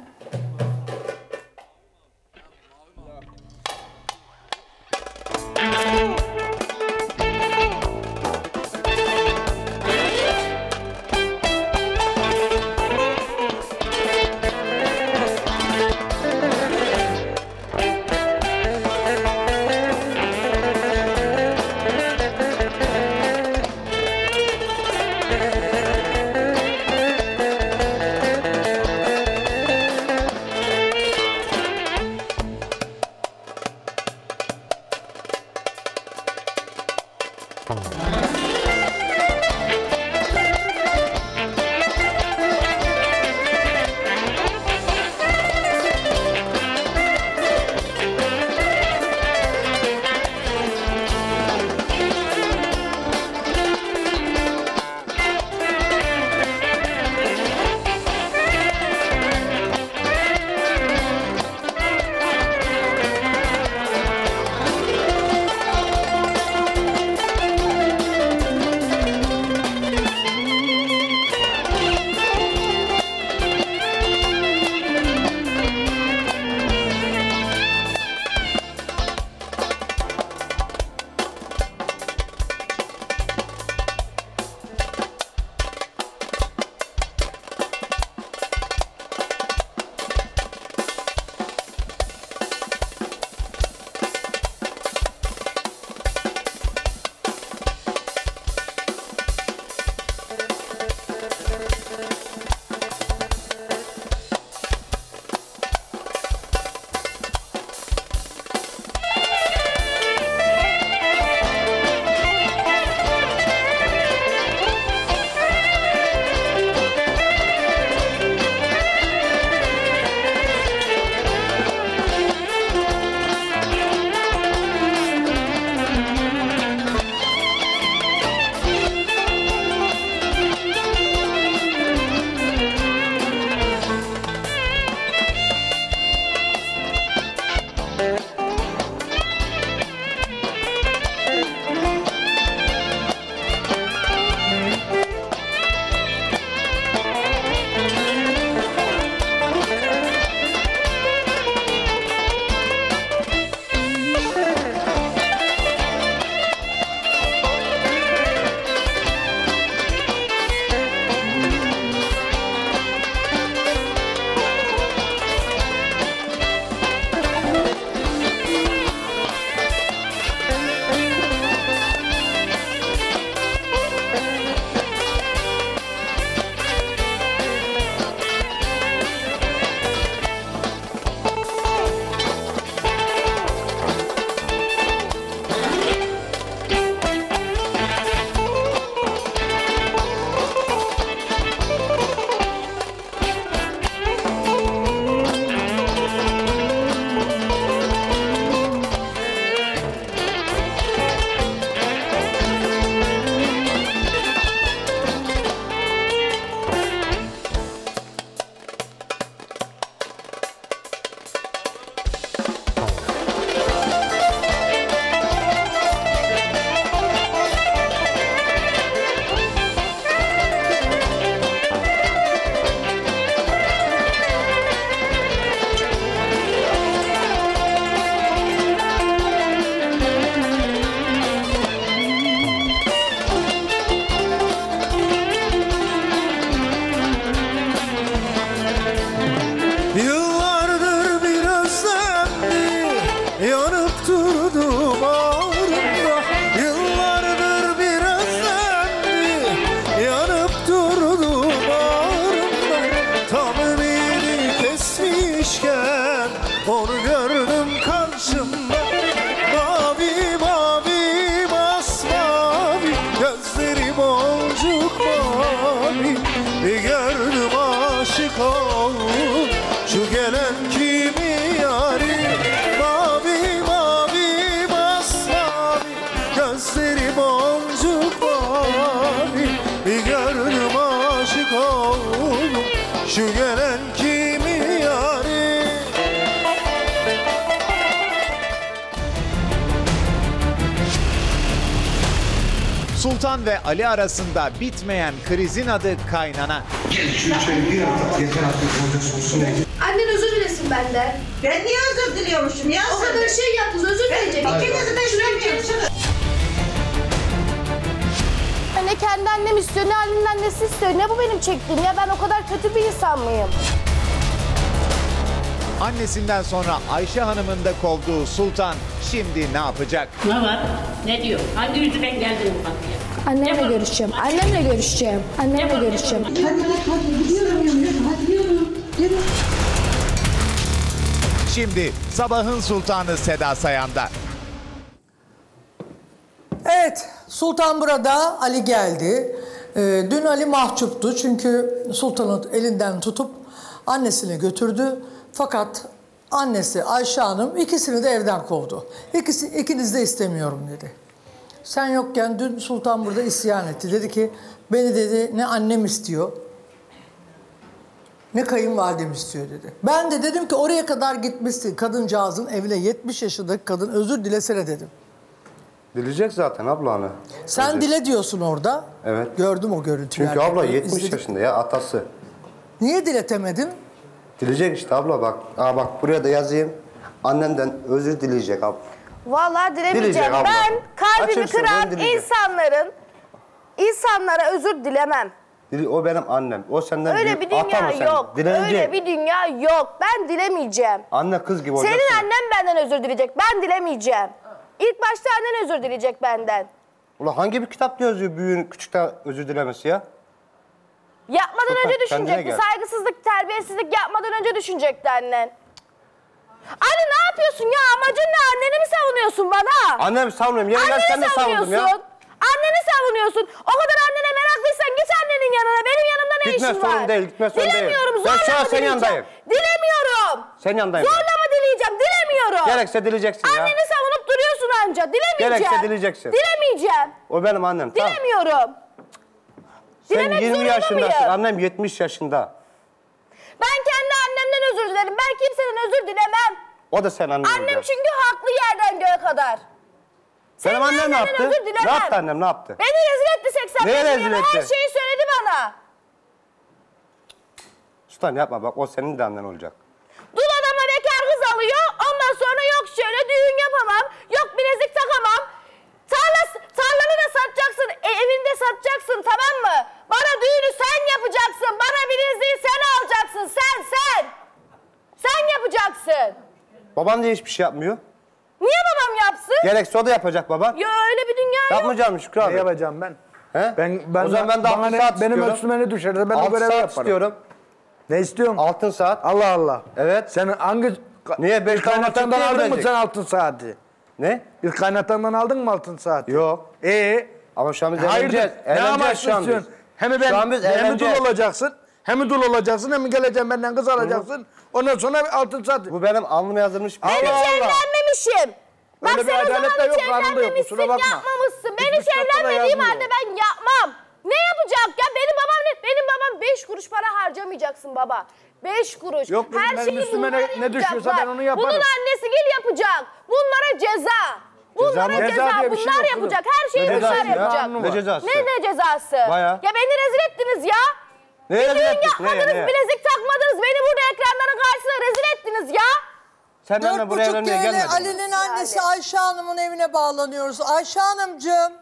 mavi, bir gördüm aşık oldum. Şu gelen kimi yari, mavi mavi masmavi, gözleri boncuk mavi, bir gördüm aşık oldum. Şu gelen kimi yari. Sultan ve Ali arasında bitmeyen krizin adı kaynana. Annen özür dilesin benden. Ben niye özür diliyormuşum ya? O kadar şey yaptınız, özür dileyecek. İkinizi de şuraya. Ne kendi annem istiyor, ne Ali'nin annesi istiyor. Ne bu benim çektiğim ya? Ben o kadar kötü bir insan mıyım? Annesinden sonra Ayşe Hanım'ın da kovduğu Sultan şimdi ne yapacak? Ne var? Ne diyor? Hangi yüzünden geldin bu kapıya? Annemle görüşeceğim, annemle görüşeceğim. Annemle görüşeceğim. Hadi gidiyorum ya. Hadi yürü. Şimdi sabahın sultanı Seda Sayan'da. Evet, Sultan burada, Ali geldi. Dün Ali mahcuptu çünkü Sultan'ı elinden tutup annesine götürdü. Fakat annesi Ayşe Hanım ikisini de evden kovdu. İkiniz de istemiyorum dedi. Sen yokken dün Sultan burada isyan etti. Dedi ki beni dedi ne annem istiyor ne kayınvalidem istiyor dedi. Ben de dedim ki oraya kadar gitmişsin kadıncağızın evine, 70 yaşındaki kadın özür dilesene dedim. Dileyecek zaten abla hani. Sen dile diyorsun orada. Evet. Gördüm o görüntüleri. Çünkü abla 70 yaşında ya atası. Niye diletemedin? Dileyecek işte abla bak. Bak buraya da yazayım. Annenden özür dileyecek abla. Vallahi dilemeyeceğim. abla. Ben kalbimi Açıkça kıran ben dileyeceğim. insanlara özür dilemem. O benim annem. O senden Öyle bir dünya yok. Öyle bir dünya yok. Ben dilemeyeceğim. Anne kız gibi olacaksın. Senin annen benden özür dileyecek. Ben dilemeyeceğim. İlk başta annen özür dileyecek benden. Ulan hangi bir kitapta yazıyor büyüğün küçükten özür dilemesi ya? Yapmadan önce kendine düşünecekti. gel. Saygısızlık, terbiyesizlik yapmadan önce düşünecekti annen. Ali ne yapıyorsun ya? Amacın ne? Anneni mi savunuyorsun bana? Annemi savunmuyorum. Yere gel sen de savundum ya. Anneni savunuyorsun. O kadar annene meraklıysan git annenin yanına. Benim yanımda ne Gitme işin var? sorun değil, gitme sorun değil. Dilemiyorum. Ben Zorla şu an mı senin dileyeceğim? yanındayım. Dilemiyorum. Senin yanındayım. Zorla mı dileyeceğim? Dilemiyorum. Gerekse dileyeceksin ya. Anneni savunup duruyorsun anca. Dilemeyeceğim. Gerekse dileyeceksin. Dilemeyeceğim. O benim annem. Tamam. Dilemiyorum. Sen Dilemek 20 zorunda yaşındasın. mıyım? Annem 70 yaşında. Ben kendi annemden özür dilerim. Ben kimseden özür dilemem. O da senin annen Annem olacak. çünkü haklı yerden göğe kadar. Benim annem ne yaptı? Özür dilemem. Ne yaptı annem ne yaptı? Beni rezil etti 85 Neye rezil yaşında. Her etti? şeyi söyledi bana. Sultan yapma bak o senin de annen olacak. Dul adama bekar kız alıyor. Ondan sonra yok şöyle düğün yapamam. Yok bilezik takamam. Tarlanı da satacaksın. Evini de satacaksın, tamam mı? Bana düğünü sen yapacaksın. Bana bileziği sen alacaksın. Sen. Sen yapacaksın. Baban da hiçbir şey yapmıyor. Niye babam yapsın? Gerekse o da yapacak baban. Ya öyle bir dünya yok. Yapmayacağım Şükrü abi. Ne yapacağım ben? He? Ben o zaman ben de bana 6 ne- saat benim istiyorum. üstüme ne düşerse ben o 6 görevi saat yaparım. istiyorum. Ne istiyorsun? Altın saat. Allah Allah. Evet. Senin hangi... Niye? İlk kaynatandan aldın mı verecek? sen altın saati? Ne? İlk kaynatandan aldın mı altın saati? Yok. Ama şu an biz Hayırdır? evleneceğiz. Ne Evleneceğiz amaçlı şu an biz. istiyorsun? Hem Şu ben an biz hem dul evleneceğiz. olacaksın. Hem dul olacaksın hem geleceksin benden kız alacaksın. Ondan sonra altın saat. Bu benim alnıma yazılmış bir Ben şey. hiç evlenmemişim. Bak Öyle bir sen o zaman adalet de yok, hiç kanun da yok, evlenmemişsin, kusura bakma. yapmamışsın. Ben Hiçbir hiç kitapta da evlenmediğim yazmıyor. halde ben yapmam. Ne yapacak ya? Benim babam 5 kuruş para harcamayacaksın baba. 5 kuruş. Yok kızım, Her benim şeyi üstüme bunlar ne düşüyorsa yapacaklar. ben onu yaparım. Bunun annesi gel yapacak. Bunlara ceza. Bunlara mı? ceza. Ceza diye bir şey Bunlar yok kızım. yapacak. Her şeyi Ne bunlar cezası ya? yapacak. Ne cezası? Ne cezası? Bayağı. Ya beni rezil ettiniz ya. Neye rezil Düğün ettik? yapmadınız, Neye? bilezik takmadınız. Beni burada ekranların karşısında rezil ettiniz ya. Sen benimle buraya 4,5 evlenmeye TL gelmedin. Ali'nin annesi Ayşe Hanım'ın evine bağlanıyoruz. Ayşe Hanımcığım.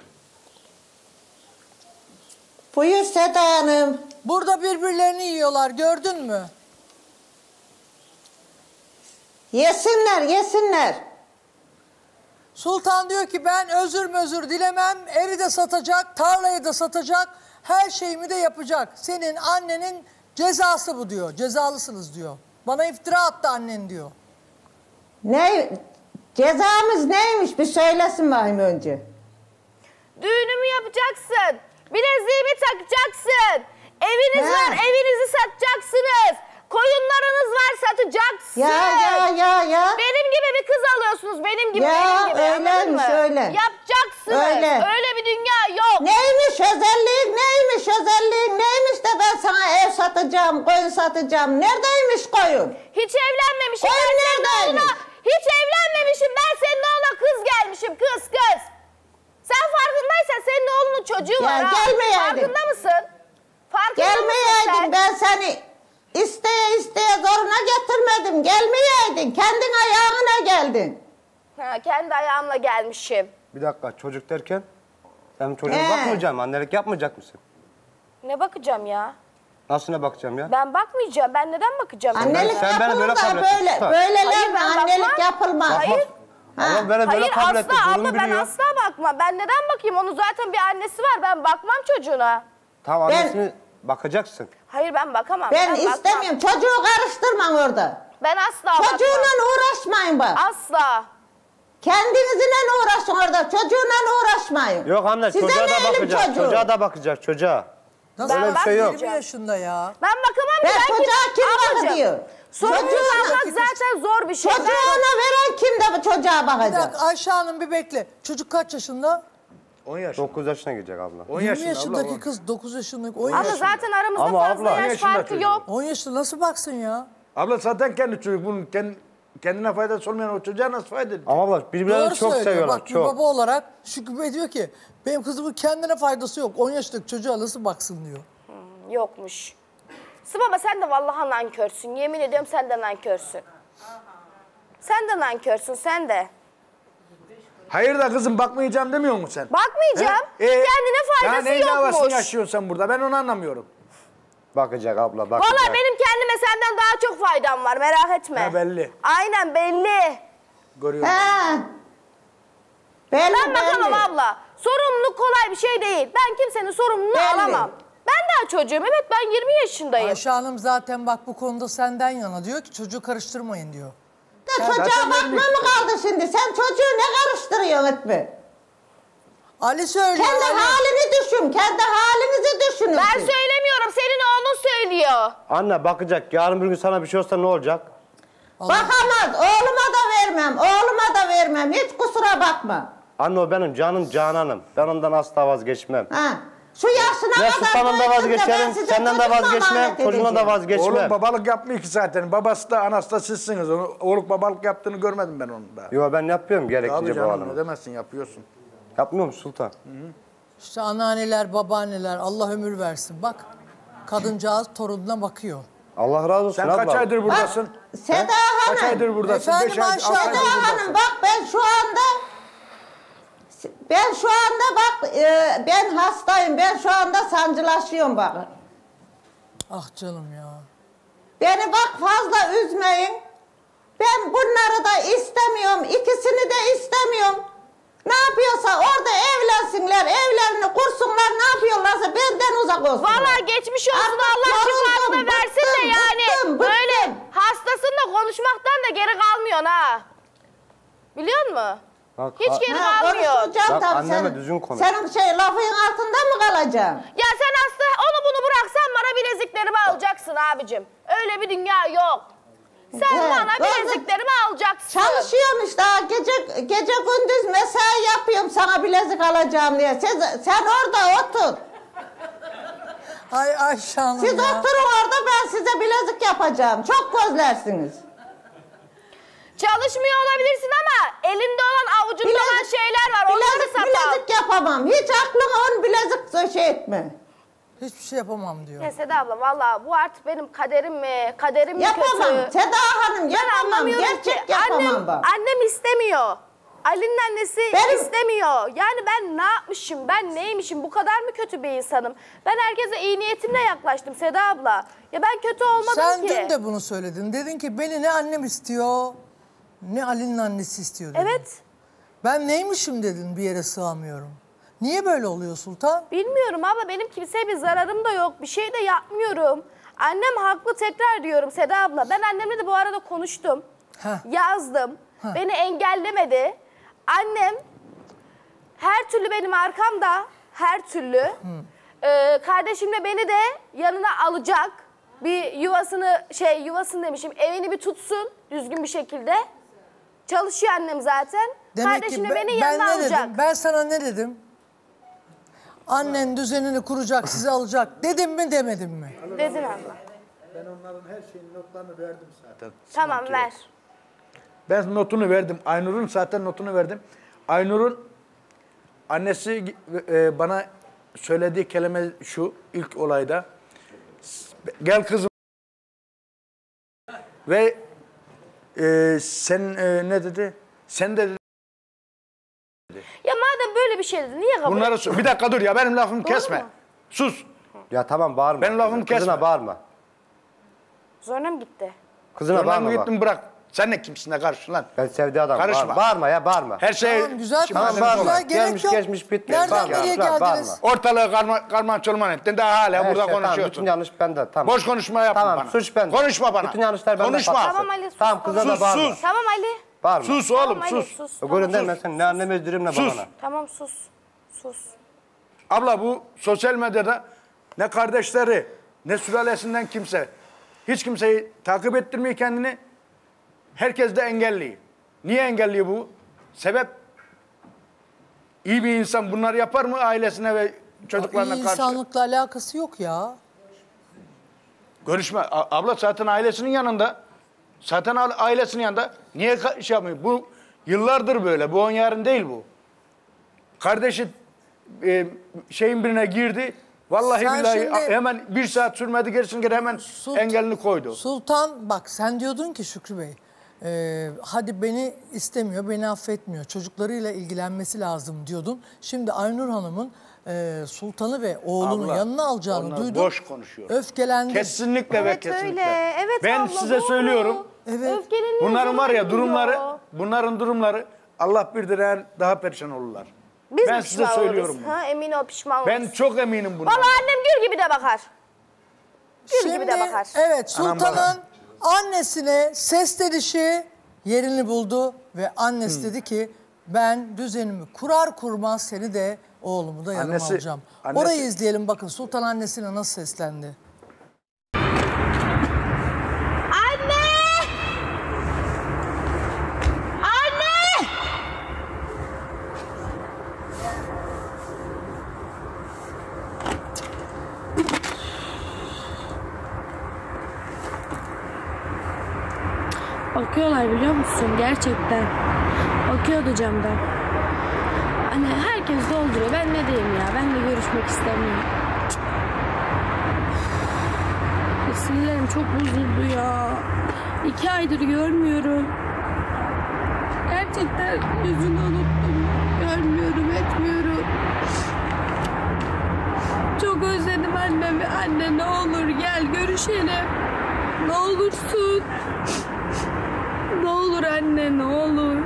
Buyur Seda Hanım. Burada birbirlerini yiyorlar, gördün mü? Yesinler. Sultan diyor ki ben özür dilemem, evi de satacak, tarlayı da satacak, her şeyimi de yapacak. Senin annenin cezası bu diyor, cezalısınız diyor. Bana iftira attı annen diyor. Ne? Cezamız neymiş? Bir söylesin bakayım önce. Düğünümü yapacaksın. Bileziğimi takacaksın. Eviniz var, evinizi satacaksınız. Koyunlarınız var, satacaksın. Ya. Benim gibi bir kız alıyorsunuz, benim gibi, Ya, benim gibi. öyleymiş, anladın mı? öyle. Yapacaksınız. Öyle. Bir dünya yok. Neymiş özelliğin neymiş de ben sana ev satacağım, koyun satacağım. Neredeymiş koyun? Hiç evlenmemişim. Koyun Ben senin neredeymiş? oğluna, hiç evlenmemişim. Ben senin oğluna kız gelmişim, kız. Sen farkındaysan senin oğlunun çocuğu var ha. Gelmeyeydin. Farkında mısın? Gelmeyeydin, ben seni isteye zoruna getirmedim. Gelmeyeydin, kendin ayağına geldin. Ha, kendi ayağımla gelmişim. Bir dakika, çocuk derken sen çocuğuna bakmayacağım, annelik yapmayacak mısın? Ne bakacağım ya? Nasıl ne bakacağım ya? Ben bakmayacağım. Ben neden bakacağım? Annelik Sen beni böyle yapılır kabul da ettin, usta. böylelerle ben annelik bakmam. yapılmaz. Hayır. Ama beni böyle kabul Hayır ettin, asla sorunu abla ben biliyor. asla bakmam. Ben neden bakayım? Onun zaten bir annesi var. Ben bakmam çocuğuna. Tamam, annesini bakacaksın. Hayır ben bakamam. Ben bakmam. istemiyorum, çocuğu karıştırmayın orada. Ben asla Çocuğunla bakmam. uğraşmayın bak. Asla. Kendinizle uğraşın orada, çocuğunla uğraşmayın. Yok anne, Size çocuğa da ne elim bakacak, çocuğu? çocuğa da bakacak, çocuğa. Nasıl Öyle bir şey yok. 20 yaşında ya. Ben bakamam Ben ki. çocuğa kim Ablacığım, bakıyor? sorumluluk Çocuğuna- almak zaten zor bir şey. Çocuğuna veren kim de bu çocuğa Bir bakacak? dakika Ayşe Hanım bir bekle. Çocuk kaç yaşında? 10 yaşında. 9 yaşına girecek abla. 20 yaşındaki kız 9 yaşındaki 10 Abla yaşında. zaten aramızda Ama fazla abla, yaş yaşında farkı çocuk. yok. 10 yaşında nasıl baksın ya? Abla zaten kendi çocuk. Bunun kendine faydası olmayan o çocuğa nasıl fayda edecek? Ama abla birbirlerini Doğru çok söylüyor. seviyorlar, Bak bir çok. baba olarak Şükrü diyor ki benim kızımın kendine faydası yok. 10 yaşındaki çocuğa nasıl baksın diyor. Yokmuş. Baba sen de vallahi nankörsün. Yemin ediyorum sen de nankörsün. Sen de nankörsün sen de. Hayır da kızım bakmayacağım demiyor musun sen? Bakmayacağım. Kendine faydası ya neyin havasını yokmuş. yaşıyorsun sen burada? Ben onu anlamıyorum. Bakacak abla, bakacak. Vallahi benim kendime senden daha çok faydam var merak etme. Ha, belli. Aynen belli. Görüyorum. Belli, Ben bakamam belli. abla. Sorumluluk kolay bir şey değil. Ben kimsenin sorumluluğunu Belli. alamam. Ben daha çocuğum. Evet ben 20 yaşındayım. Ayşe Hanım zaten bak bu konuda senden yana diyor ki çocuğu karıştırmayın diyor. Çocuğa bakma mı kaldı şimdi? Sen çocuğu ne karıştırıyorsun etme? Ali söylüyor. Kendi halini düşün, kendi halinizi düşünün. Ben siz. söylemiyorum. Senin oğlun söylüyor. Anne bakacak, yarın bir gün sana bir şey olsa ne olacak? Bakamaz, oğluma da vermem, hiç kusura bakma. Anne o benim canım cananım. Ben ondan asla vazgeçmem. Ha. Şu yaşına Ya kadar sultanım da büyüdüm de ben vazgeçerim, size senden de çocuk vazgeçmem, emanet çocuğuna da edeceğim. vazgeçmem. Oğlum babalık yapmıyor ki zaten. Babası da anası da sizsiniz. Oğlum babalık yaptığını görmedim ben onun da. Yo ben yapıyorum Abi gerektiğince canım babalığımı. ne demezsin yapıyorsun. Yapmıyor musun sultan? İşte anneanneler, babaanneler Allah ömür versin. Bak kadıncağız torununa bakıyor. Allah razı olsun Sen abla. kaç aydır buradasın? Seda Kaç Hanım, aydır buradasın? Efendim 5 ay, Ayşe 6 Hanım. aydır Seda buradasın. Hanım bak ben şu anda bak ben hastayım, ben şu anda sancılaşıyorum bak. Ah canım ya. Beni bak fazla üzmeyin. Ben bunları da istemiyorum, ikisini de istemiyorum. Ne yapıyorsa orada evlensinler, evlerini kursunlar, ne yapıyorlarsa benden uzak olsunlar. Vallahi geçmiş olsun Artık Allah şifasını yoruldum, versin de bıktım, yani. bıktım. Böyle hastasın da konuşmaktan da geri kalmıyorsun ha. Biliyor musun? Bak, Hiç geri Ha, kalmıyor. konuşacağım Bak, tabii anneme senin. düzgün konuş. Senin lafın altında mı kalacağım? Ya sen hasta onu bunu bıraksan bana bileziklerimi alacaksın abicim. Öyle bir dünya yok. Sen Evet, bana doğru. bileziklerimi alacaksın. Çalışıyorum işte ha, gece gündüz mesai yapıyorum sana bilezik alacağım diye. Sen orada otur. Ay Ayşe Hanım Siz ya. oturun orada, ben size bilezik yapacağım. Çok gözlersiniz. Çalışmıyor olabilirsin ama elinde olan avucunda olan şeyler var. Onları sat al. Bilezik yapamam. Hiç aklına on bilezik şey etme. Hiçbir şey yapamam diyor. Ya Seda abla valla bu artık benim kaderim mi? Kaderim mi Yapamam. kötü? Seda Hanım Ben yapamam. anlamıyorum Gerçek ki. yapamam bak. Annem istemiyor. Ali'nin annesi istemiyor. Yani ben ne yapmışım? Ben neymişim? Bu kadar mı kötü bir insanım? Ben herkese iyi niyetimle yaklaştım Seda abla. Ya ben kötü olmadım Sen ki. dün de bunu söyledin. Dedin ki beni ne annem istiyor ne Ali'nin annesi istiyor dedin. Evet. Ben neymişim dedin bir yere sığamıyorum. Niye böyle oluyor Sultan? Bilmiyorum abla benim kimseye bir zararım da yok. Bir şey de yapmıyorum. Annem haklı tekrar diyorum Seda abla. Ben annemle de bu arada konuştum. Yazdım. Beni engellemedi. Annem her türlü benim arkamda. Her türlü. Kardeşim de beni de yanına alacak. Bir yuvasını demişim, evini bir tutsun düzgün bir şekilde. Çalışıyor annem zaten. Kardeşim de beni yanına alacak. Ben sana ne dedim? Annen düzenini kuracak, sizi alacak. Dedim mi demedim mi? Dedin abla. Ben onların her şeyin notlarını verdim zaten. Tamam ver. Ben notunu verdim. Aynur'un zaten notunu verdim. Aynur'un annesi bana söylediği kelime şu ilk olayda. Gel kızım. Ve sen ne dedi? Sen de dedi. Ya madem böyle bir şey dedi niye kabul ettin? Bir dakika dur ya benim lafımı kesme. mu? Sus. Ya tamam bağırma. Benim lafımı kesme. Kızına bağırma. Zoruna mı gitti? Kızına bağırma. Gittim bırak. Sen ne kimsin de karışın lan? Ben sevdiği adam. Karışma. Bağırma ya bağırma. Her şey... Tamam, güzel Tamam bağırma. Gerek yok. Geçmiş bitti. Nereden nereye geldiniz? Ortalığı karman çolman ettin daha hala Her burada şey, konuşuyorsun. Tamam, bütün yanlış bende. Tamam. Boş konuşma yapma tamam, bana. Suç bende. Konuşma bana. Bütün yanlışlar bende. Konuşma. Tamam Ali sus. Tamam kızına da bağırma. Sus. Tamam Ali. Bağırma. Sus oğlum Tamam, Ali, sus. sus. Görün demesen ne anneme öldürürüm ne babana. Tamam sus. Sus. Abla bu sosyal medyada ne kardeşleri ne sülalesinden kimse hiç kimseyi takip ettirmiyor kendini. Herkes de engelli. Niye engelli bu? Sebep iyi bir insan bunları yapar mı ailesine ve çocuklarına İyi karşı? insanlıkla alakası yok ya. Görüşme. Abla zaten ailesinin yanında. Zaten ailesinin yanında. Niye şey yapmıyor? Bu yıllardır böyle. Bu on yarın değil bu. Kardeşi şeyin birine girdi. Vallahi Sen billahi şimdi- hemen bir saat sürmedi gerisini geri hemen engelini koydu. Sultan bak sen diyordun ki Şükrü Bey, hadi beni istemiyor, beni affetmiyor. Çocuklarıyla ilgilenmesi lazım diyordun. Şimdi Aynur Hanım'ın Sultan'ı ve oğlunu Abla, yanına alacağını onlar duydum. boş konuşuyor. Öfkelendi. Kesinlikle ve kesinlikle. öyle. Evet ben abla, size doğru. söylüyorum. Evet. Öfkeleniyor, Bunların var ya zorlanıyor. bunların durumları Allah bilir daha perişan olurlar. Biz ben mi size pişman söylüyorum oluruz? bunu. Ha, emin ol pişman Ben oluruz. çok eminim bundan. Vallahi annem gül gibi de bakar. Gül gibi de Şimdi, bakar. evet Anam Sultan'ın annesine seslenişi yerini buldu ve annesi dedi ki ben düzenimi kurar kurmaz seni de oğlumu da yanıma Annesi- alacağım. annesi- Orayı izleyelim bakın Sultan annesine nasıl seslendi. Anne! Anne! Bakıyorlar biliyor musun? Gerçekten. Bakıyordu camdan. Hani herkes dolduruyor. Ben ne diyeyim ya? Ben de görüşmek istemiyorum. Sinirlerim çok bozuldu ya. 2 aydır görmüyorum. Gerçekten yüzünü unuttum. Görmüyorum, etmiyorum. Çok özledim annemi. Anne ne olur gel görüşelim. Ne olursun. Ne olur anne ne olur.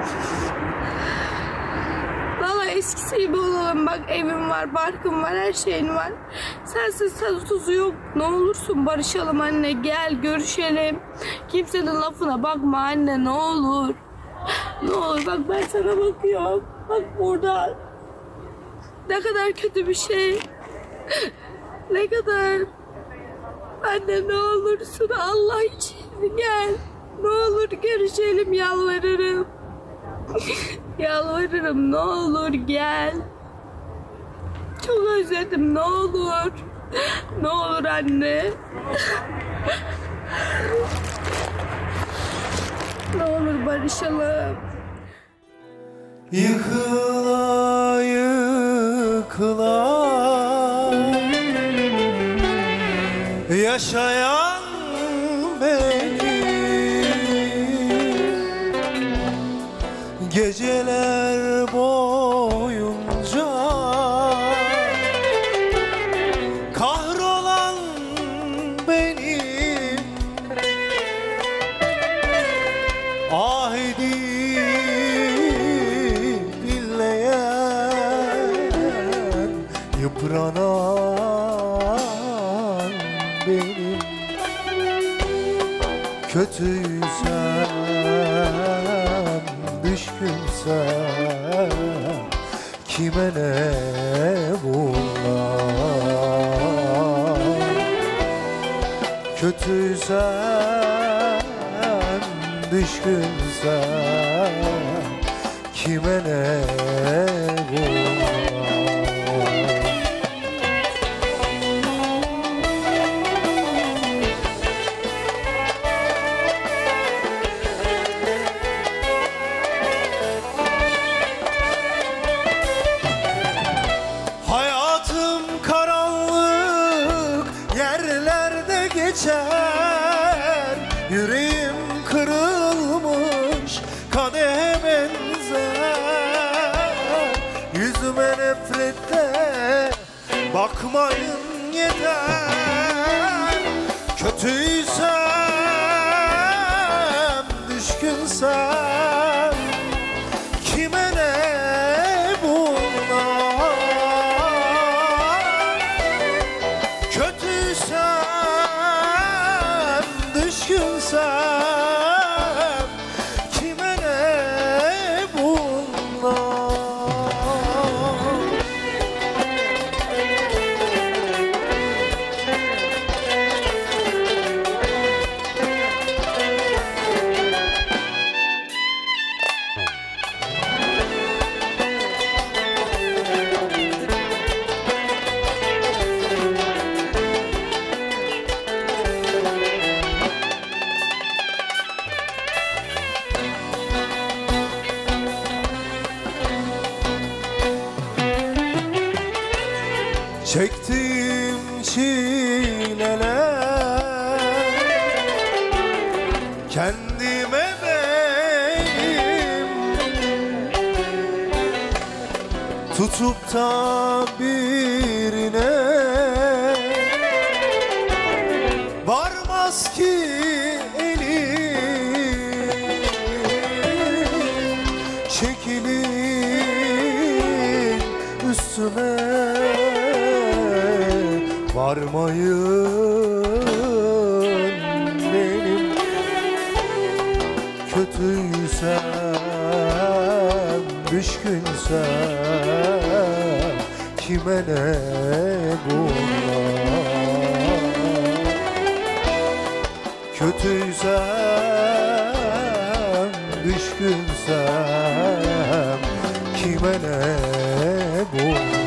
Valla eskisi gibi olalım. Bak evim var, barkım var, her şeyin var. Sensiz tuzu yok. Ne olursun barışalım anne. Gel görüşelim. Kimsenin lafına bakma anne ne olur. Ne olur bak ben sana bakıyorum. Bak burada. Ne kadar kötü bir şey. Ne kadar. Anne ne olursun Allah için gel. Ne olur görüşelim yalvarırım. Yalvarırım ne olur gel. Çok özledim ne olur. Ne olur anne. Ne olur barışalım. Yıkıla yıkıla yaşayan benim geceler boyunca kahrolan benim ahidi dinleyen yıpranan benim kötüysem düşkünsem kime ne bunlar Kötüysen, düşkünsen kime ne bunlar? Hayatım karanlık yerlerde geçer, yüreğim kırılmış kadehe benzer. Yüzüme nefrette bakmayın yeter. Kötüysem, düşkünsem kime ne bunlar? Kötüysem, düşkünsem kime ne bunlar? Çektiğim çileler kendime benim, tutup da birine varmaz ki elim. Çekilin üstüme varmayın benim. Kötüysem, düşkünsem kime ne bunlar? Kötüysem, düşkünsem kime ne bunlar?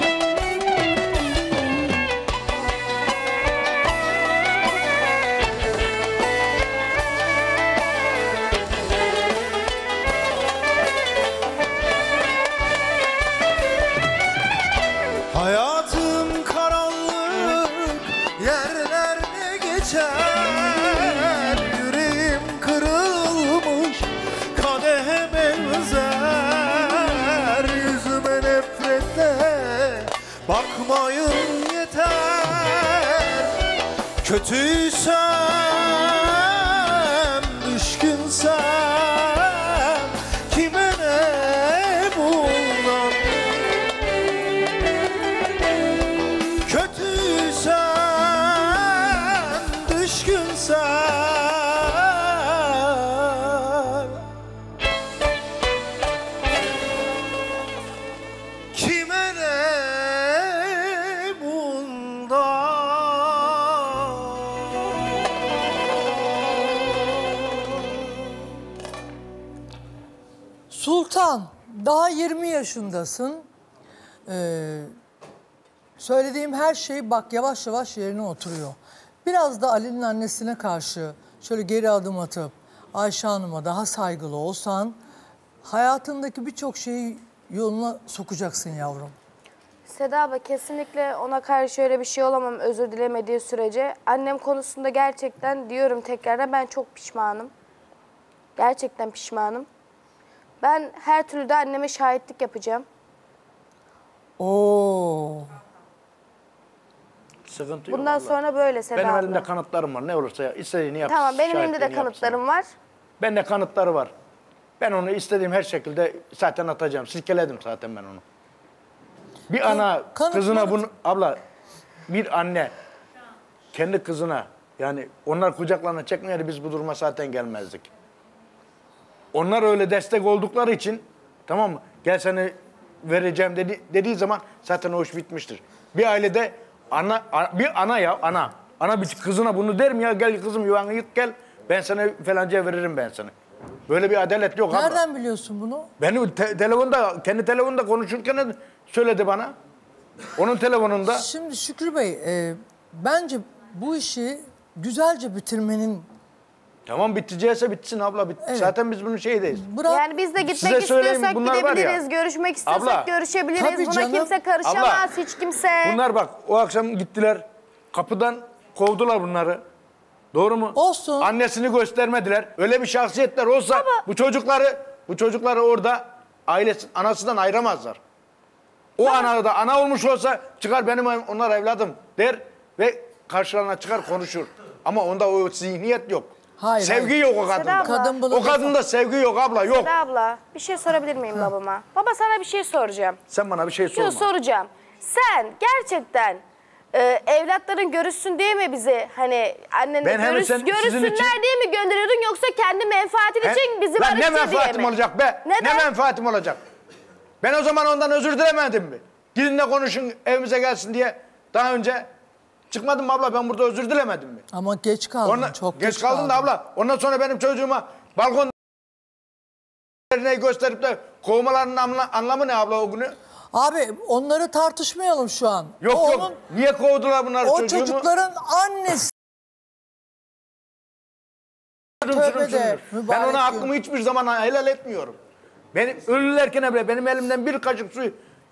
Hayatım karanlık yerlerde geçer, yüreğim kırılmış kadehe benzer. Yüzüme nefrette bakmayın yeter. Kötüysem, düşkünsem kime ne bunlar? Kötüysen, düşkünsen kime ne bundan? Sultan, daha 20 yaşındasın. Söylediğim her şey bak yavaş yavaş yerine oturuyor. Biraz da Ali'nin annesine karşı şöyle geri adım atıp Ayşe Hanım'a daha saygılı olsan hayatındaki birçok şeyi yoluna sokacaksın yavrum. Seda abla kesinlikle ona karşı öyle bir şey olamam özür dilemediği sürece. Annem konusunda gerçekten diyorum tekrardan ben çok pişmanım. Gerçekten pişmanım. Ben her türlü de anneme şahitlik yapacağım. Oo. Sıkıntı yok. Bundan sonra böyle Seda Benim abla. elimde kanıtlarım var. Ne olursa ya, istediğini yapsın. Tamam benim elimde de şahitliğini kanıtlarım var. Bende kanıtları var. Ben onu istediğim her şekilde zaten atacağım. Silkeledim zaten ben onu. Bir ana kızına bunu... Abla bir anne kendi kızına yani onlar kucaklarına çekmeyeli biz bu duruma zaten gelmezdik. Onlar öyle destek oldukları için tamam mı? Gel seni vereceğim dediği zaman zaten o iş bitmiştir. Bir ailede ana Ana bir kızına bunu der mi ya? Gel kızım yuvanı yık gel. Ben sana falanca veririm ben sana. Böyle bir adalet yok abla. Nereden biliyorsun bunu? Benim telefonda, kendi telefonda konuşurken söyledi bana. Onun telefonunda. Şimdi Şükrü Bey, bence bu işi güzelce bitirmenin... Tamam bitecekse bitsin abla. Evet. Zaten biz bunun şeydeyiz. Yani biz de gitmek istiyorsak gidebiliriz, görüşmek istiyorsak abla, görüşebiliriz. Tabii Buna canım. kimse karışamaz, Abla, hiç kimse. Bunlar bak o akşam gittiler. Kapıdan kovdular bunları. Doğru mu? Olsun. Annesini göstermediler. Öyle bir şahsiyetler olsa bu çocukları orada ailesi, anasından ayıramazlar. O ana da ana olmuş olsa çıkar benim onlar evladım der ve karşılarına çıkar konuşur. Ama onda o zihniyet yok. Hayır, sevgi hayır. yok o kadında. Kadın bunu o kadında sevgi yok abla yok. Seda abla, bir şey sorabilir miyim babama? Baba sana bir şey soracağım. Sen bana bir şey sorma. Yok soracağım. Sen gerçekten evlatların görüşsün diye mi bizi hani annenle görüşsünler diye mi gönderiyordun yoksa kendi menfaatin için bizi barıştır diye mi? Ne menfaatim olacak be? Neden? Ne menfaatim olacak? Ben o zaman ondan özür dilemedim mi? Gidin de konuşun evimize gelsin diye daha önce çıkmadım mı abla ben burada özür dilemedim mi? Ama geç kaldın, çok geç kaldın da abla. Ondan sonra benim çocuğuma balkon gösterip de kovmalarının anlamı ne abla o günü? Abi onları tartışmayalım şu an. Yok. Niye kovdular bunlar çocuğumu? O çocukların annesi. Tövbe de, ben ona hakkımı hiçbir zaman helal etmiyorum. Benim ölürlerken bile benim elimden bir kaşık suyu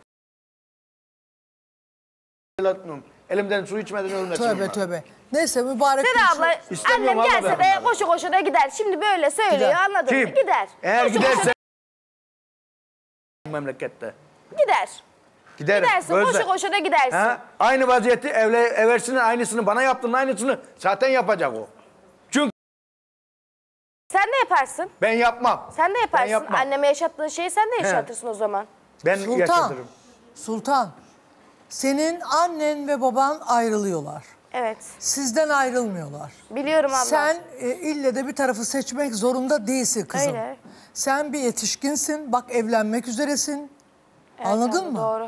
helal etmiyorum. Elimden su içmeden ölmesin. Tövbe. Neyse mübarek. Seda abla annem gelse de koşu koşu da gider. Şimdi böyle söylüyor anladın mı? Gider. Eğer giderse memlekette. Gider. Giderim. Gidersin koşu koşu da gidersin. Ha? Aynı vaziyeti eversinin aynısını bana yaptığının aynısını zaten yapacak o. Çünkü sen ne yaparsın? Ben yapmam. Sen ne yaparsın? Ben yapmam. Anneme yaşattığın şeyi sen de yaşatırsın o zaman. Ben yaşatırım. Sultan, senin annen ve baban ayrılıyorlar. Evet. Sizden ayrılmıyorlar. Biliyorum abla. Sen ille de bir tarafı seçmek zorunda değilsin kızım. Öyle. Sen bir yetişkinsin, bak evlenmek üzeresin. Evet, Anladın abla, mı? Doğru.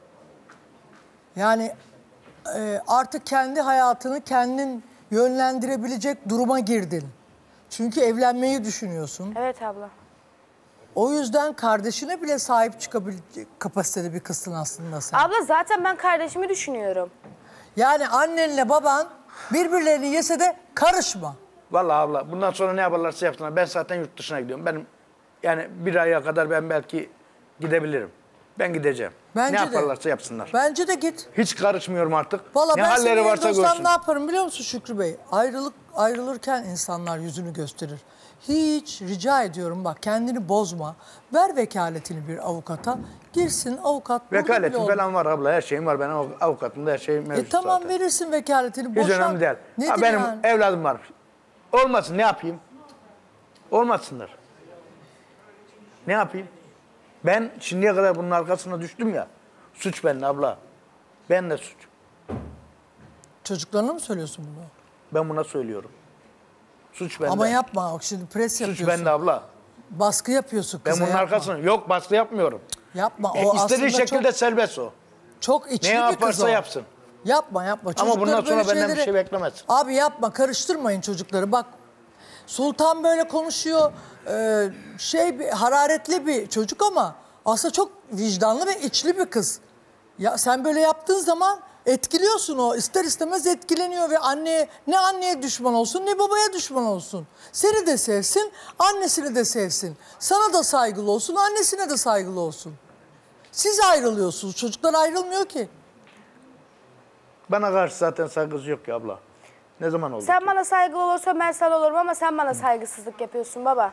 Yani artık kendi hayatını kendin yönlendirebilecek duruma girdin. Çünkü evlenmeyi düşünüyorsun. Evet abla. O yüzden kardeşine bile sahip çıkabilecek kapasitede bir kızsın aslında sen. Abla zaten ben kardeşimi düşünüyorum. Yani annenle baban birbirlerini yese de karışma. Vallahi abla bundan sonra ne yaparlarsa yapsınlar. Ben zaten yurt dışına gidiyorum. Benim yani bir aya kadar ben belki gidebilirim. Ben gideceğim. Bence ne yaparlarsa yapsınlar. Bence de git. Hiç karışmıyorum artık. Vallahi ne ben halleri senin varsa yerinde olsam görsün. ne yaparım biliyor musun Şükrü Bey? Ayrılırken insanlar yüzünü gösterir. Hiç rica ediyorum bak kendini bozma. Ver vekaletini bir avukata. Girsin avukat. Vekaletim falan var abla her şeyim var. Benim avukatımda her şeyim mevcut Tamam zaten. verirsin vekaletini. Hiç Boşan. önemli değil. Nedir Benim yani? evladım var. Olmasın ne yapayım? Olmasınlar. Ne yapayım? Ben şimdiye kadar bunun arkasına düştüm ya. Suç bende abla. Ben de suç. Çocuklarına mı söylüyorsun bunu? Ben buna söylüyorum. Suç bende. Ama yapma bak şimdi pres yapıyorsun. Suç bende abla. Baskı yapıyorsun Ben kıza bunun arkasına yok baskı yapmıyorum. Yapma. O İstediği aslında şekilde serbest o. Çok içli ne bir kız yaparsa o. yapsın. Yapma. Ama Çocukları bundan sonra böyle benden bir şey beklemez. Abi yapma karıştırmayın çocukları. Bak Sultan böyle konuşuyor. Hararetli bir çocuk ama aslında çok vicdanlı ve içli bir kız. Ya sen böyle yaptığın zaman etkiliyorsun o. İster istemez etkileniyor ve ne anneye düşman olsun ne babaya düşman olsun. Seni de sevsin, annesini de sevsin. Sana da saygılı olsun, annesine de saygılı olsun. Siz ayrılıyorsunuz. Çocuklar ayrılmıyor ki. Bana karşı zaten saygısı yok ya abla. Ne zaman oldu? Sen bana saygılı olursan ben sana olurum ama sen bana saygısızlık yapıyorsun baba.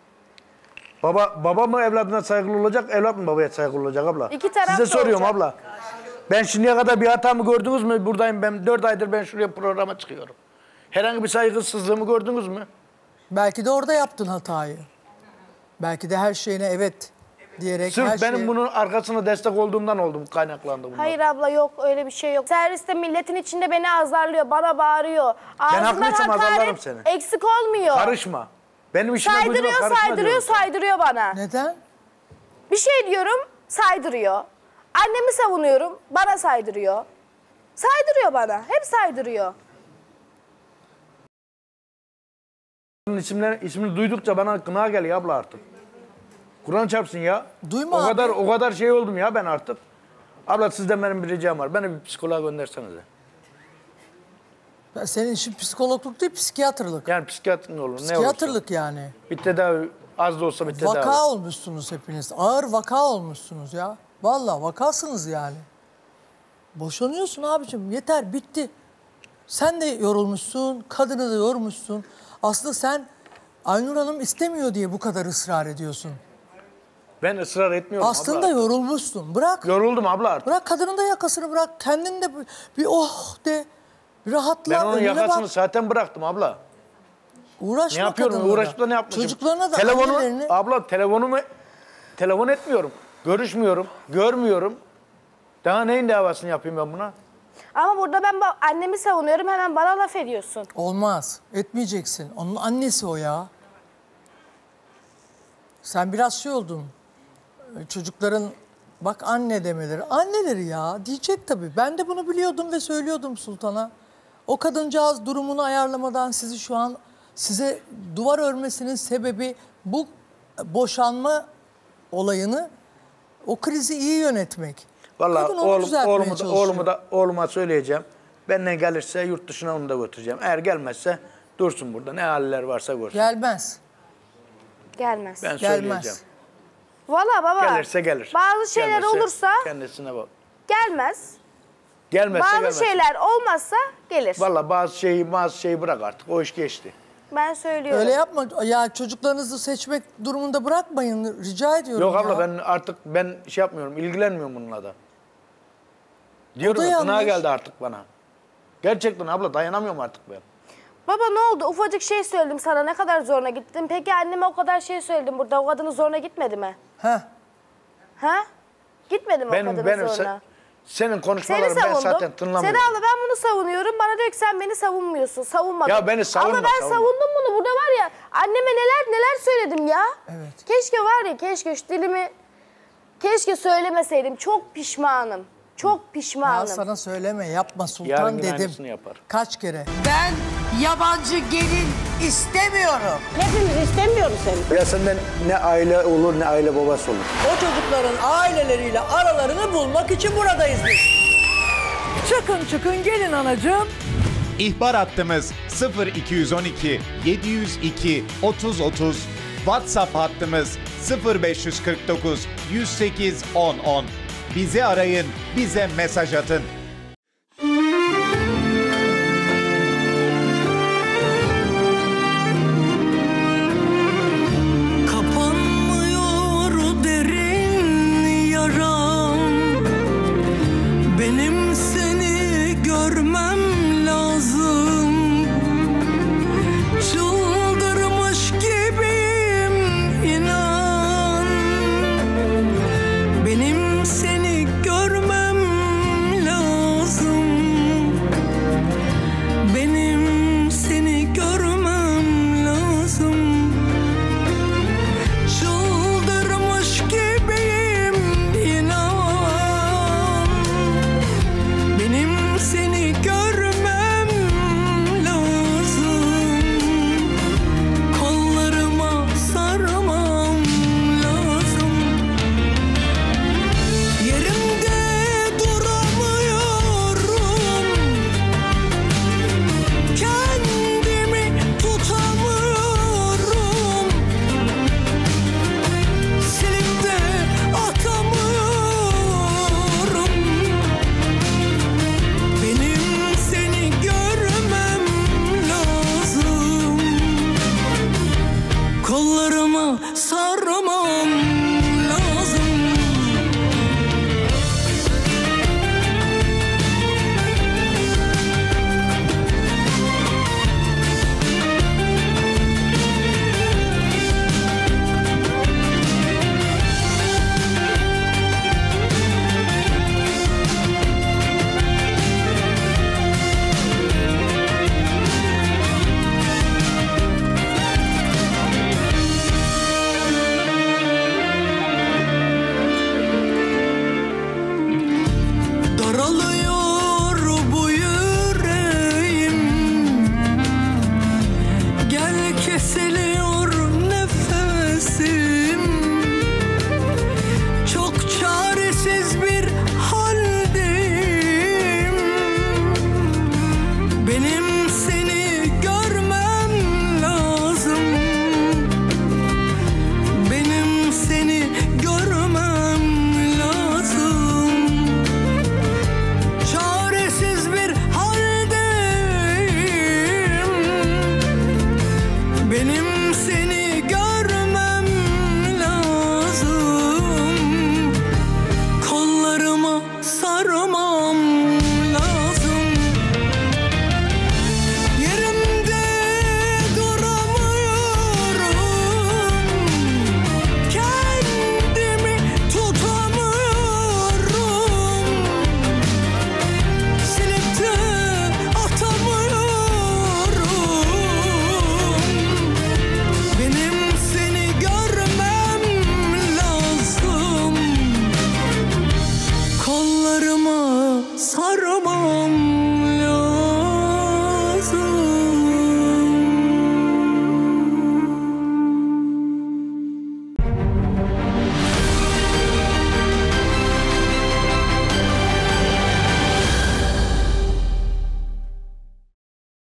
Baba mı evladına saygılı olacak, evlat mı babaya saygılı olacak abla? İki taraf Size da soruyorum olacak. abla. Ben şimdiye kadar bir hatamı gördünüz mü? Buradayım ben 4 aydır ben şuraya programa çıkıyorum. Herhangi bir saygısızlığımı gördünüz mü? Belki de orada yaptın hatayı. Belki de her şeyine evet diyerek her Sırf benim şeye... bunun arkasına destek olduğumdan oldum, kaynaklandı bunlar. Hayır abla yok öyle bir şey yok. Serviste milletin içinde beni azarlıyor, bana bağırıyor. Ben Ağzından haklıysam azarlarım hakaret seni. eksik olmuyor. Karışma. Benim işime gücüme karışma diyorum. Saydırıyor bana. Neden? Bir şey diyorum, saydırıyor. Annemi savunuyorum, bana saydırıyor. Saydırıyor bana, hep saydırıyor. ismini duydukça bana gına geliyor abla artık. Kur'an çarpsın ya. Duyma o kadar şey oldum ya ben artık. Abla sizden benim bir ricam var. Beni bir psikoloğa göndersenize. Senin işin psikologluk değil, psikiyatrlık. Yani psikiyatr ne olur? Psikiyatrlık yani. Bir tedavi, az da olsa bir tedavi. Vaka olmuşsunuz hepiniz. Ağır vaka olmuşsunuz ya. Vallahi vakasınız yani. Boşanıyorsun abicim. Yeter, bitti. Sen de yorulmuşsun, kadını da yormuşsun. Aslında sen Aynur Hanım istemiyor diye bu kadar ısrar ediyorsun. Ben ısrar etmiyorum aslında abla. yorulmuşsun. Bırak. Yoruldum abla artık. Bırak kadının da yakasını bırak. Kendin de bir oh de. Bir rahatla. Ben onun yakasını zaten bıraktım abla. Uğraşma ne yapıyorum? kadınla. Uğraşıp da ne yapmışım? Çocuklarına da Abla telefon etmiyorum. Görüşmüyorum. Görmüyorum. Daha neyin davasını yapayım ben buna? Ama burada ben annemi savunuyorum, hemen bana laf ediyorsun. Olmaz. Etmeyeceksin. Onun annesi o ya. Sen biraz şey oldun. Çocukların bak anne demeleri. Anneleri ya diyecek tabii. Ben de bunu biliyordum ve söylüyordum Sultan'a. O kadıncağız durumunu ayarlamadan sizi şu an size duvar örmesinin sebebi bu boşanma olayını, o krizi iyi yönetmek. Vallahi oğluma söyleyeceğim. Benden gelirse yurt dışına onu da götüreceğim. Eğer gelmezse dursun burada. Ne haller varsa görsün. Gelmez. Gelmez. Ben söyleyeceğim. Valla baba. Gelirse gelir. Bazı şeyler olursa kendisine bak. gelmez. Gelmezse bazı şeyler olmazsa gelir. Vallahi bazı şeyi bırak artık. O iş geçti. Ben söylüyorum. Öyle yapma. Ya çocuklarınızı seçmek durumunda bırakmayın. Rica ediyorum. Yok abla ya. ben şey yapmıyorum. İlgilenmiyorum bununla da. Diyorum ya gına geldi artık bana. Gerçekten abla dayanamıyorum artık ben. Baba ne oldu? Ufacık şey söyledim sana. Ne kadar zoruna gittin? Peki anneme o kadar şey söyledim burada. O kadının zoruna gitmedi mi? Ha? Gitmedi mi o kadının zoruna? Senin konuşmalarını ben zaten tınlamıyorum. Seda abla ben bunu savunuyorum. Bana diyor ki sen beni savunmuyorsun. Savunmadın. Ya beni savunma. Ama ben savundum bunu. Burada var ya anneme neler söyledim ya. Evet. Keşke var ya şu dilimi keşke söylemeseydim. Çok pişmanım. Çok pişmanım. Ya sana söyleme yapma Sultan dedim. Yapar. Kaç kere. Ben yabancı gelin istemiyorum. Hepimiz istemiyoruz seni. Ya senden ne aile olur ne aile babası olur. O çocukların aileleriyle aralarını bulmak için buradayız biz. Çıkın gelin anacığım. İhbar hattımız 0212 702 3030. WhatsApp hattımız 0549 108 1010. Bizi arayın, bize mesaj atın.